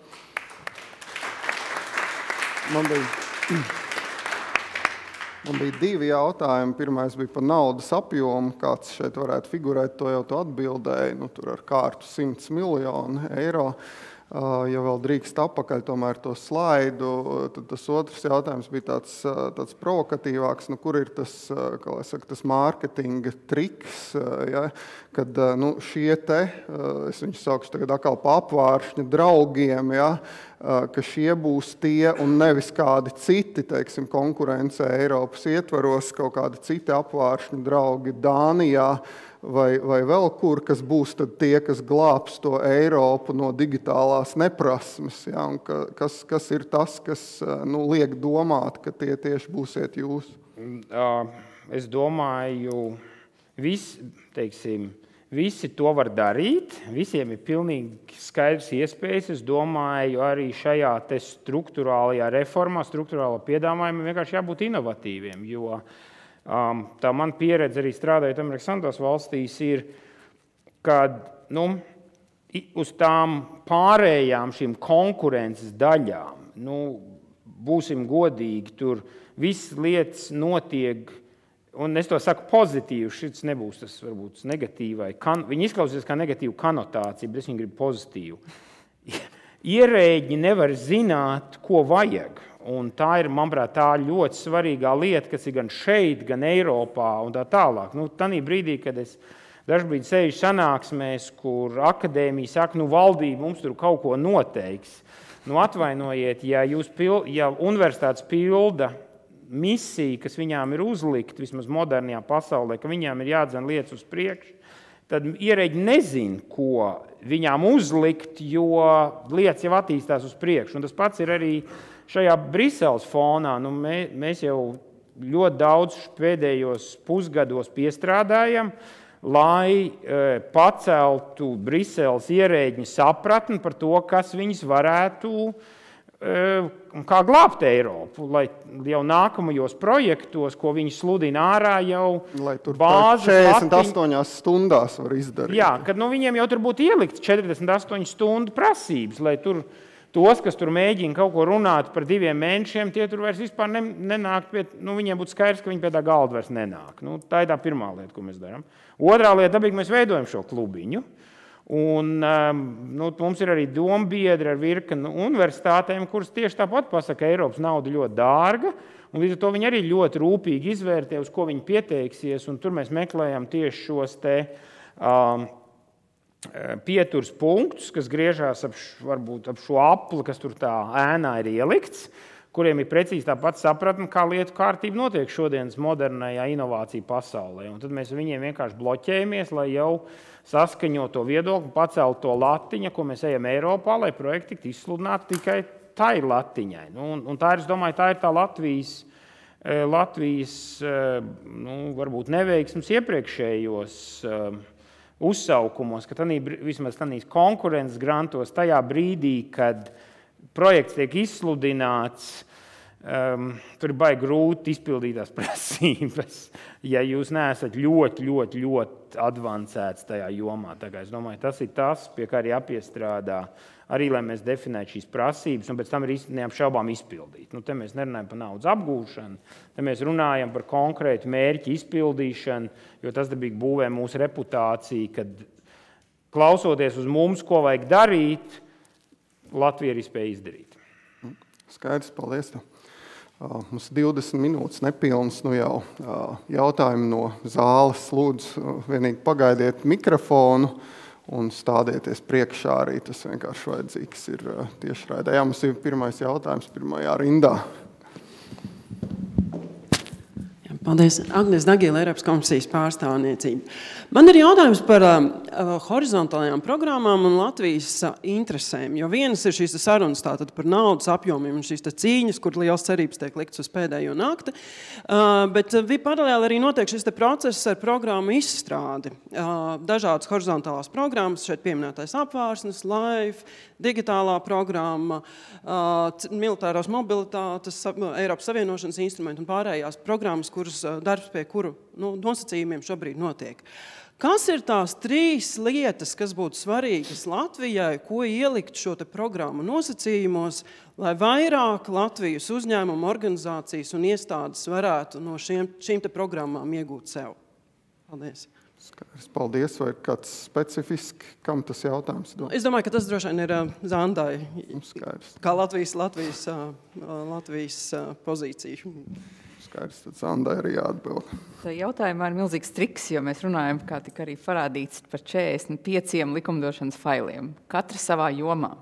Man bija, man bija divi jautājumi. Pirmais bija par naudas apjomu, kāds šeit varētu figurēt, to jau tu atbildēji, nu, tur ar kārtu simts miljonu eiro. Ja vēl drīkst apakaļ tomēr to slaidu, tad tas otrs jautājums bija tāds, tāds provokatīvāks, nu, kur ir tas, kā lai saka, tas mārketinga triks, ja, kad nu, šie te, es viņus saukšu tagad atkal pa apvāršņa draugiem, ja, ka šie būs tie un nevis kādi citi, teiksim, konkurence Eiropas ietvaros, kaut kādi citi apvāršņa draugi Dānijā, Vai, vai vēl kur, kas būs tad tie, kas glābs to Eiropu no digitālās neprasmes, ja, un ka, kas, kas ir tas, kas nu, liek domāt, ka tie tieši būsiet jūs? Es domāju, vis, teiksim, visi to var darīt, visiem ir pilnīgi skaidrs iespējas. Es domāju, arī šajā te struktūrālajā reformā, struktūrālā piedāvājumā vienkārši jābūt inovatīviem, jo Um, tā man pieredze arī strādājot Amerikas Savienotās valstīs ir, kad nu, uz tām pārējām šīm konkurences daļām, nu, būsim godīgi, tur visas lietas notiek, un es to saku pozitīvi, šis nebūs tas varbūt negatīvai, kan, viņi izklausīs kā negatīvu kanotāciju, bet es viņu gribu pozitīvu. Ierēģi nevar zināt, ko vajag. Un tā ir, manuprāt, tā ļoti svarīgā lieta, kas ir gan šeit, gan Eiropā un tā tālāk. Nu, tanī brīdī, kad es dažbrīd sēžu sanāksmēs, kur akadēmija saka, nu, valdība mums tur kaut ko noteiks. Nu, atvainojiet, ja, jūs pil, ja universitātes pilda misiju, kas viņām ir uzlikt, vismaz modernajā pasaulē, ka viņām ir jādzen lietas uz priekšu, tad ierēģi nezin, ko viņām uzlikt, jo lietas jau attīstās uz priekšu. Un tas pats ir arī šajā Briseles fonā. Nu, mē, mēs jau ļoti daudz pēdējos pusgados piestrādājam, lai e, paceltu Briseles ierēģņu sapratni par to, kas viņas varētu kā glābt Eiropu, lai jau nākamajos projektos, ko viņi sludina ārā, jau lai tur bāzes četrdesmit astoņās stundās var izdarīt. Jā, kad nu, viņiem jau tur būtu ielikts četrdesmit astoņu stundu prasības, lai tur tos, kas tur mēģina kaut ko runāt par diviem mēnešiem, tie tur vairs vispār ne, nenāk, pie, nu, viņiem būtu skaidrs, ka viņi pie tā galda vairs nenāk. Nu, tā ir tā pirmā lieta, ko mēs darām. Otrā lieta, dabīgi mēs veidojam šo klubiņu. Un, nu, mums ir arī dombiedri ar virkni universitātēm, kuras tieši tāpat pasaka, ka Eiropas nauda ļoti dārga, un līdz ar to viņi arī ļoti rūpīgi izvērtē, uz ko viņi pieteiksies, un tur mēs meklējam tieši šos te um, pieturs punktus, kas griežās ap, varbūt, ap šo apli, kas tur tā ēnā ir ielikts, kuriem ir precīzi tāpat sapratni, kā lietu kārtība notiek šodienas modernajā inovāciju pasaulē. Un tad mēs viņiem vienkārši bloķējamies, lai jau saskaņo to viedokli, pacelt to latiņu, ko mēs ejam Eiropā, lai projekti tiktu izsludināti tikai tai latiņai. Nu, un, un tā ir, es domāju, tā ir tā Latvijas, Latvijas nu, varbūt neveiksmes iepriekšējos uzsaukumos, ka tanī, vismaz tanīs konkurences grantos tajā brīdī, kad projekts tiek izsludināts, um, tur ir baigi grūti izpildītās prasības, ja jūs neesat ļoti, ļoti, ļoti advancēts tajā jomā. Tā kā es domāju, tas ir tas, pie kā arī jāpiestrādā, arī, lai mēs definētu šīs prasības, un pēc tam ir neapšaubām izpildīt. Nu, te mēs nerunājam par naudas apgūšanu, te mēs runājam par konkrētu mērķu izpildīšanu, jo tas dabīgi būvē mūsu reputāciju, kad klausoties uz mums, ko vajag darīt, Latvija arī spēja izdarīt. Skaidrs, paldies. Mums divdesmit minūtes nepilnas, nu jau jautājumi no zāles. Lūdzu, vienīgi pagaidiet mikrofonu un stādieties priekšā arī. Tas vienkārši vajadzīgs ir tiešraidē. Jā, mums ir pirmais jautājums pirmajā rindā. Paldies. Agnēs Dagila, Eiropas komisijas pārstāvniecība. Man ir jautājums par uh, horizontālajām programmām un Latvijas uh, interesēm, jo vienas ir šīs sarunas tātad par naudas apjomiem un šīs cīņas, kur liels cerības tiek likts uz pēdējo nakti, uh, bet uh, paralēli arī notiek šis te process ar programmu izstrādi. Uh, dažādas horizontālās programmas, šeit pieminētais apvārsnes, Life, digitālā programma, uh, militārās mobilitātes, uh, Eiropas Savienošanas instrumenti un pārējās programmas, kuras uh, darbs pie kuru nu, nosacījumiem šobrīd notiek. Kas ir tās trīs lietas, kas būtu svarīgas Latvijai, ko ielikt šo te programmu nosacījumos, lai vairāk Latvijas uzņēmumu, organizācijas un iestādes varētu no šiem, šīm te programmām iegūt sev? Paldies. Skaidrs, paldies. Vai kāds specifiski, kam tas jautājums dod? Es domāju, ka tas droši vien ir Zandai, Skaidrs. kā Latvijas, Latvijas, Latvijas pozīcija. Skaidrs, tad Zandai arī jāatbild. Tā jautājumā ir milzīgs triks, jo mēs runājam, kā tika arī parādīts, par četrdesmit pieciem likumdošanas failiem. Katra savā jomā.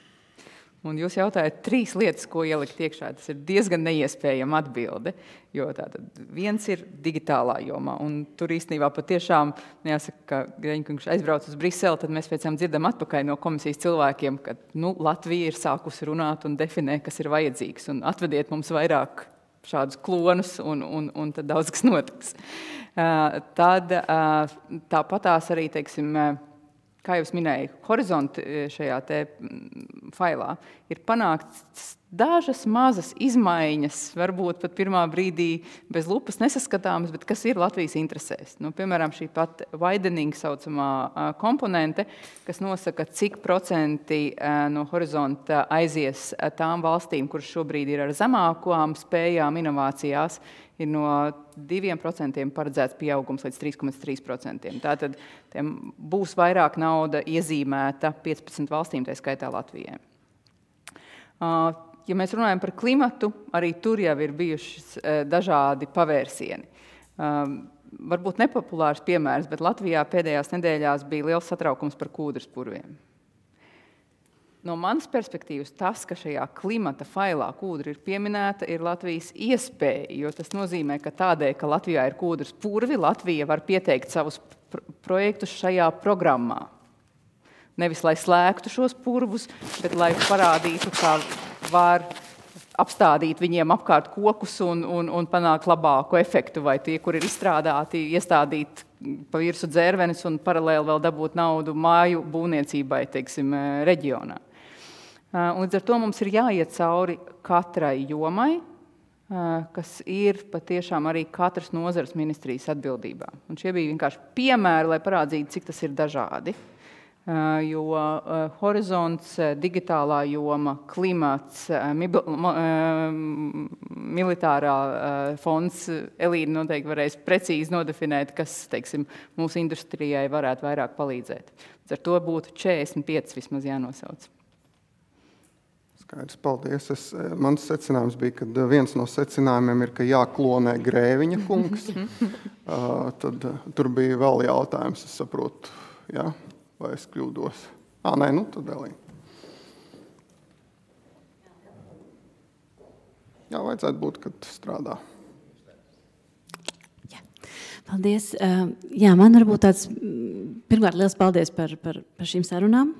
Un jūs jautājat trīs lietas, ko ielikt iekšā. Tas ir diezgan neiespējama atbilde, jo tātad viens ir digitālā jomā. Un tur īstenībā patiešām, jāsaka, ka Greņkungs aizbrauc uz Briseli, tad mēs pēc tam dzirdam atpakaļ no komisijas cilvēkiem, ka nu, Latvija ir sākusi runāt un definē, kas ir vajadzīgs. Un atvediet mums vairāk šādus klonus, un, un, un tad daudz kas notiks. Uh, tad uh, tāpatās arī, teiksim, uh, kā jau es minēju, horizonti šajā te failā ir panākts dažas mazas izmaiņas, varbūt pat pirmā brīdī bez lupas nesaskatāmas, bet kas ir Latvijas interesēs. Nu, piemēram, šī pat widening saucamā komponente, kas nosaka, cik procenti no horizonta aizies tām valstīm, kuras šobrīd ir ar zemākām spējām inovācijās, ir no diviem procentiem paredzēts pieaugums līdz trīs komats trīs procentiem. Tātad būs vairāk nauda iezīmēta piecpadsmit valstīm, tā skaitā Latvijai. Ja mēs runājam par klimatu, arī tur jau ir bijuši dažādi pavērsieni. Varbūt nepopulārs piemērs, bet Latvijā pēdējās nedēļās bija liels satraukums par kūdras purviem. no manas perspektīvas tas, ka šajā klimata failā kūdra ir pieminēta, ir Latvijas iespēja, jo tas nozīmē, ka tādēļ, ka Latvijā ir kūdras purvi, Latvija var pieteikt savus pr projektus šajā programmā. Nevis, lai slēgtu šos purvus, bet lai parādītu, kā var apstādīt viņiem apkārt kokus un, un, un panākt labāku efektu, vai tie, kur ir izstrādāti, iestādīt pa virsu dzērvenis un paralēli vēl dabūt naudu māju būvniecībai, teiksim, reģionā. Un līdz ar to mums ir jāiet cauri katrai jomai, kas ir patiešām arī katras nozares ministrijas atbildībā. Un šie bija vienkārši piemēri, lai parādzītu, cik tas ir dažādi. Jo horizonts, digitālā joma, klimats, militārā fonds, Elīna noteikti varēs precīzi nodefinēt, kas, teiksim, mūsu industrijai varētu vairāk palīdzēt. Ar to būtu četrdesmit pieci vismaz jānosauc. Skaidrs, paldies. Es, mans secinājums bija, ka viens no secinājumiem ir, ka jāklonē Grēviņa kungs. uh, tad uh, tur bija vēl jautājums, es saprotu, jā. Vai es kļūdos? Ā, nē, nu, tad Elīna. Jā, vajadzētu būt, kad strādā. Jā, paldies. Jā, man varbūt tāds, pirmkārt, liels paldies par, par, par šīm sarunām.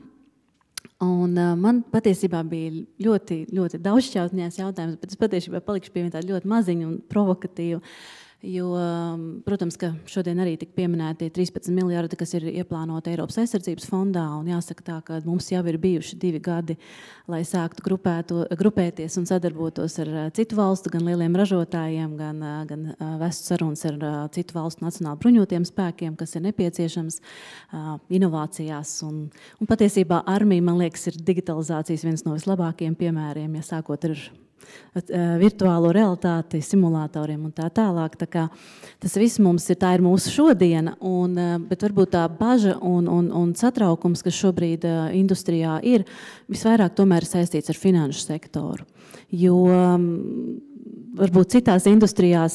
Un man patiesībā bija ļoti, ļoti daudzšķautņās jautājums, bet es patiesībā palikšu pie tāda ļoti maziņa un provokatīva. Jo, protams, ka šodien arī tika pieminēti trīspadsmit miljardi, kas ir ieplānoti Eiropas aizsardzības fondā, un jāsaka tā, ka mums jau ir bijuši divi gadi, lai sāktu grupēto, grupēties un sadarbotos ar citu valstu, gan lieliem ražotājiem, gan, gan vestu sarunas ar citu valstu nacionāli bruņotiem spēkiem, kas ir nepieciešams inovācijās. Un, un patiesībā armija, man liekas, ir digitalizācijas viens no vislabākajiem piemēriem, ja sākot ar virtuālo realitāti, simulatoriem un tā tālāk. Tā kā tas viss mums ir, tā ir mūsu šodiena, un, bet varbūt tā baža un, un, un satraukums, kas šobrīd industrijā ir, visvairāk tomēr saistīts ar finanšu sektoru. Jo varbūt citās industrijās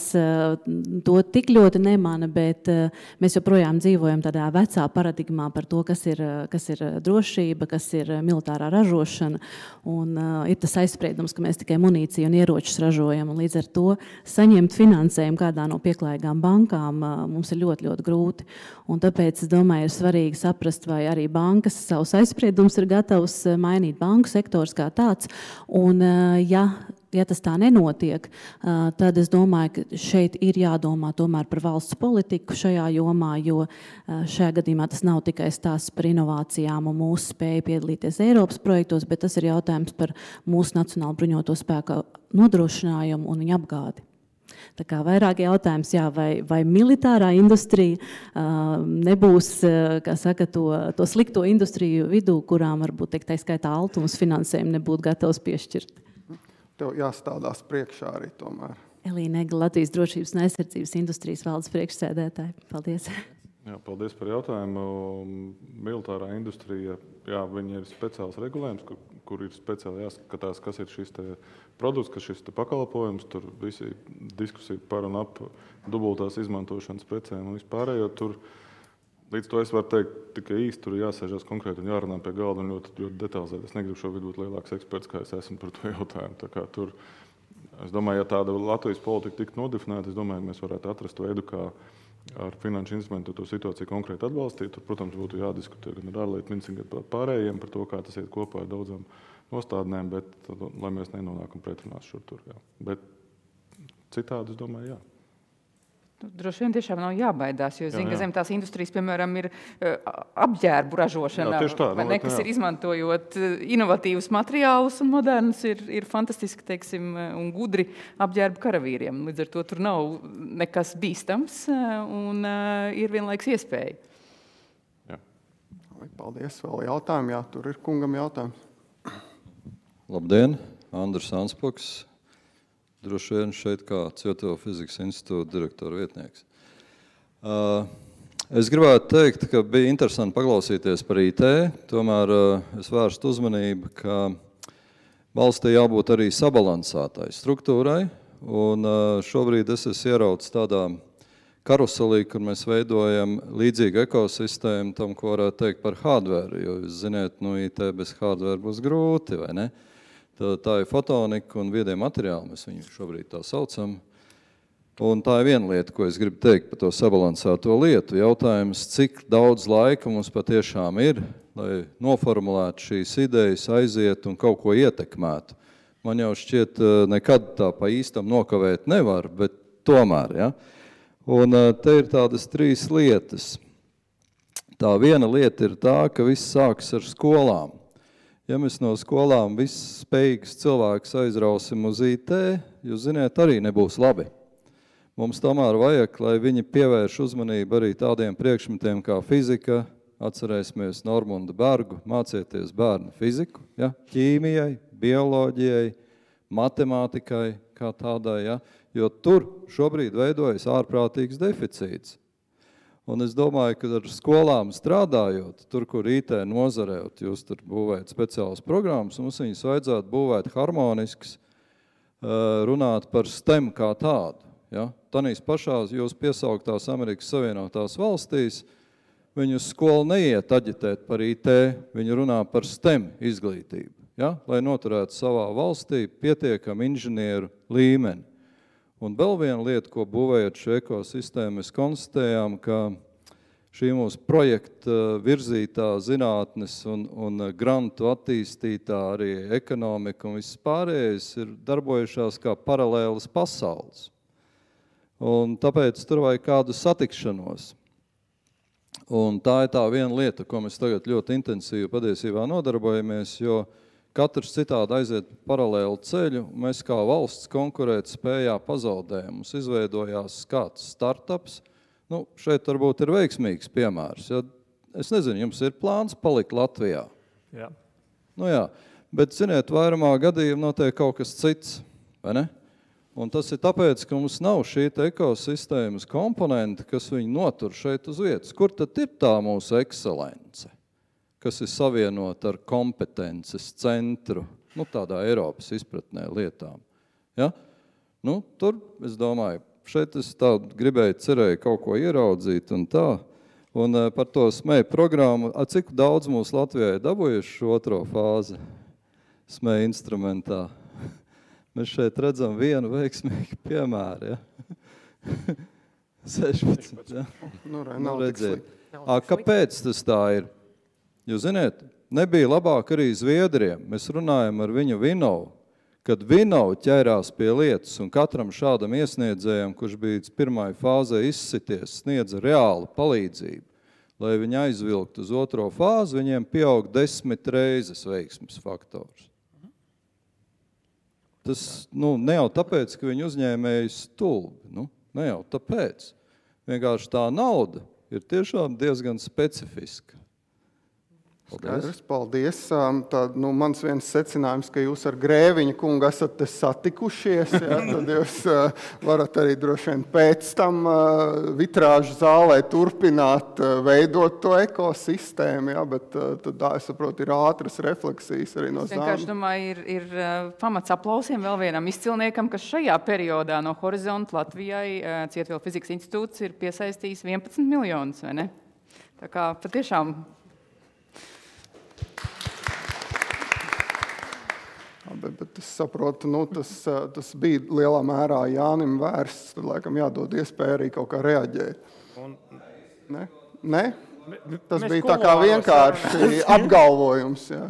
to tik ļoti nemana, bet mēs joprojām dzīvojam tādā vecā paradigmā par to, kas ir, kas ir drošība, kas ir militārā ražošana, un ir tas aizspriedums, ka mēs tikai munīciju un ieročus ražojam, un līdz ar to saņemt finansējumu kādā no pieklājīgām bankām mums ir ļoti, ļoti grūti. Un tāpēc, es domāju, ir svarīgi saprast, vai arī bankas savus aizspriedumus ir gatavs mainīt, banku sektors kā tāds, un ja Ja tas tā nenotiek, tad es domāju, ka šeit ir jādomā tomēr par valsts politiku šajā jomā, jo šajā gadījumā tas nav tikai stāsts par inovācijām un mūsu spēju piedalīties Eiropas projektos, bet tas ir jautājums par mūsu nacionālu bruņoto spēku nodrošinājumu un viņu apgādi. Tā kā vairāk jautājums, jā, vai, vai militārā industrija uh, nebūs, uh, kā saka, to, to slikto industriju vidū, kurām varbūt, teikt, tā skaitā altums finansējumu nebūtu gatavs piešķirt. Tev jāstādās priekšā arī tomēr. Elīna Egla, Latvijas drošības un aizsardzības industrijas valdes priekšsēdētāja. Paldies. Jā, paldies par jautājumu. Militārā industrija, jā, viņi ir speciāls regulējums, kur, kur ir speciāli jāskatās, kas ir šis te produkts, kas šis te pakalpojums. Tur visi diskusija par un ap dubultās izmantošanas precēm un vispārējo. Tur līdz to es varu teikt tikai īsti, tur jāsēžās konkrēti un jārunā pie galda un ļoti, ļoti detalizēt. Es negribu šobrīd būt lielāks eksperts, kā es esmu par to jautājumu. Tā kā tur, es domāju, ja tāda Latvijas politika tiktu nodefinēta, es domāju, ka mēs varētu atrast veidu, kā ar finanšu instrumentu to situāciju konkrēti atbalstīt. Tur, protams, būtu jādiskutē gan ar ārlietu ministriem, gan par pārējiem par to, kā tas iet kopā ar daudzām nostādnēm, bet tad, lai mēs nenonākam pretrunās šur tur. Jā. Bet citādi, es domāju, jā. Droši vien tiešām nav jābaidās, jo zinu, ka zem tās industrijas, piemēram, ir apģērbu ražošana, jā, tā, vai ne, kas ir izmantojot inovatīvus materiālus un modernus, ir, ir fantastiski, teiksim, un gudri apģērbu karavīriem. Līdz ar to tur nav nekas bīstams un ir vienlaiks iespēja. Jā. Paldies. Vēl jautājumi? Jā, tur ir kungam jautājums. Labdien, Andrs Anspoks. Droši vien šeit kā Cieto fizikas institūta direktora vietnieks. Es gribētu teikt, ka bija interesanti paklausīties par I T, tomēr es vērstu uzmanību, ka valstī jābūt arī sabalansētai struktūrai, un šobrīd es esmu ieraudzis tādā karuselī, kur mēs veidojam līdzīgu ekosistēmu tam, ko varētu teikt par hardware, jo, jūs ziniet, nu, I T bez hardware būs grūti, vai ne? Tā, tā ir fotonika un viedie materiāli, mēs viņu šobrīd tā saucam. Un tā ir viena lieta, ko es gribu teikt par to sabalansēto lietu. Jautājums, cik daudz laika mums patiešām ir, lai noformulētu šīs idejas, aiziet un kaut ko ietekmētu. Man jau šķiet, nekad tā pa īstam nokavēt nevar, bet tomēr, ja? Un te ir tādas trīs lietas. Tā viena lieta ir tā, ka viss sāks ar skolām. Ja mēs no skolām viss spējīgs cilvēks aizrausim uz I T, jūs ziniet, arī nebūs labi. Mums tomēr vajag, lai viņi pievērš uzmanību arī tādiem priekšmetiem kā fizika, atcerēsimies Normunda Bergu, mācieties bērnu fiziku, ja? Ķīmijai, bioloģijai, matemātikai kā tādai, ja? Jo tur šobrīd veidojas ārprātīgs deficīts. Un es domāju, ka ar skolām strādājot, tur, kur I T nozarē, jūs tur būvējat speciālas programmas, mums viņas vajadzētu būvēt harmonisks, runāt par STEM kā tādu. Ja? Tanīs pašās jūs piesauktās Amerikas Savienotās valstīs, viņu skolu neiet aģitēt par I T, viņi runā par STEM izglītību, ja? Lai noturētu savā valstī pietiekam inženieru līmeni. Un vēl viena lieta, ko būvējot šo ekosistēmu, mēs konstatējām, ka šī mūsu projekta virzītā zinātnes un, un grantu attīstītā arī ekonomika un viss pārējais ir darbojušās kā paralēlas pasaules. Un tāpēc tur vajag kādu satikšanos. Un tā ir tā viena lieta, ko mēs tagad ļoti intensīvi patiesībā nodarbojamies, jo katrs citādi aiziet paralēlu ceļu, mēs kā valsts konkurēt spējā pazaudējam. Mums izveidojās kāds startups, nu, šeit varbūt ir veiksmīgs piemērs. Ja? Es nezinu, jums ir plāns palikt Latvijā? Jā. Nu jā, bet, ziniet, vairumā gadījumā notiek kaut kas cits, vai ne? Un tas ir tāpēc, ka mums nav šī ekosistēmas komponenta, kas viņu notur šeit uz vietas. Kur tad ir tā mūsu ekscelence? Kas ir savienot ar kompetences centru, nu, tādā Eiropas izpratnē lietām. Ja? Nu, tur, es domāju, šeit es tā gribēju, cerēju kaut ko ieraudzīt un tā. Un par to smēju programmu, a, cik daudz mūsu Latvijai dabūjuši šo otro fāzi smēju instrumentā. Mēs šeit redzam vienu veiksmīgu piemēru, ja? sešpadsmit, ja? Nu, re, nu, nav redziet. A, kāpēc tas tā ir? Jūs ziniet, nebija labāk arī Zviedriem. Mēs runājam ar viņu Vinovu, kad Vinovu ķērās pie lietas un katram šādam iesniedzējam, kurš bija pirmai fāzē izsities, sniedza reālu palīdzību, lai viņi aizvilktu uz otro fāzi, viņiem pieaug desmit reizes veiksmes faktors. Tas, nu, ne jau tāpēc, ka viņi uzņēmēji stulbi, nu, ne jau tāpēc. Vienkārši tā nauda ir tiešām diezgan specifiska. Skaidrs, paldies. Tā, nu, mans viens secinājums, ka jūs ar Grēviņa kungu esat te satikušies, ja, tad jūs uh, varat arī droši vien pēc tam uh, vitrāžu zālē turpināt uh, veidot to ekosistēmu, ja, bet uh, tad, es saprotu, ir ātras refleksijas arī no zāles. Es vienkārši domāju, ir, ir uh, pamats aplausiem vēl vienam izcilniekam, kas šajā periodā no Horizonta Latvijai uh, Cietvielu fizikas institūts ir piesaistījis vienpadsmit miljonus, vai ne? Tā kā patiešām Bet, bet es saprotu, nu, tas, tas bija lielā mērā Jānim vērsts, tad laikam jādod iespēja arī kaut kā reaģēt. Un... Ne? Ne? Tas Mēs bija tā kā vienkārši apgalvojums. Jā.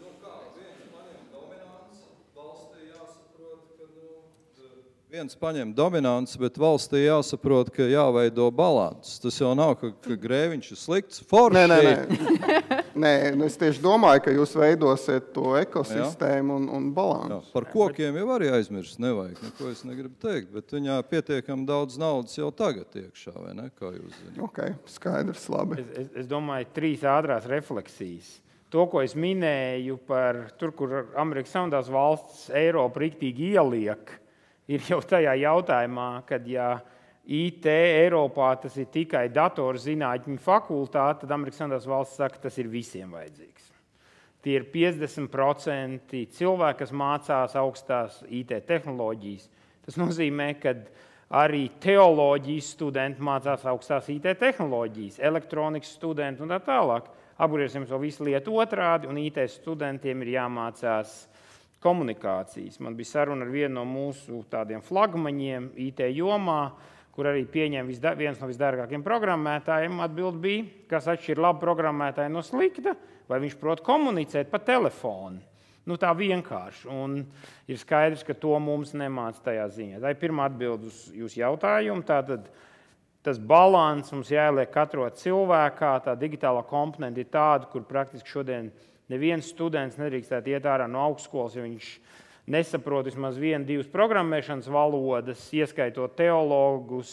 Viens paņem dominants, bet valstī jāsaprot, ka jāveido balans. Tas jau nav, ka, ka Grēviņš ir slikts. Forši! Nē, nē, nē. Nē, es tieši domāju, ka jūs veidosiet to ekosistēmu un, un balansu. Jā, par kokiem jau arī aizmirst nevajag, neko es negribu teikt, bet viņā pietiekam daudz naudas jau tagad iekšā, vai ne, kā jūs zināt? Ok, skaidrs, labi. Es, es, es domāju, trīs ātrās refleksijas. To, ko es minēju par tur, kur Amerikas Savienotās valsts Eiropa riktīgi ieliek, ir jau tajā jautājumā, kad ja I T Eiropā tas ir tikai datorzinātņu fakultāte, tad Amerikas Savienotās valsts saka, tas ir visiem vajadzīgs. Tie ir piecdesmit procenti cilvēki, kas mācās augstās I T tehnoloģijas. Tas nozīmē, ka Arī teoloģijas studenti mācās augstās I T tehnoloģijas, elektronikas studenti un tā tālāk. Apgriezīsim to visu lietu otrādi, un I T studentiem ir jāmācās komunikācijas. Man bija saruna ar vienu no mūsu tādiem flagmaņiem I T jomā, kur arī pieņem viens no visdārgākiem programmētājiem. Atbild bija, kas atšķir labu programmētāju no slikta, vai viņš prot komunicēt pa telefonu. Nu, tā vienkārši. Un ir skaidrs, ka to mums nemāc tajā ziņā. Tā ir pirmā atbild uz jūsu jautājumu. Tātad tas balans mums jāieliek katrā cilvēkā. Tā digitālā komponenta ir tāda, kur praktiski šodien neviens students nedrīkstētu iet ārā no augstskolas, ja viņš nesaprot vismaz vienu, divas programmēšanas valodas, ieskaitot teologus,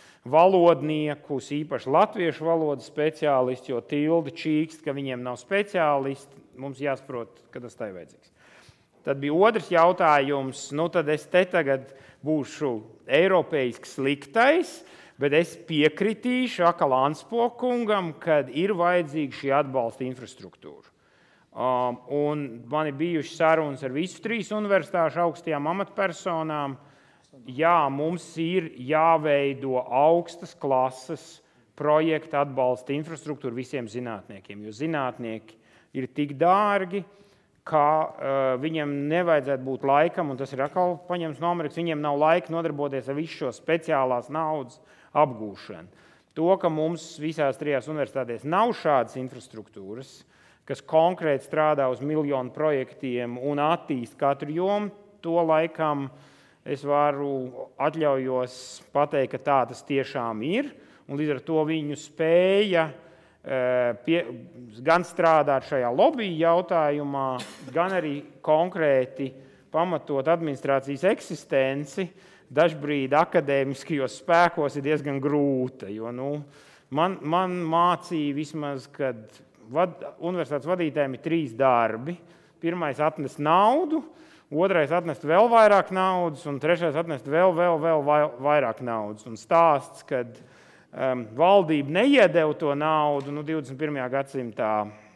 valodniekus, īpaši latviešu valodas speciālisti, jo tildi čīkst, ka viņiem nav speciālisti. Mums jāsaprot, ka tas tā ir vajadzīgs. Tad bija otrs jautājums, nu tad es te tagad būšu eiropeiski sliktais, bet es piekritīšu akal Anspokungam, kad ir vajadzīga šī atbalsta infrastruktūra. Um, un man ir bijuši sarunas ar visu trīs universitāšu augstajām amatpersonām. Jā, mums ir jāveido augstas klases projekta atbalsta infrastruktūra visiem zinātniekiem, jo zinātnieki ir tik dārgi, ka uh, viņiem nevajadzētu būt laikam, un tas ir atkal paņemts no Amerikas, viņiem nav laika nodarboties ar visu šo speciālās naudas apgūšanu. To, ka mums visās trijās universitātēs nav šādas infrastruktūras, kas konkrēti strādā uz miljonu projektiem un attīst katru jomu, to laikam es varu atļaujos pateikt, ka tā tas tiešām ir, un līdz ar to viņu spēja Pie, gan strādāt šajā lobby jautājumā, gan arī konkrēti pamatot administrācijas eksistenci, dažbrīd akadēmiskajos spēkos ir diezgan grūta. Jo, nu, man, man mācīja vismaz, kad vad, universitātes vadītājiem ir trīs darbi. Pirmais atnest naudu, otrais atnest vēl vairāk naudas, un trešais atnest vēl, vēl, vēl vairāk naudas. Un stāsts, kad Um, valdība neiedeva to naudu, nu, divdesmit pirmajā gadsimtā,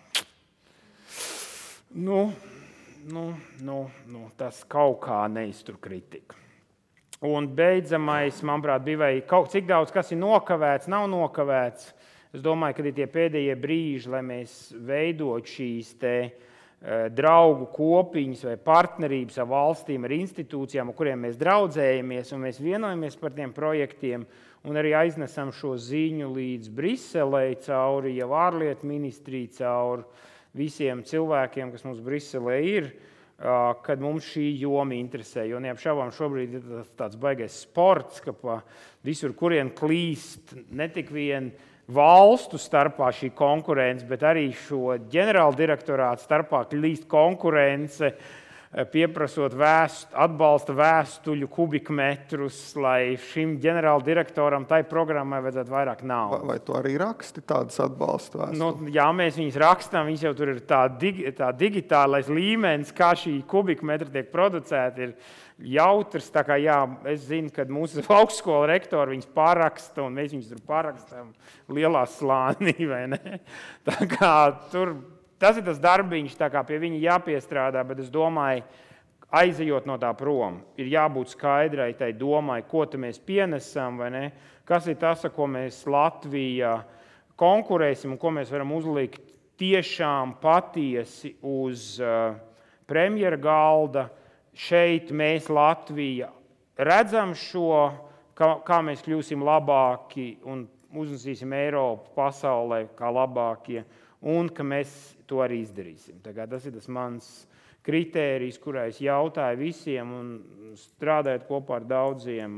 nu, nu, nu, nu, tas kaut kā neiztur kritiku. Un beidzamais, manuprāt, bija, vai kaut cik daudz kas ir nokavēts, nav nokavēts. Es domāju, ka ir tie pēdējie brīži, lai mēs veidot šīs te uh, draugu kopiņas vai partnerības ar valstīm, ar institūcijām, ar kuriem mēs draudzējamies, un mēs vienojamies par tiem projektiem, un arī aiznesam šo ziņu līdz Briselei cauri, jau ārlietu ministriju cauri visiem cilvēkiem, kas mums Briselē ir, kad mums šī joma interesē. Jo neapšaubām šobrīd ir tāds baigais sports, ka pa visur, kurien klīst ne tik vien valstu starpā šī konkurence, bet arī šo ģenerāldirektorātu starpā klīst konkurence, pieprasot vēst, atbalsta vēstuļu kubikmetrus, lai šim ģenerāldirektoram tai programmai vajadzētu vairāk naudas. Vai, vai tu arī raksti tādas atbalsta vēstuļus? Nu, jā, mēs viņus rakstām, viņas jau tur ir tā, digi, tā digitālais līmenis, kā šī kubikmetra tiek producēta, ir jautrs. Tā kā jā, es zinu, ka mūsu augstskola rektori viņus pāraksta, un mēs viņus tur pārakstām lielā slānī, vai ne? Tā kā tur... Tas ir tas darbiņš, tā kā pie viņa jāpiestrādā, bet es domāju, aizejot no tā prom, ir jābūt skaidrai tai domai, ko te mēs pienesam, vai ne? Kas ir tas, ar ko mēs Latvijā konkurēsim un ko mēs varam uzlikt tiešām patiesi uz uh, premjera galda. Šeit mēs Latvija redzam šo, kā, kā mēs kļūsim labāki un uznesīsim Eiropu pasaulē kā labākie, un ka mēs to arī izdarīsim. Tā kā tas ir tas mans kritērijs, kurā es jautāju visiem un strādājot kopā ar daudziem.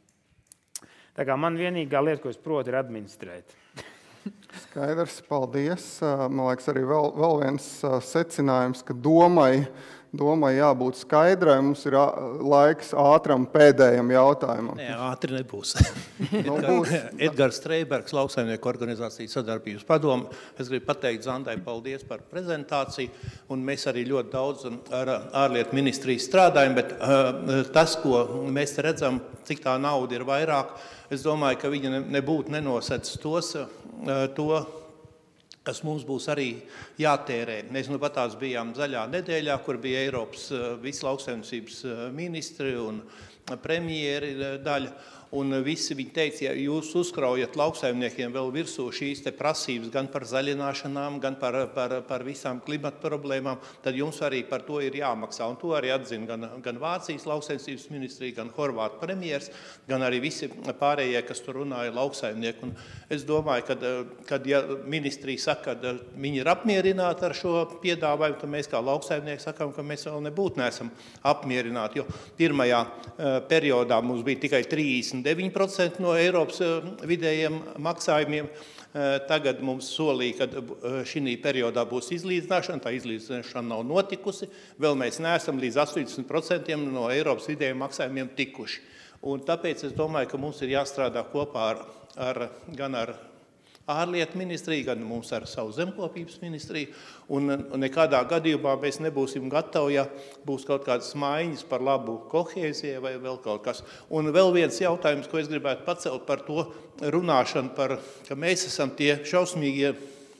Tā kā man vienīgā lieta, ko es protu, ir administrēt. Skaidrs, paldies. Man liekas, arī vēl, vēl viens secinājums, ka domai, domai jābūt skaidrai. Mums ir laiks ātram pēdējam jautājumam. Nē, ātri nebūs. Nu, būs. Edgars Streibergs, Lauksaimnieku organizācijas sadarbības padome. Es gribu pateikt Zandai paldies par prezentāciju, un mēs arī ļoti daudz ar ārlietu ministriju strādājam, bet uh, tas, ko mēs te redzam, cik tā nauda ir vairāk, es domāju, ka viņa nebūtu nenosēc tos, uh, to, kas mums būs arī jātērē. Mēs nu patās bijām zaļā nedēļā, kur bija Eiropas visi lauksaimniecības ministri un premjeri daļa. Un visi viņi teica, ja jūs uzkraujat lauksaimniekiem vēl virsū šīs te prasības gan par zaļināšanām, gan par, par, par visām klimata problēmām, tad jums arī par to ir jāmaksā. Un to arī atzina gan, gan Vācijas lauksaimniecības ministrija, gan Horvātu premjers, gan arī visi pārējie, kas tur runāja lauksaimnieki. Un es domāju, kad, kad ja ministrija saka, ka viņi ir apmierināti ar šo piedāvājumu, tad mēs kā lauksaimnieki sakām, ka mēs vēl nebūtu neesam apmierināti, jo pirmajā periodā mums bija tikai trīsdesmit deviņi procenti no Eiropas vidējiem maksājumiem. Tagad mums solīja, ka šī periodā būs izlīdzināšana, tā izlīdzināšana nav notikusi, vēl mēs neesam līdz astoņdesmit procentiem no Eiropas vidējiem maksājumiem tikuši. Un tāpēc es domāju, ka mums ir jāstrādā kopā ar, ar, gan ar ārlietu ministriju, gan mums ar savu zemkopības ministriju, un nekādā gadījumā mēs nebūsim gatavi, ja būs kaut kādas maiņas par labu kohēzijai vai vēl kaut kas. Un vēl viens jautājums, ko es gribētu pacelt par to runāšanu, par, ka mēs esam tie šausmīgie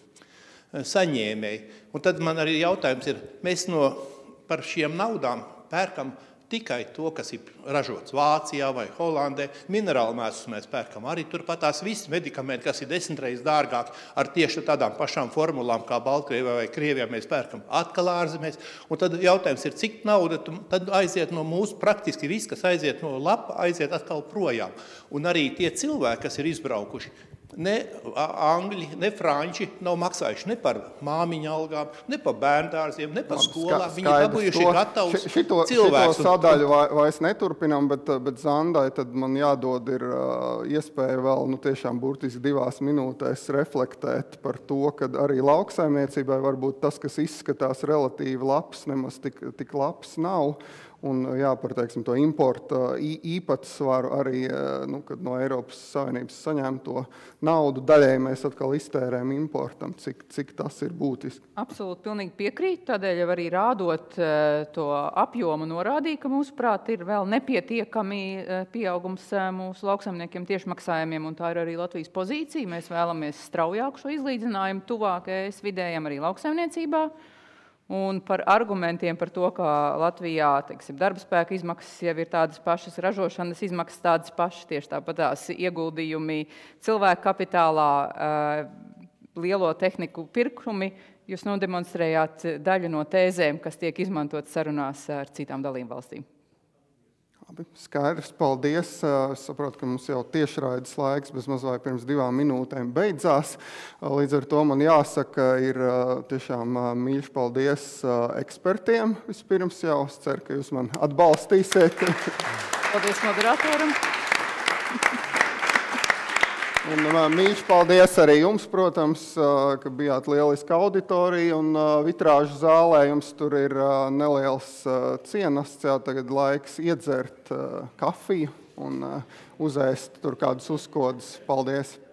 saņēmēji. Un tad man arī jautājums ir, mēs no, par šiem naudām pērkam tikai to, kas ir ražots Vācijā vai Holandē. Minerālu mēslus mēs pērkam arī turpatās visi medikamenti, kas ir desmit reizes dārgāk ar tieši tādām pašām formulām kā Baltkrievijā vai Krievijā mēs pērkam atkal ārzemēs. Un tad jautājums ir, cik nauda tad aiziet no mūsu, praktiski viss, kas aiziet no lapa, aiziet atkal projām. Un arī tie cilvēki, kas ir izbraukuši, ne angļi, ne franči nav maksājuši ne par māmiņu algām, ne par bērndārziem, ne par skolām. Viņi dabūjuši gatavus šito, cilvēkus. Šito sadaļu vairs neturpinām, bet, bet Zandai tad man jādod ir iespēja vēl nu, tiešām burtiski divās minūtēs reflektēt par to, ka arī lauksaimniecībai varbūt tas, kas izskatās relatīvi labs, nemaz tik, tik labs nav. Un jā, par teiksim, to importa īpatsvaru arī nu, kad no Eiropas Savienības saņemto naudu daļai mēs atkal iztērējam importam, cik, cik tas ir būtiski. Absolūti, pilnīgi piekrīt. Tādēļ jau arī rādot to apjomu norādīja, ka mūsuprāt ir vēl nepietiekami pieaugums mūsu lauksaimniekiem tiešmaksājumiem, un tā ir arī Latvijas pozīcija. Mēs vēlamies straujāku šo izlīdzinājumu, tuvāk ES vidējiem arī lauksaimniecībā. Un par argumentiem par to, ka Latvijā teiksim, darba spēka izmaksas jau ir tādas pašas, ražošanas izmaksas tādas pašas, tieši tāpat tās ieguldījumi cilvēku kapitālā, lielo tehniku pirkumi. Jūs nodemonstrējāt daļu no tēzēm, kas tiek izmantot sarunās ar citām dalībvalstīm. Skaidrs, paldies. Es saprotu, ka mums jau tiešraides laiks bez mazliet pirms divām minūtēm beidzās. Līdz ar to man jāsaka, ir tiešām mīļš paldies ekspertiem. Vispirms jau es ceru, ka jūs man atbalstīsiet. Paldies moderatoram. Un mīļš paldies arī jums, protams, ka bijāt lieliska auditorija un vitrāžu zālē jums tur ir neliels cienasts, jā, tagad laiks iedzert kafiju un uzēst tur kādus uzkodus. Paldies!